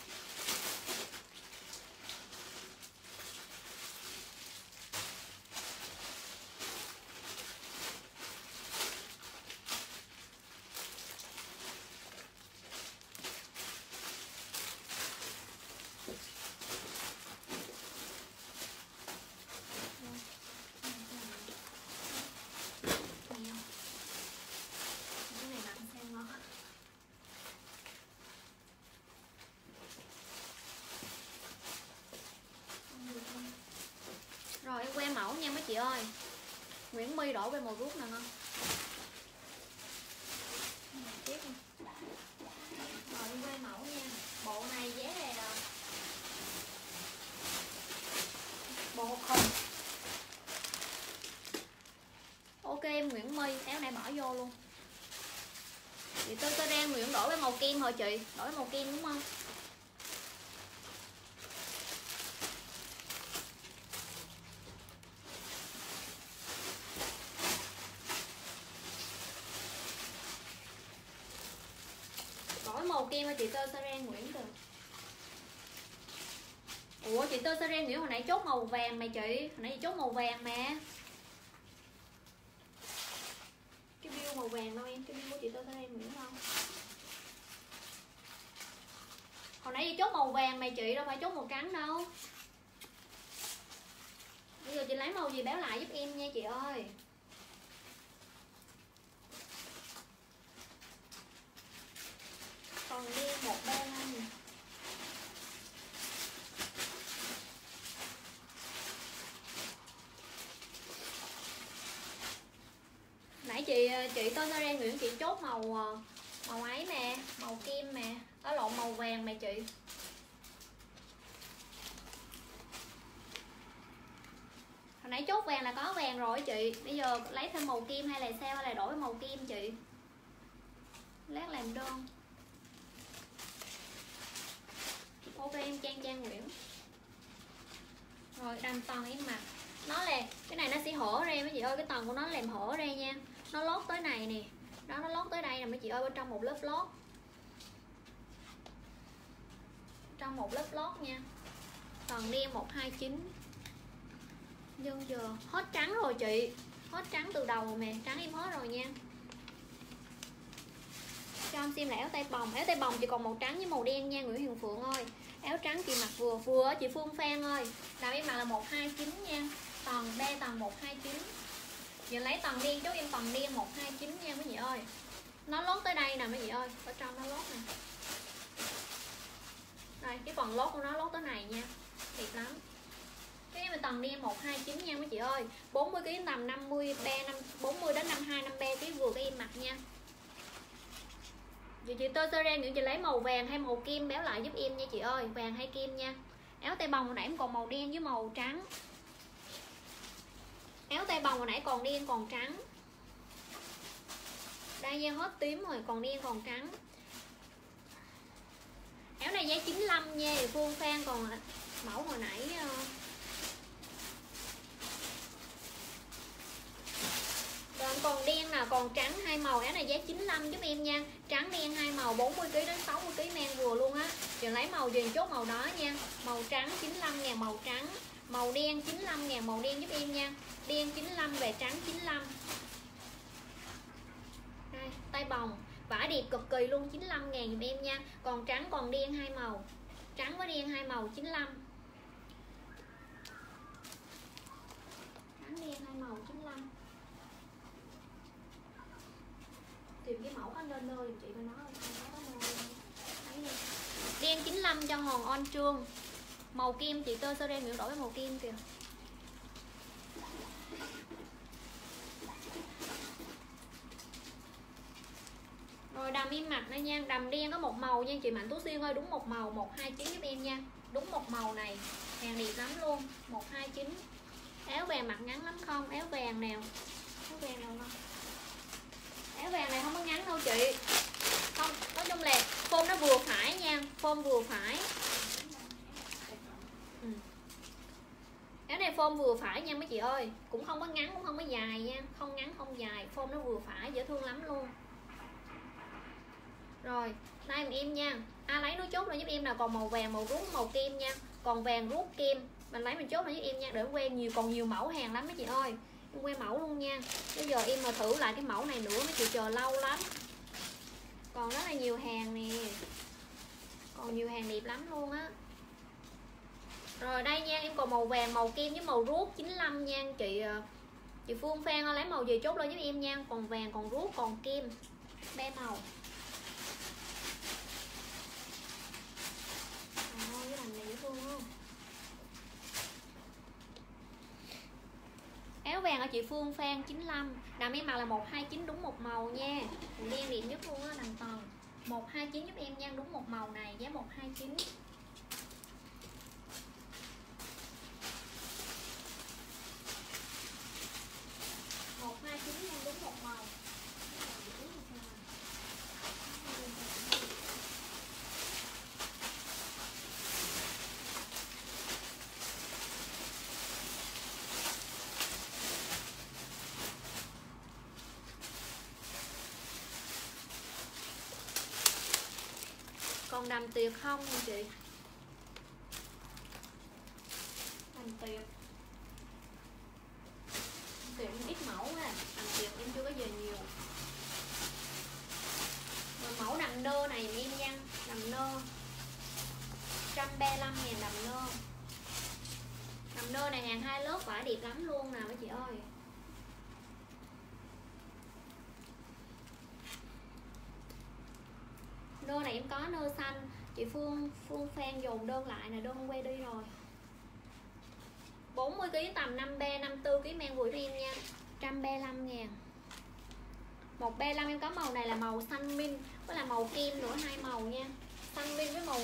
Rồi em que mẫu nha mấy chị ơi. Nguyễn My đổ về màu ruốc nè ngon. Tiếp đi. Rồi em que mẫu nha. Bộ này giá này là bộ không. Ok em Nguyễn My, áo này bỏ vô luôn. Chị tôi tôi đang Nguyễn đổ với màu kim thôi chị, đổi màu kim đúng không? Màu kim chị Tơ Saren Nguyễn được. Ủa chị Tơ Saren Nguyễn hồi nãy chốt màu vàng mà chị, hồi nãy chị chốt màu vàng mà. Cái bill màu vàng đâu em, cái bill của chị Tơ Saren Nguyễn không? Hồi nãy chị chốt màu vàng mà chị, đâu phải chốt màu trắng đâu. Bây giờ chị lấy màu gì báo lại giúp em nha chị ơi. Còn đi một ba năm. Nãy chị chị Tơ Saren Nguyễn chị chốt màu màu ấy nè, màu kim nè, ở lộn màu vàng mà chị. Hồi nãy chốt vàng là có vàng rồi chị. Bây giờ lấy thêm màu kim hay là sao, hay là đổi màu kim chị. Lát làm đơn. Ok em Trang Trang Nguyễn. Rồi đầm toàn em mặc. Nó là cái này nó sẽ hở ra mấy chị ơi, cái tầng của nó làm hở ra nha. Nó lót tới này nè. Đó nó lót tới đây nè mấy chị ơi, bên trong một lớp lót. Trong một lớp lót nha. Còn đen một hai chín. Dân giờ hết trắng rồi chị, hết trắng từ đầu rồi mẹ, trắng em hết rồi nha. Cho em xem là áo tay bồng, áo tay bồng chỉ còn màu trắng với màu đen nha Nguyễn Huyền Phượng ơi. Áo trắng chị mặc vừa vừa chị Phương Phan ơi. Làm em mặc là một hai chín nha. Tầng B tầng một hai chín. Giờ lấy tầng đen chốt em tầng đen một hai chín nha mấy chị ơi. Nó lót tới đây nè mấy chị ơi, ở trong nó lót nè. Đây, cái phần lót của nó lót tới này nha. Đẹp lắm. Cái mà tầng đen một hai chín nha mấy chị ơi. bốn mươi ki lô gam tầm năm mươi ba năm bốn mươi đến năm mươi hai năm mươi ba ký vừa cái em mặc nha. Chị chị tơ tơ ra những chị lấy màu vàng hay màu kim béo lại giúp em nha chị ơi, vàng hay kim nha. Áo tay bồng hồi nãy em còn màu đen với màu trắng. Áo tay bồng hồi nãy còn đen còn trắng. Đây nha, hết tím rồi còn đen còn trắng. Áo này giá chín mươi lăm nha Phương Phan, còn mẫu hồi nãy Còn, còn đen nè, còn trắng hai màu. Áo này giá chín mươi lăm giúp em nha. Trắng đen hai màu bốn mươi ki lô gam đến sáu mươi ki lô gam men vừa luôn á. Giờ lấy màu gì chốt màu đó nha. Màu trắng chín mươi lăm ngàn màu trắng. Màu đen chín mươi lăm ngàn màu đen giúp em nha. Đen chín mươi lăm về trắng chín mươi lăm. Đây, tay bồng vải đẹp cực kỳ luôn, chín mươi lăm ngàn giúp em nha. Còn trắng còn đen hai màu. Trắng với đen hai màu chín mươi lăm. Trắng đen hai màu chín mươi lăm. Tìm cái mẫu anh lên nơi chị phải nói không? Đen chín mươi lăm cho Hòn On Trương. Màu kim chị tơ sơ đen miễn đổi với màu kim kìa. Rồi đầm em mặc đây nha, đầm đen có một màu nha chị Mạnh Tú Xuyên ơi, đúng một màu một hai chín giúp em nha. Đúng một màu này, hàng đẹp lắm luôn, một hai chín. Áo vàng mặc ngắn lắm không? Áo vàng nào? Áo vàng nào không? Áo vàng này không có ngắn đâu chị. Không, nói chung là form nó vừa phải nha, form vừa phải. Ừ. Áo này form vừa phải nha mấy chị ơi, cũng không có ngắn cũng không có dài nha, không ngắn không dài, form nó vừa phải, dễ thương lắm luôn. Rồi, đây em nha. Ai lấy nó chốt là giúp em nào, còn màu vàng, màu ruốc, màu kim nha. Còn vàng ruốc kim, mình lấy mình chốt là giúp em nha, để em quen nhiều, còn nhiều mẫu hàng lắm mấy chị ơi. Em quen mẫu luôn nha. Bây giờ em mà thử lại cái mẫu này nữa mấy chị chờ lâu lắm. Còn rất là nhiều hàng nè. Còn nhiều hàng đẹp lắm luôn á. Rồi đây nha, em còn màu vàng, màu kim với màu ruốc chín mươi lăm nha chị. Chị Phương Phan lấy màu gì chốt lên giúp em nha. Còn vàng, còn ruốc, còn kim, ba màu. Ôi, cái đầm này dễ thương không? Áo vàng ở chị Phương Phan chín mươi lăm. Đầm em mặc là một hai chín đúng một màu nha. Màu đen đẹp nhất luôn á, đầm tầng một hai chín giúp em nha, đúng một màu này, giá một hai chín. một hai chín nha, đúng một màu. Còn đầm tiệc không nha chị? Đầm tiệc tiệc ít mẫu á, đầm tiệc em chưa có về nhiều. Rồi mẫu đầm nơ này em nha, đầm nơ một trăm ba mươi lăm ngàn đầm nơ. Đầm nơ này hàng hai lớp vải đẹp lắm luôn nè mấy chị ơi. Nơ này em có nơ xanh, chị Phương Phương Phan dồn đơn lại nè, đơn quay đi rồi. bốn mươi ki lô gam tầm năm ba năm tư ký men vừa cho em nha. một trăm ba mươi lăm ngàn. một ba mươi lăm em có màu này là màu xanh min với là màu kim nữa, hai màu nha. Xanh min với màu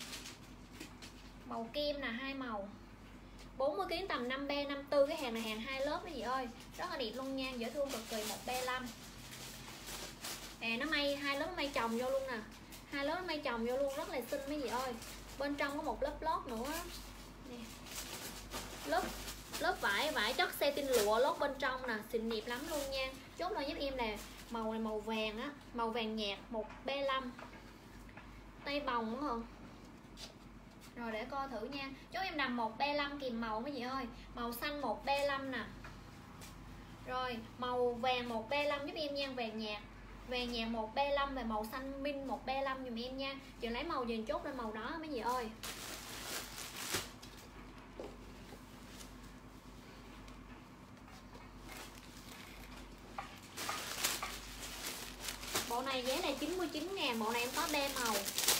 màu kim là hai màu. bốn mươi ki lô gam tầm năm ba năm tư, cái hàng này hàng hai lớp mấy chị ơi. Rất là đẹp luôn nha, dễ thương cực kỳ. Một ba mươi lăm. À, nó may hai lớp may chồng vô luôn nè. Hai lớp may chồng vô luôn, rất là xinh mấy chị ơi. Bên trong có một lớp lót nữa nè. Lớp lớp vải vải chất satin lụa lót bên trong nè, xinh đẹp lắm luôn nha. Chốt lên giúp em là màu này màu vàng á, màu vàng nhạt, một ba mươi lăm. Tay bồng đúng không? Rồi để coi thử nha. Chốt em đầm một B năm kìm màu mấy chị ơi. Màu xanh một B năm nè. Rồi màu vàng một B năm giúp em nha, vàng nhạt. Vàng nhạt một B năm và màu xanh minh một B năm dùm em nha. Chị lấy màu gì chốt lên màu đó mấy chị ơi. Bộ này giá là chín mươi chín ngàn, bộ này em có be màu.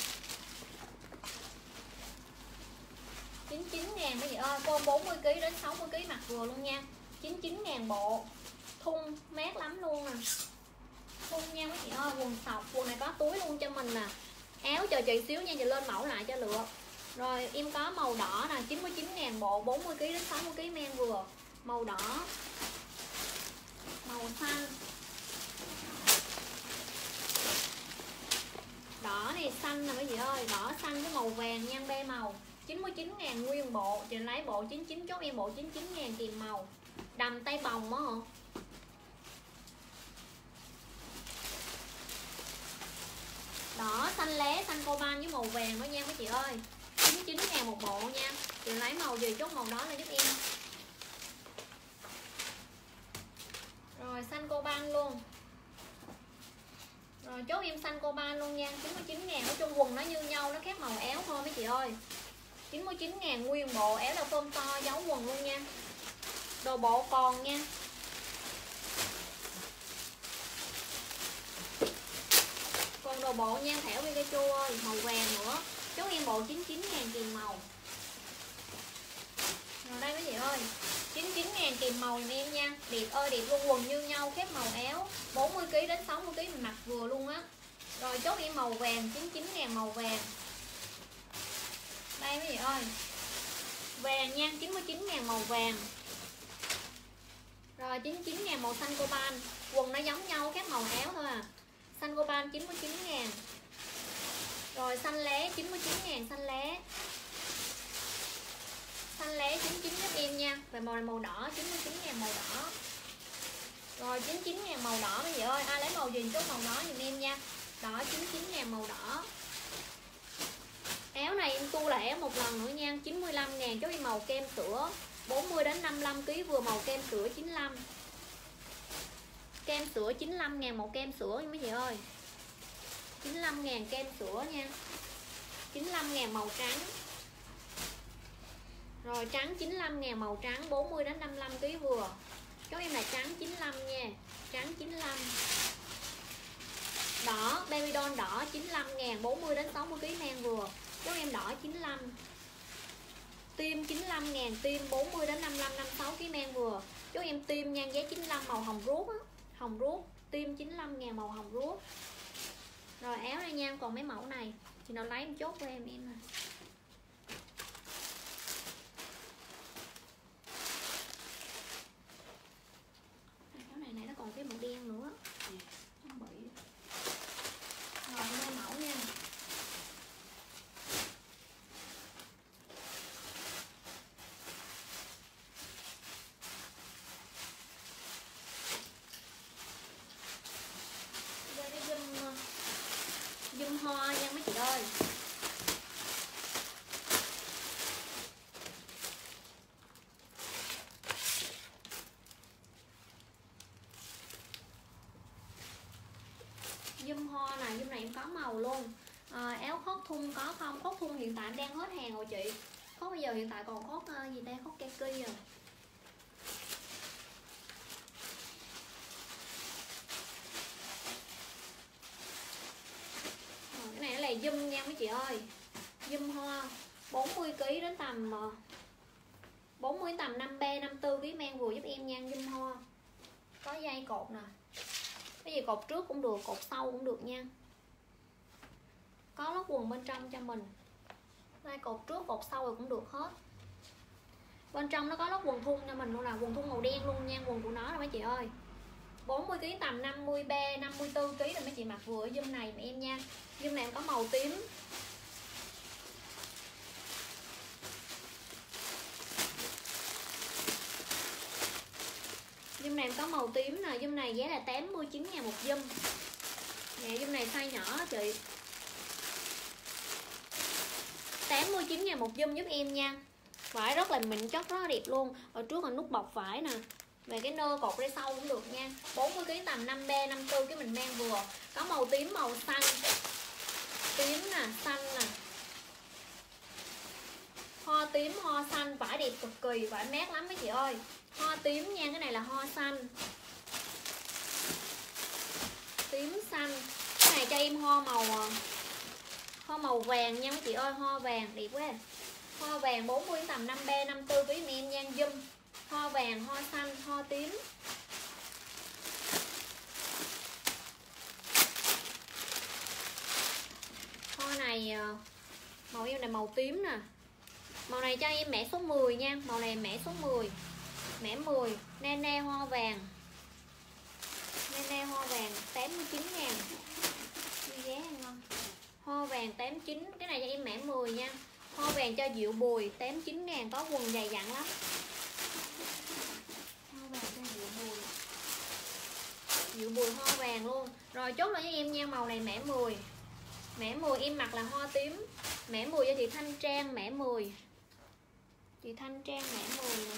chín mươi chín ngàn mấy chị ơi, con bốn mươi ki lô gam đến sáu mươi ki lô gam mặc vừa luôn nha. chín mươi chín ngàn bộ. Thun mát lắm luôn nè. Thun nha mấy chị ơi, quần sọc, quần này có túi luôn cho mình nè. Áo chờ chị xíu nha, chị lên mẫu lại cho lựa. Rồi em có màu đỏ nè, chín mươi chín ngàn bộ, bốn mươi ki lô gam đến sáu mươi ki lô gam men vừa. Màu đỏ. Màu xanh. Đỏ này xanh nè mấy chị ơi, đỏ xanh với màu vàng nha, be màu. chín mươi chín ngàn nguyên bộ, chị lấy bộ chín mươi chín chốt em bộ chín mươi chín ngàn kìm màu. Đầm tay bồng á hả? Đỏ, xanh lé, xanh coban với màu vàng đó nha mấy chị ơi. chín mươi chín ngàn một bộ nha. Chị lấy màu gì chốt màu đó là giúp em. Rồi xanh coban luôn. Rồi chốt em xanh coban luôn nha, chín mươi chín ngàn. Nói chung quần nó như nhau, nó khác màu áo thôi mấy chị ơi. chín mươi chín ngàn nguyên bộ, áo là phơm to dấu quần luôn nha. Đồ bộ còn nha. Còn đồ bộ nha, thẻo Pikachu ơi, màu vàng nữa. Chốt em bộ chín mươi chín ngàn kìm màu. Rồi đây mấy chị ơi, chín mươi chín ngàn kìm màu giùm em nha. Đẹp ơi đẹp luôn, quần như nhau, khác màu áo. bốn mươi ki lô gam đến sáu mươi ki lô gam mặc vừa luôn á. Rồi chốt em màu vàng, chín mươi chín ngàn màu vàng. Đây mấy chị ơi, vàng nha, chín mươi chín ngàn màu vàng. Rồi chín mươi chín ngàn màu xanh coban. Quần nó giống nhau, khác màu áo thôi à. Xanh coban chín mươi chín ngàn. Rồi xanh lé chín mươi chín ngàn, xanh lé. Xanh lé chín mươi chín giúp em nha. Và màu này màu đỏ, chín mươi chín ngàn màu đỏ. Rồi chín mươi chín ngàn màu đỏ mấy chị ơi. Ai lấy màu gì chốt màu đó giùm em nha. Đỏ chín mươi chín ngàn màu đỏ. Áo này em tu lại áo một lần nữa nha, chín mươi lăm ngàn chốt em màu kem sữa. bốn mươi đến năm mươi lăm ki lô gam vừa màu kem sữa chín mươi lăm. Kem sữa chín mươi lăm ngàn màu kem sữa nha mấy chị ơi. chín mươi lăm ngàn kem sữa nha. chín mươi lăm ngàn màu trắng. Rồi trắng chín mươi lăm ngàn màu trắng, bốn mươi đến năm mươi lăm ki lô gam vừa. Chốt em là trắng chín mươi lăm nha. Trắng chín mươi lăm. Đỏ, baby doll đỏ chín mươi lăm ngàn, bốn mươi đến sáu mươi ki lô gam men vừa. Chốt em đỏ chín mươi lăm. Tim chín mươi lăm ngàn, tim bốn mươi đến năm mươi lăm, năm mươi sáu ki lô gam men vừa. Chốt em tim nha, giá chín mươi lăm màu hồng ruốc á. Hồng ruốc, tim chín mươi lăm ngàn màu hồng ruốc. Rồi áo đây nha, còn mấy mẫu này chị nào lấy em chốt của em em nè. Áo này này nó còn cái màu đen nữa. Không bị. Rồi mấy mẫu nha. Dùm hoa nha mấy chị ơi. Dùm hoa này, dùm này em có màu luôn. À, áo khót thun có không? Khót thun hiện tại đang hết hàng rồi chị. Khót bây giờ hiện tại còn khót uh, gì đây? Khót kaki rồi. Này zoom nha mấy chị ơi. Zoom hoa bốn mươi ki lô gam đến tầm bốn mươi tầm năm B năm mươi tư ký men vừa giúp em nha. Zoom hoa có dây cột nè, cái gì cột trước cũng được, cột sau cũng được nha. Có lót quần bên trong cho mình, dây cột trước cột sau rồi cũng được hết. Bên trong nó có lót quần thun cho mình luôn, là quần thun màu đen luôn nha, quần của nó là mấy chị ơi. bốn mươi ki lô gam tầm năm mươi B năm mươi tư ký là mấy chị mặc vừa ở zoom này mà em nha. Zoom này em có màu tím. Zoom này em có màu tím nè, zoom này giá là tám mươi chín ngàn một zoom. Nè zoom này size nhỏ chị. tám mươi chín ngàn một zoom giúp em nha. Vải rất là mịn chất, rất là đẹp luôn. Ở trước là nút bọc vải nè, về cái nơ cột ra sau cũng được nha. bốn mươi ki lô gam tầm năm B năm tư cái mình mang vừa. Có màu tím, màu xanh, tím nè, xanh nè, hoa tím, hoa xanh. Vải đẹp cực kỳ, vải mát lắm mấy chị ơi. Hoa tím nha, cái này là hoa xanh, tím xanh. Cái này cho em hoa màu hoa màu vàng nha mấy chị ơi, hoa vàng đẹp quá. Hoa vàng bốn mươi tầm năm B năm tư với em nha, zoom. Hoa vàng, hoa xanh, hoa tím. Hoa này màu em này màu tím nè. Màu này cho em mẻ số mười nha, màu này mẻ số mười. Mẻ mười, nene hoa vàng. Nene hoa vàng tám mươi chín ngàn. Giá ngon. Hoa vàng tám mươi chín, cái này cho em mẻ mười nha. Hoa vàng cho Diệu Bùi tám mươi chín ngàn, có quần dày dặn lắm. Hoa vàng cho Diệu Bùi. Diệu Bùi hoa vàng luôn. Rồi chốt lại cho em nha, màu này mẻ mười. Mẻ mười em mặc là hoa tím. Mẻ mười cho chị Thanh Trang mẻ mười. Chị Thanh Trang mẻ mười nè.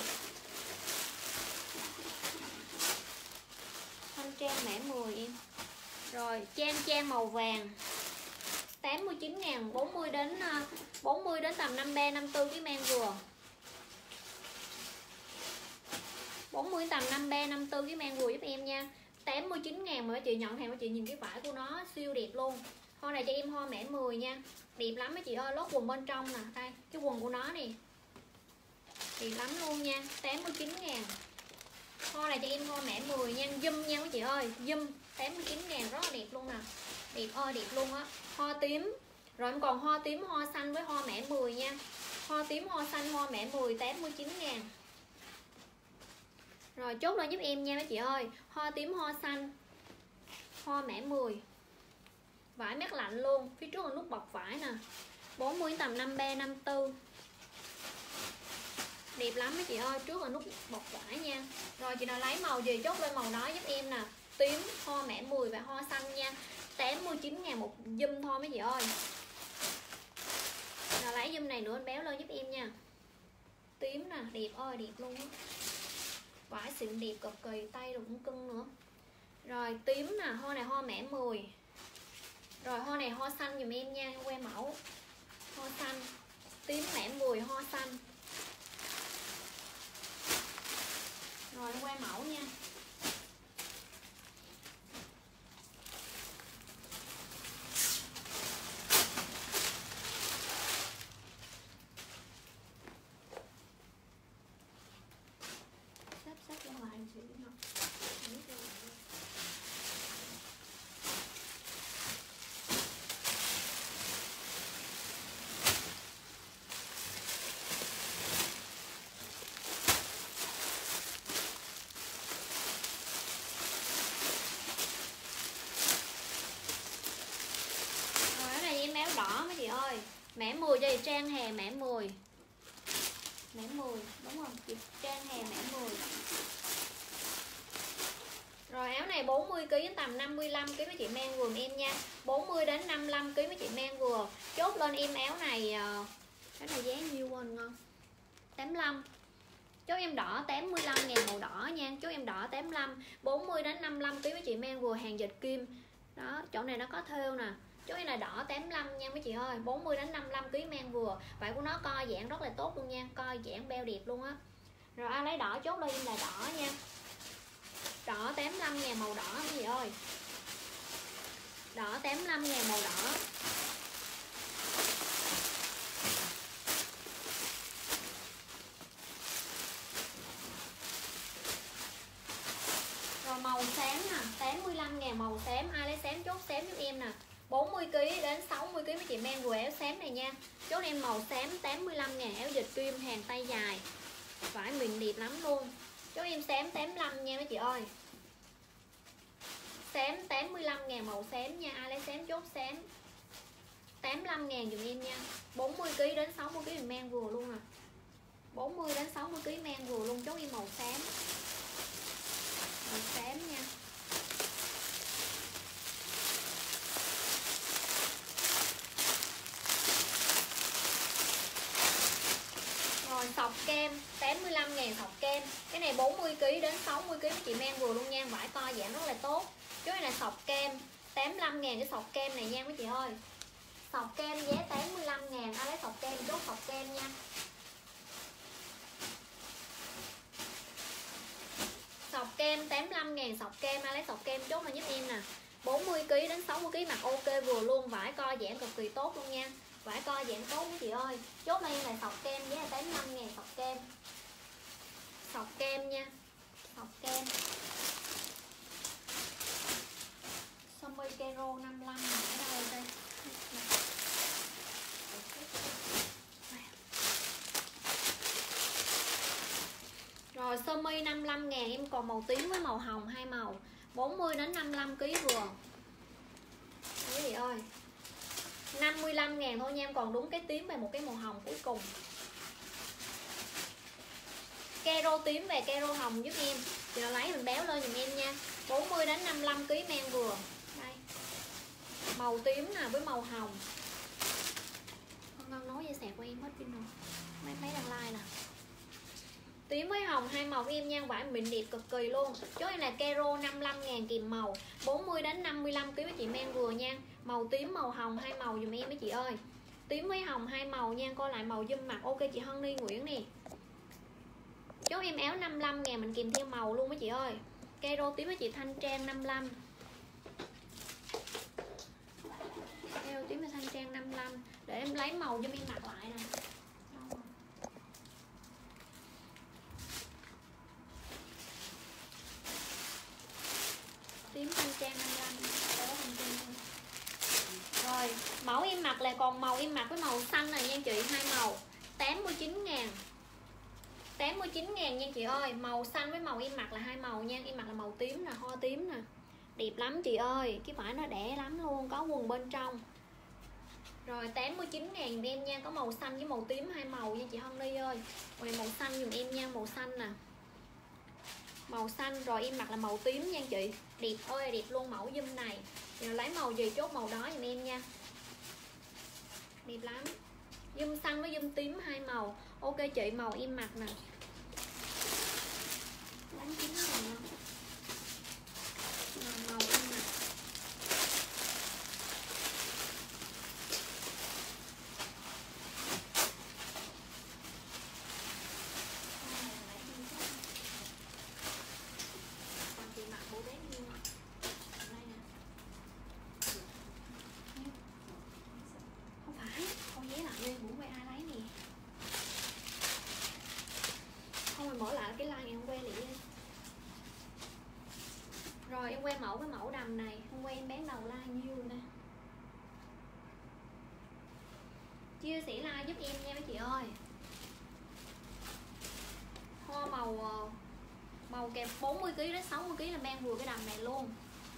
Thanh Trang mẻ mười em. Rồi Trang Trang màu vàng tám mươi chín ngàn, bốn mươi đến bốn mươi đến tầm năm B năm tư cái mang vừa. bốn mươi tầm năm B năm tư cái mang vừa giúp em nha. tám mươi chín ngàn mà mấy chị nhận hàng, mấy chị nhìn cái vải của nó siêu đẹp luôn. Hoa này cho em hoa mẻ mười nha. Đẹp lắm mấy chị ơi, lót quần bên trong nè, đây, cái quần của nó nè. Đẹp lắm luôn nha, tám mươi chín ngàn. Hoa này cho em hoa mẻ mười nha, zoom nha mấy chị ơi, zoom tám mươi chín ngàn rất là đẹp luôn nè. Đẹp ơi đẹp luôn á. Hoa tím. Rồi em còn hoa tím, hoa xanh với hoa mẻ mười nha. Hoa tím, hoa xanh, hoa mẻ mười tám mươi chín ngàn. Rồi chốt lên giúp em nha mấy chị ơi. Hoa tím, hoa xanh, hoa mẻ mười. Vải mát lạnh luôn, phía trước là nút bọc vải nè. bốn mươi tầm năm B năm tư. Đẹp lắm mấy chị ơi, trước là nút bọc vải nha. Rồi chị nào lấy màu gì chốt lên màu đó giúp em nè. Tím, hoa mẻ mười và hoa xanh nha. tám mươi chín ngàn một zoom thôi mấy chị ơi. Rồi lấy zoom này nữa anh béo lên giúp em nha. Tím nè, đẹp ơi đẹp luôn á. Vải xịn đẹp cực kỳ, tay rồi cũng cưng nữa. Rồi tím nè, hoa này hoa mẻ mười. Rồi hoa này hoa xanh dùm em nha, que mẫu. Hoa xanh, tím mẻ mười, hoa xanh. Rồi em quay mẫu nha. Sắp sắp ra ngoài chị không? Mẻ mười cho chị Trang Hè mẻ mười. Mẻ mười, đúng không? Chị Trang Hè mẻ mười. Rồi áo này bốn mươi ki lô gam tầm năm mươi lăm ki lô gam mấy chị mang vừa em nha. bốn mươi đến năm mươi lăm ki lô gam mấy chị mang vừa. Chốt lên em áo này. Áo này giá nhiêu quên ngon. tám mươi lăm. Chốt em đỏ tám mươi lăm ngàn màu đỏ nha. Chốt em đỏ tám mươi lăm. bốn mươi đến năm mươi lăm ki lô gam mấy chị mang vừa, hàng dệt kim. Đó, chỗ này nó có thêu nè. Chốt em là đỏ tám mươi lăm nha mấy chị ơi. bốn mươi đến năm mươi lăm ki lô gam mang vừa. Vải của nó co giãn rất là tốt luôn nha. Co giãn beo đẹp luôn á. Rồi ai lấy đỏ chốt lên em là đỏ nha. Đỏ tám mươi lăm ngàn màu đỏ mấy chị ơi. Đỏ tám mươi lăm ngàn màu đỏ. Rồi màu xám nè, tám mươi lăm ngàn màu xám. Ai lấy xám chốt xám giúp em nè. bốn mươi ki lô gam đến sáu mươi ki lô gam mấy chị mang vừa áo xám này nha. Chốt em màu xám tám mươi lăm ngàn, áo dệt kim hàng tay dài. Vải mịn đẹp lắm luôn. Chốt em xám tám mươi lăm nha mấy chị ơi. Xám tám mươi lăm ngàn màu xám nha. Ai lấy xám chốt xám tám mươi lăm ngàn dùm em nha. bốn mươi ki lô gam đến sáu mươi ki lô gam mình mang vừa luôn nè. bốn mươi đến sáu mươi ki lô gam mang vừa luôn. Chốt em màu xám. Màu xám nha. sọc kem tám mươi lăm ngàn sọc kem. Cái này bốn mươi ki lô gam đến sáu mươi ki lô gam chị men vừa luôn nha, vải co giãn rất là tốt. Cái này là sọc kem tám mươi lăm ngàn cái sọc kem này nha mấy chị ơi. Sọc kem giá tám mươi lăm ngàn, ai lấy sọc kem chốt sọc kem nha. Sọc kem tám mươi lăm ngàn sọc kem, ai lấy sọc kem chốt là giúp em nè. bốn mươi ki lô gam đến sáu mươi ki lô gam mặc ok vừa luôn, vải co giãn cực kỳ tốt luôn nha. Vải co giãn tốt mấy chị ơi. Chốt là em là sọc kem giá là tám mươi lăm ngàn sọc kem. Sọc kem nha. Sọc kem. Sơ mi Kero năm mươi lăm ở đâu đây? Rồi sơ mi năm mươi lăm ngàn em còn màu tím với màu hồng hai màu, bốn mươi đến năm mươi lăm ki lô gam vừa. Quý vị ơi. năm mươi lăm ngàn thôi nha, em còn đúng cái tím và một cái màu hồng cuối cùng. Kero tím về Kero hồng giúp em. Chị nào lấy mình béo lên giùm em nha. bốn mươi đến năm mươi lăm ki lô gam men vừa. Đây. Màu tím nè với màu hồng. Con Ngân nói dây sạc của em hết pin rồi. Mấy mấy đang like nè. Tím với hồng hai màu với em nha, vải mịn đẹp cực kỳ luôn. Chốt em là Kero năm mươi lăm ngàn kìm màu, bốn mươi đến năm mươi lăm ki lô gam chị men vừa nha. Màu tím màu hồng hai màu dùm em mấy chị ơi. Tím với hồng hai màu nha, coi lại màu dùm mặt. Ok chị Hân Ni Nguyễn nè. Chốt em áo năm mươi lăm ngàn mình kèm theo màu luôn mấy chị ơi. Kero tím với chị Thanh Trang năm mươi lăm. Kero tím với Thanh Trang năm mươi lăm. Để em lấy màu cho em mặc lại nè. Tím Thanh Trang năm mươi lăm. Rồi mẫu em mặc là còn màu em mặc với màu xanh này nha chị, hai màu tám mươi chín ngàn. tám mươi chín ngàn nha chị ơi. Màu xanh với màu em mặc là hai màu nha. Em mặc là màu tím nè, hoa tím nè. Đẹp lắm chị ơi. Cái vải nó đẻ lắm luôn. Có quần bên trong. Rồi tám mươi chín ngàn em nha. Có màu xanh với màu tím hai màu nha chị Hân Ni ơi. Rồi màu xanh dùm em nha. Màu xanh nè. Màu xanh. Rồi em mặc là màu tím nha chị. Đẹp ơi đẹp luôn mẫu dùm này. Rồi lấy màu gì chốt màu đó dùm em nha. Đẹp lắm. Dùm xanh với dùm tím hai màu. Ok chị, màu em mặc nè. Đánh chín rồi không? Màu em mặc. Còn chị mặc bộ bé như đây nè. Không phải, con vé lại nguyên cũng quay ai lấy nè. Không rồi mở lại cái like ngày hôm qua liền. Rồi em quay mẫu cái mẫu đầm này. Hôm qua em bán đầu like nhiêu nè. Chia sẻ like giúp em nha mấy chị ơi. Hoa màu màu kẹp bốn mươi ki lô gam đến sáu mươi ki lô gam là mang vừa cái đầm này luôn.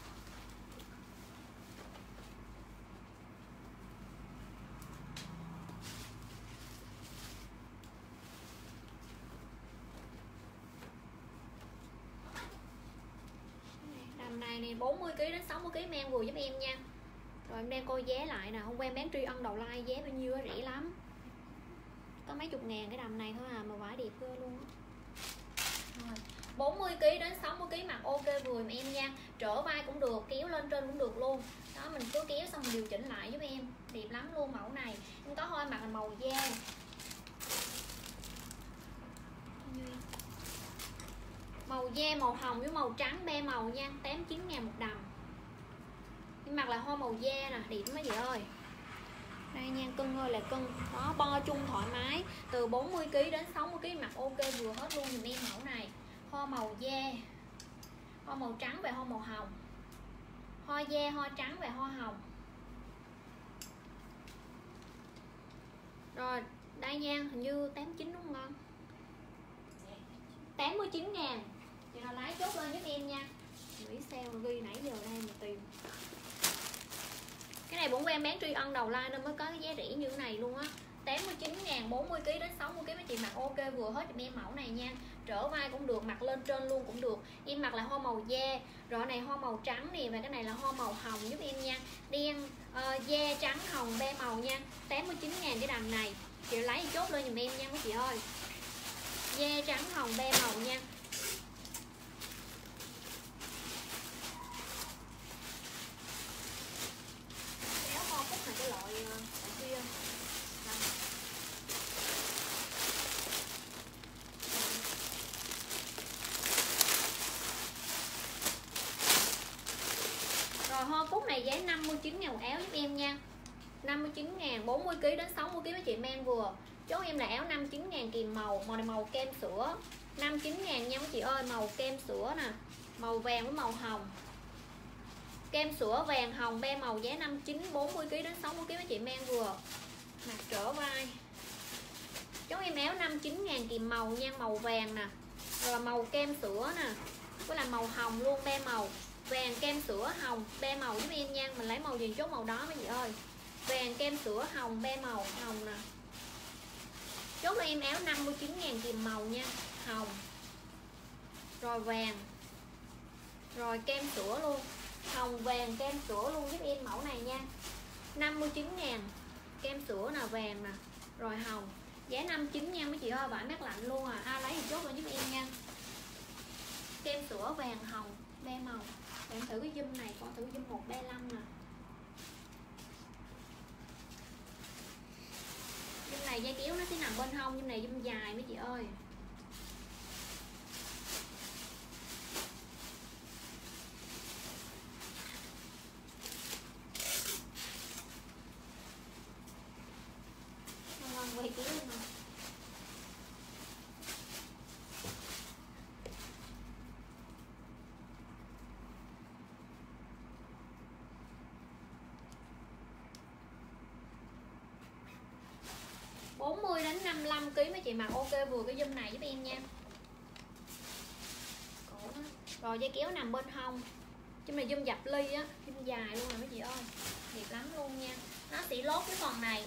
Đầm này nè bốn mươi ki lô gam đến sáu mươi ki lô gam mang vừa giúp em nha. Rồi em đang coi giá lại nè. Hôm qua em bán tri ân đầu like giá bao nhiêu á, rẻ lắm. Có mấy chục ngàn cái đầm này thôi à, mà vải đẹp cơ luôn á. Rồi bốn mươi ki lô gam đến sáu mươi ki lô gam mặc ok vừa em em nha. Trở vai cũng được, kéo lên trên cũng được luôn. Đó mình cứ kéo xong mình điều chỉnh lại giúp em. Đẹp lắm luôn mẫu này. Em có hoa mặc là màu da. Màu da màu hồng với màu trắng ba màu nha, tám mươi chín ngàn một đầm. Em mặc là hoa màu da nè, đẹp mấy chị ơi. Đây nha, cân ơi là cân. Đó, bo chung thoải mái. Từ bốn mươi ki lô gam đến sáu mươi ki lô gam mặc ok vừa hết luôn dùm em mẫu này. Hoa màu da. Hoa màu trắng và hoa màu hồng. Hoa da, hoa trắng và hoa hồng. Rồi, đây nha, hình như tám mươi chín đúng không Ngân? tám mươi chín ngàn. Chị nào lấy chốt lên giúp em nha. Nghĩ sao ghi nãy giờ đây mà tìm. Cái này bổn của em bán tri ân đầu like nên mới có cái giá rẻ như thế này luôn á. tám mươi chín ngàn, bốn mươi ki lô gam đến sáu mươi ki lô gam chị mặc ok vừa hết giùm em mẫu này nha. Trở vai cũng được, mặc lên trên luôn cũng được. Em mặc là hoa màu da. Rồi này hoa màu trắng nè. Và cái này là hoa màu hồng giúp em nha. Đen, uh, da, trắng, hồng, ba màu nha. tám mươi chín ngàn cái đầm này. Chị lấy chốt lên giùm em nha mấy chị ơi. Da trắng hồng be màu nha. Kéo Hoa Cúc này cái loại loại kia. Rồi Hoa Cúc này giá năm mươi chín ngàn một áo giúp em nha. năm mươi chín ngàn, bốn mươi ki lô gam đến sáu mươi ki lô gam mấy chị mang vừa. Chốt em là áo năm mươi chín ngàn kìm màu, màu này màu kem sữa. năm mươi chín ngàn nha mấy chị ơi, màu kem sữa nè, màu vàng với màu hồng. Kem sữa vàng hồng be màu giá năm mươi chín, bốn mươi ki lô gam đến sáu mươi ki lô gam mấy chị mang vừa. Mặt trở vai. Chốt em áo năm mươi chín ngàn kìm màu nha, màu vàng nè. Rồi màu kem sữa nè, với là màu hồng luôn be màu. Vàng kem sữa hồng be màu giúp em nha. Mình lấy màu gì chốt màu đó mấy chị ơi. Vàng kem sữa hồng be màu hồng nè. Chốt cho em áo năm mươi chín ngàn kìm màu nha, hồng. Rồi vàng. Rồi kem sữa luôn. Hồng vàng kem sữa luôn giúp em mẫu này nha. năm mươi chín ngàn. Kem sữa là vàng nè. Rồi hồng. Giá năm mươi chín nha mấy chị ơi, vải mát lạnh luôn à. Ai lấy thì chốt lên giúp em nha. Kem sữa vàng hồng be màu. Bạn thử cái zoom này, con thử zoom một ba lăm nè. Zoom này dây kéo nó sẽ nằm bên hông, zoom này zoom dài mấy chị ơi. Ngon quay kéo luôn nè. bốn mươi đến năm mươi lăm ki lô gam mấy chị mặc ok vừa cái zoom này giúp em nha. Cổ đó. Rồi dây kéo nằm bên hông. Chứ này zoom dập ly á, zoom dài luôn nè mấy chị ơi. Đẹp lắm luôn nha. Nó sẽ lót cái phần này.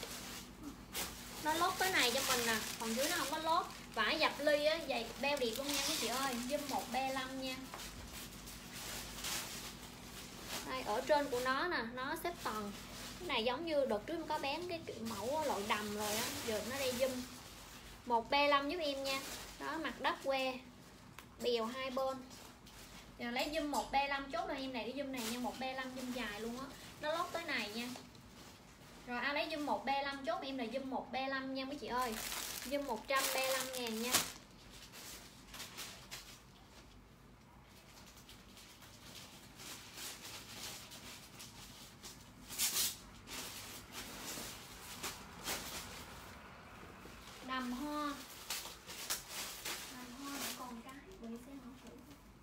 Nó lót cái này cho mình nè, phần dưới nó không có lót. Vải dập ly á, dày beo đẹp luôn nha mấy chị ơi. Zoom một ba lăm nha. Đây, ở trên của nó nè, nó xếp tầng. Cái này giống như đợt trước có bán cái mẫu loại đầm rồi á, giờ nó đây zoom một ba lăm giúp em nha. Đó, mặt đất que bèo hai bên. Giờ lấy zoom một ba lăm chốt lên em này, cái zoom này nha, một ba lăm zoom dài luôn á. Nó lót tới này nha. Rồi ai lấy zoom một ba lăm chốt em là zoom một ba lăm nha mấy chị ơi. Zoom một trăm ba mươi lăm ngàn nha. Đầm hoa. Đầm hoa vẫn còn cái, bữa xem nó thử.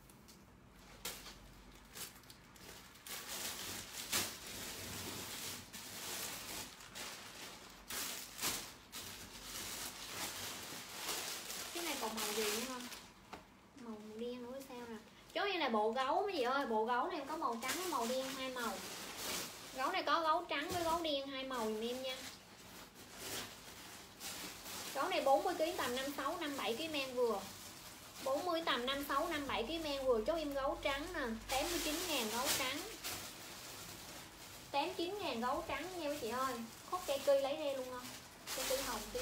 Cái này còn màu gì nữa không? Màu đen nữa sao nè. Chốt như là bộ gấu mấy chị ơi, bộ gấu này có màu trắng với màu đen hai màu. Gấu này có gấu trắng với gấu đen hai màu dùm em nha. Gấu này bốn mươi ki lô gam tầm năm mươi sáu năm mươi bảy ki lô gam men vừa. bốn mươi tầm năm mươi sáu năm mươi bảy ki lô gam men vừa. Chốt em gấu trắng nè, tám mươi chín ngàn gấu trắng. tám mươi chín ngàn gấu trắng nha mấy chị ơi. Khúc cây kỳ lấy ra luôn không? Cây kỳ hồng tím.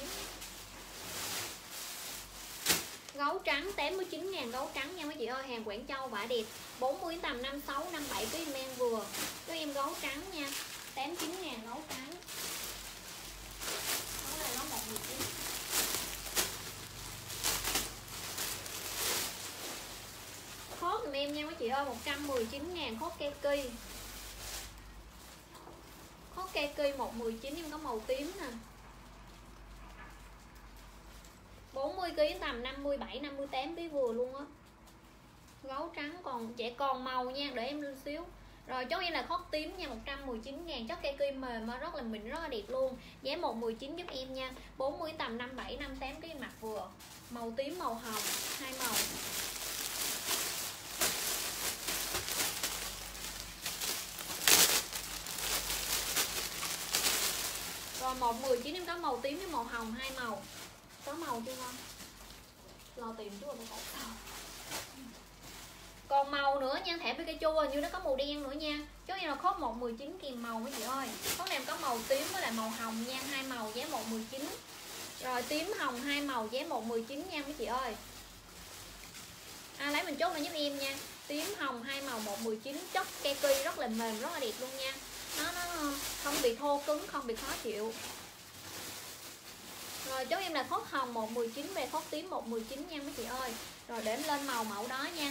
Gấu trắng tám mươi chín ngàn gấu trắng nha mấy chị ơi, hàng Quảng Châu vải đẹp. bốn mươi tầm năm mươi sáu năm mươi bảy ki lô gam men vừa. Cho em gấu trắng nha, tám mươi chín ngàn gấu trắng. Đó là nó một mười chín. Khốt dùm em nha mấy chị ơi, một trăm mười chín ngàn khốt keki. Khốt keki một mười chín em có màu tím nè. bốn mươi ki lô gam tầm năm mươi bảy năm mươi tám ký vừa luôn á. Gấu trắng còn trẻ còn màu nha, để em lên xíu. Rồi chốt em là khót tím nha, một trăm mười chín ngàn. Chất cây kim mềm rất là mịn, rất là đẹp luôn. Giá một mười chín giúp em nha. bốn mươi tầm năm mươi bảy năm mươi tám cái mặt vừa. Màu tím màu hồng, hai màu. Rồi một mười chín em có màu tím với màu hồng hai màu. Có màu chưa không? Lo tìm chú rồi có sao. Còn màu nữa nha, thẻ Pikachu hình như nó có màu đen nữa nha. Chứ như là khốt một mười chín kìm màu mấy chị ơi. Khốt này có màu tím với lại màu hồng nha, hai màu giá một mười chín. Rồi tím hồng hai màu giá một mười chín nha mấy chị ơi. À, lấy mình chốt lên giúp em nha. Tím hồng hai màu một mười chín, chất keki rất là mềm, rất là đẹp luôn nha. Nó nó không bị thô cứng, không bị khó chịu. Rồi chốt em là phốt hồng một mười chín về phốt tím một mười chín nha mấy chị ơi. Rồi để lên màu mẫu đó nha.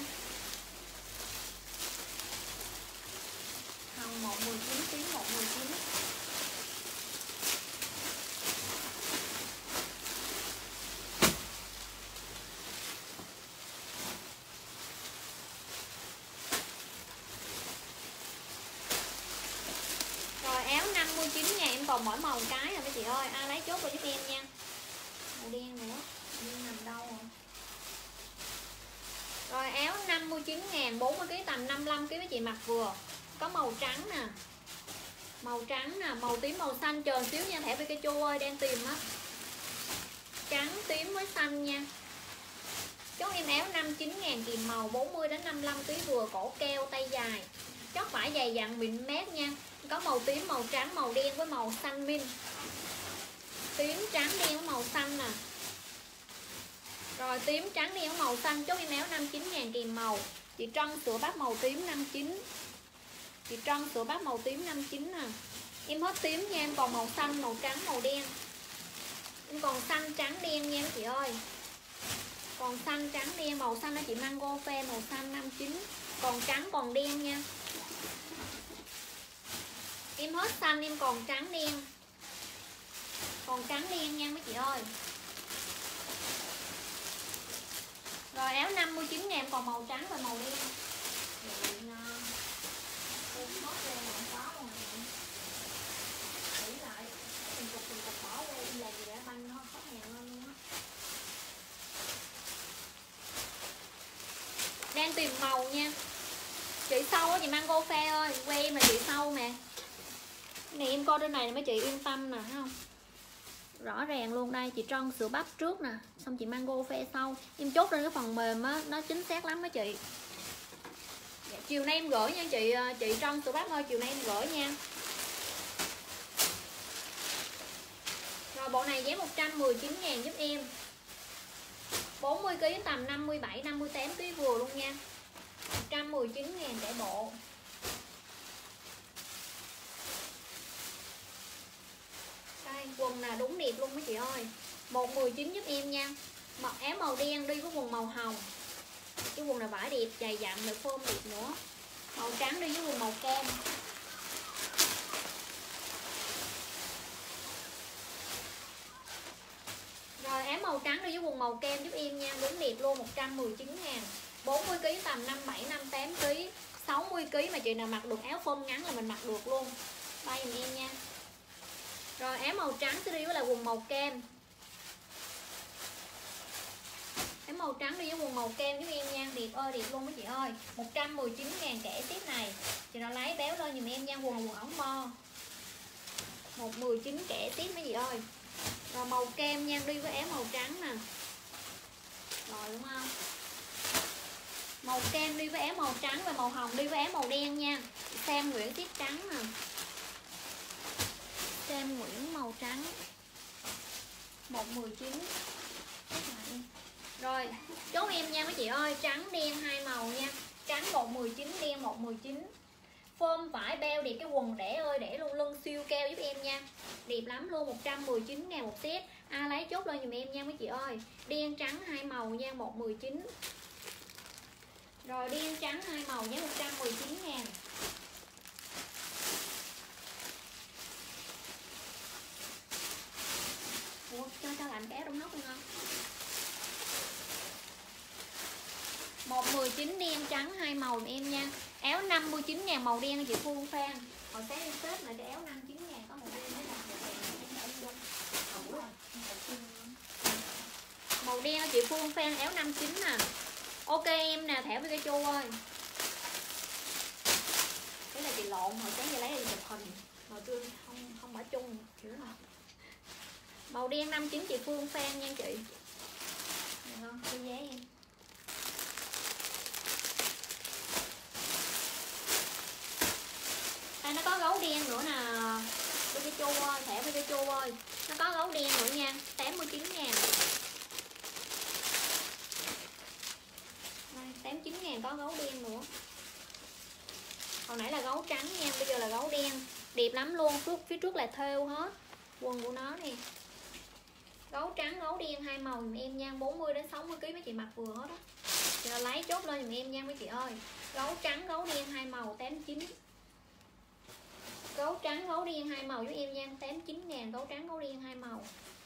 Hồng một mười chín, tím một mười chín. Rồi áo năm mươi chín ngàn em còn mỗi màu cái rồi mấy chị ơi. Ai lấy chốt vào giúp em nha. Màu đen nữa, đen nằm đâu rồi. Rồi áo năm mươi chín ngàn, bốn mươi ki lô gam tầm năm mươi lăm ki lô gam mấy chị mặc vừa. Có màu trắng nè. Màu trắng nè, màu tím, màu xanh. Chờ xíu nha thẻ Pikachu ơi, đang tìm á. Trắng, tím với xanh nha. Chốt em áo năm mươi chín ngàn kìm màu, bốn mươi đến năm mươi lăm ki lô gam vừa, cổ keo, tay dài. Chốt vải dày dặn mịn mát nha. Có màu tím, màu trắng, màu đen với màu xanh min. Tím, trắng, đen với màu xanh nè. Rồi tím, trắng, đen với màu xanh. Chốt em áo năm mươi chín ngàn kìm màu. Chị Trân sữa bắp màu tím năm mươi chín. Chị Trân sữa bắp màu tím năm mươi chín nè. Em hết tím nha, em còn màu xanh, màu trắng, màu đen. Em còn xanh, trắng, đen nha chị ơi. Còn xanh, trắng, đen, màu xanh đó chị Mango Phe màu xanh năm mươi chín. Còn trắng, còn đen nha. Em hết xanh, em còn trắng, đen. Còn trắng, đen nha mấy chị ơi. Rồi áo năm mươi chín ngàn còn màu trắng và màu đen. Đang tìm màu nha. Chị sâu á chị Mango Phe ơi, quay mà chị sâu mà. Này em coi trên này mấy chị yên tâm nè, thấy không? Rõ ràng luôn đây, chị Trân sữa bắp trước nè, xong chị Mango Phe sau. Em chốt lên cái phần mềm á, nó chính xác lắm đó chị. Dạ, chiều nay em gửi nha chị chị Trân sữa bắp thôi, chiều nay em gửi nha. Rồi bộ này giá một trăm mười chín ngàn giúp em. bốn mươi ki lô gam tầm năm mươi bảy năm mươi tám ki lô gam vừa luôn nha. một trăm mười chín ngàn cả bộ. Đây, quần là đúng đẹp luôn mấy chị ơi. một mười chín giúp em nha. Mặc áo màu đen đi với quần màu hồng. Cái quần này vải đẹp, dày dặn, được form đẹp nữa. Màu trắng đi với quần màu cam. Rồi áo màu trắng đi với quần màu kem giúp em nha, đúng đẹp luôn, một trăm mười chín ngàn. bốn mươi ki lô gam tầm năm mươi bảy năm mươi tám ki lô gam, sáu mươi ki lô gam mà chị nào mặc được áo phông ngắn là mình mặc được luôn. Bay giùm em nha. Rồi áo màu trắng sẽ đi với là quần màu kem. Áo màu trắng đi với quần màu kem giúp em nha, đẹp ơi đẹp luôn mấy chị ơi. một trăm mười chín ngàn kẻ tiếp này. Chị nào lấy béo lên giùm em nha, quần quần ống mo. một trăm mười chín kẻ tiếp mấy chị ơi. Rồi màu kem nha, đi với áo màu trắng nè. Rồi đúng không? Màu kem đi với áo màu trắng và màu hồng đi với áo màu đen nha. Sam Nguyễn tiếp trắng nè. Sam Nguyễn màu trắng. một trăm mười chín. Rồi, chốt em nha mấy chị ơi, trắng đen hai màu nha. Trắng một trăm mười chín, đen một trăm mười chín. Form vải beo đẹp, cái quần để ơi để luôn, lưng siêu keo giúp em nha. Đẹp lắm luôn, một trăm mười chín ngàn một set. Ai lấy chốt lên giùm em nha mấy chị ơi. Đen trắng hai màu nha, một trăm mười chín. Rồi đen trắng hai màu nhé, một trăm mười chín ngàn. Ủa, cho sao làm cái áo đông nóc luôn không? một trăm mười chín đen trắng hai màu em nha. Áo năm mươi chín ngàn màu đen chị Phương Phan. Hồi sáng em xếp lại cái áo năm mươi chín ngàn có màu đen với là màu đen chị Phương Phan, áo năm mươi chín nè. Ok em nè, thẻ Pikachu ơi. Cái là chị lộn, hồi sáng chị lấy đi chụp hình mà chưa không không mở chung kiểu nào. Màu đen năm mươi chín chị Phương Phan nha chị. Được không? Cái giá em. Đây nó có gấu đen nữa nè Pikachu ơi, thẻ Pikachu ơi. Nó có gấu đen nữa nha. nha, tám mươi chín ngàn. Đây, tám mươi chín ngàn có gấu đen nữa. Hồi nãy là gấu trắng nha, bây giờ là gấu đen. Đẹp lắm luôn, phía, phía trước là thêu hết. Quần của nó nè. Gấu trắng, gấu đen hai màu dùm em nha, bốn mươi đến sáu mươi ký mấy chị mặc vừa hết á. Chị nào lấy chốt lên dùm em nha mấy chị ơi. Gấu trắng, gấu đen hai màu tám mươi chín. Gấu trắng, gấu đen hai màu với em nha, tám mươi chín ngàn gấu trắng, gấu đen hai màu.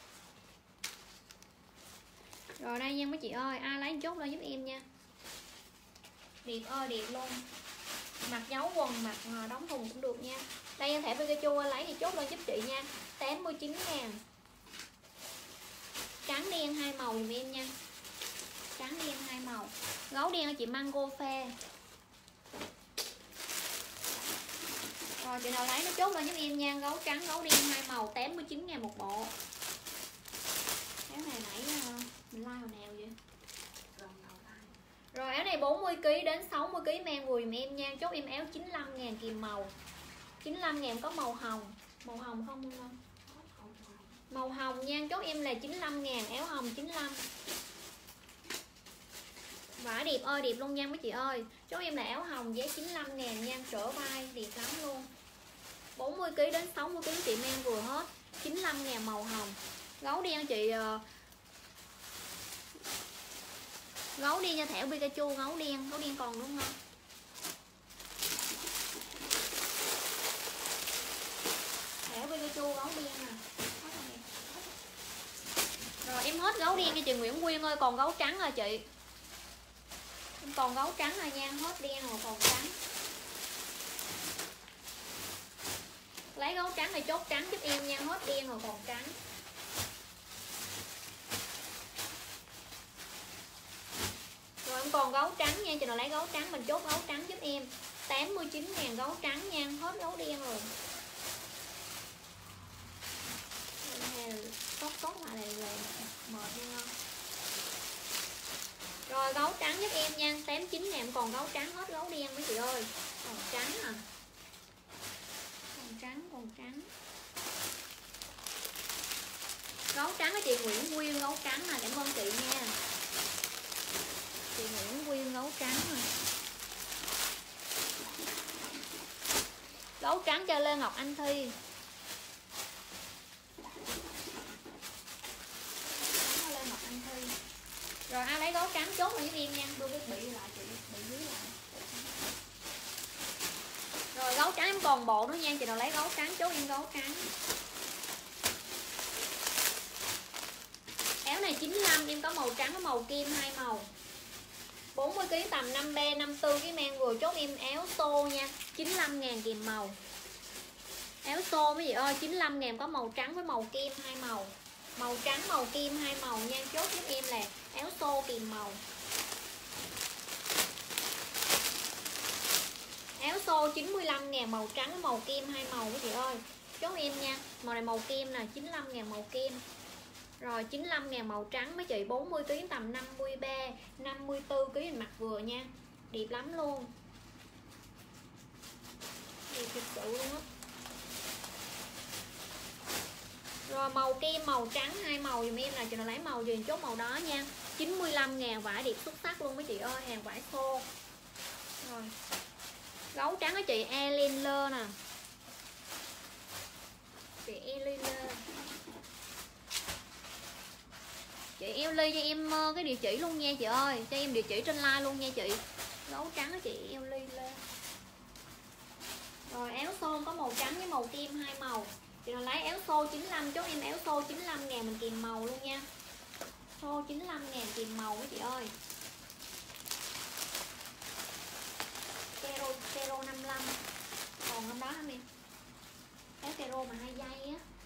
Rồi đây nha mấy chị ơi, ai lấy chốt lên giúp em nha. Đẹp ơi đẹp luôn. Mặc dấu quần, mặc đóng thùng cũng được nha. Đây em thẻ Pikachu lấy thì chốt lên giúp chị nha, tám mươi chín ngàn. Trắng đen hai màu dùm em nha. Trắng đen hai màu. Gấu đen chị Mango Phe. Rồi chị nào lấy nó chốt lên giúp em nha. Gấu trắng, gấu đen hai màu tám mươi chín ngàn một bộ. Cái này nãy mình like hồi nào vậy? Rồi áo này bốn mươi ký đến sáu mươi ký mang vừa dùm em nha. Chốt em áo chín mươi lăm ngàn kìm màu. chín mươi lăm ngàn có màu hồng. Màu hồng không không? Màu hồng nha, chốt em là chín mươi lăm ngàn, áo hồng chín mươi lăm. Vải đẹp ơi đẹp luôn nha mấy chị ơi. Chốt em là áo hồng giá chín mươi lăm ngàn nha, trở vai đẹp lắm luôn. bốn mươi ký đến sáu mươi ký chị mang vừa hết, chín mươi lăm ngàn màu hồng. Gấu đen chị uh... gấu đen cho thẻo Pikachu, gấu đen, gấu đen còn đúng không? Thẻo Pikachu gấu đen nè. Rồi em hết gấu đen cho chị Nguyễn Quyên ơi, còn gấu trắng rồi chị. Em còn gấu trắng rồi nha, hết đen rồi còn trắng. Lấy gấu trắng này chốt trắng giúp em nha, hết đen rồi còn trắng. Rồi em còn gấu trắng nha, chị nào lấy gấu trắng mình chốt gấu trắng giúp em, tám mươi chín ngàn gấu trắng nha, hết gấu đen rồi. Cốt cốt lại này là mệt luôn không? Rồi gấu trắng giúp em nha, tám mươi chín ngàn còn gấu trắng, hết gấu đen mấy chị ơi. Còn trắng à. Còn trắng, còn trắng. Gấu trắng của chị Nguyễn Quyên, gấu trắng nè, cảm ơn chị nha. Chị Nguyễn Quyên gấu trắng rồi. Gấu trắng cho Lê Ngọc Anh Thi. Lê Ngọc Anh Thi. Rồi ai lấy gấu trắng chốt với em nha, đưa cái bị lại chị, bị dưới lại. Rồi gấu trắng em còn bộ nữa nha, chị nào lấy gấu trắng chốt em gấu trắng. Áo này chín mươi lăm em có màu trắng với màu kim hai màu. bốn mươi ký tầm năm B năm mươi tư cái mang vừa chốt em áo tô nha, chín mươi lăm ngàn kìm màu. Áo tô mấy chị ơi, chín mươi lăm ngàn có màu trắng với màu kim hai màu. Màu trắng màu kim hai màu nha, chốt giúp em là áo tô kìm màu. Áo xô chín mươi lăm ngàn màu trắng với màu kim hai màu mấy chị ơi. Chốt em nha, màu này màu kim nè, chín mươi lăm ngàn màu kim. Rồi chín mươi lăm ngàn màu trắng mấy chị, bốn mươi ký tầm năm mươi ba năm mươi tư ký mình mặc vừa nha. Đẹp lắm luôn. Đẹp thực sự luôn á. Rồi màu kim màu trắng hai màu dùm em là chị nào lấy màu gì chốt màu đó nha. chín mươi lăm ngàn vải đẹp xuất sắc luôn mấy chị ơi, hàng vải khô. Rồi. Gấu trắng của chị Elin Lơ nè. Chị Elin Lơ. Chị eo ly cho em cái địa chỉ luôn nha chị ơi, cho em địa chỉ trên like luôn nha chị. Gấu trắng của chị eo ly lên. Rồi áo xô có màu trắng với màu kim hai màu. Chị nào lấy áo xô chín mươi lăm chốt em áo xô chín mươi lăm ngàn mình kìm màu luôn nha. Xô chín mươi lăm ngàn kìm màu với chị ơi. Kero Kero năm mươi lăm. Còn hôm đó hả em? Áo Kero mà hai dây á.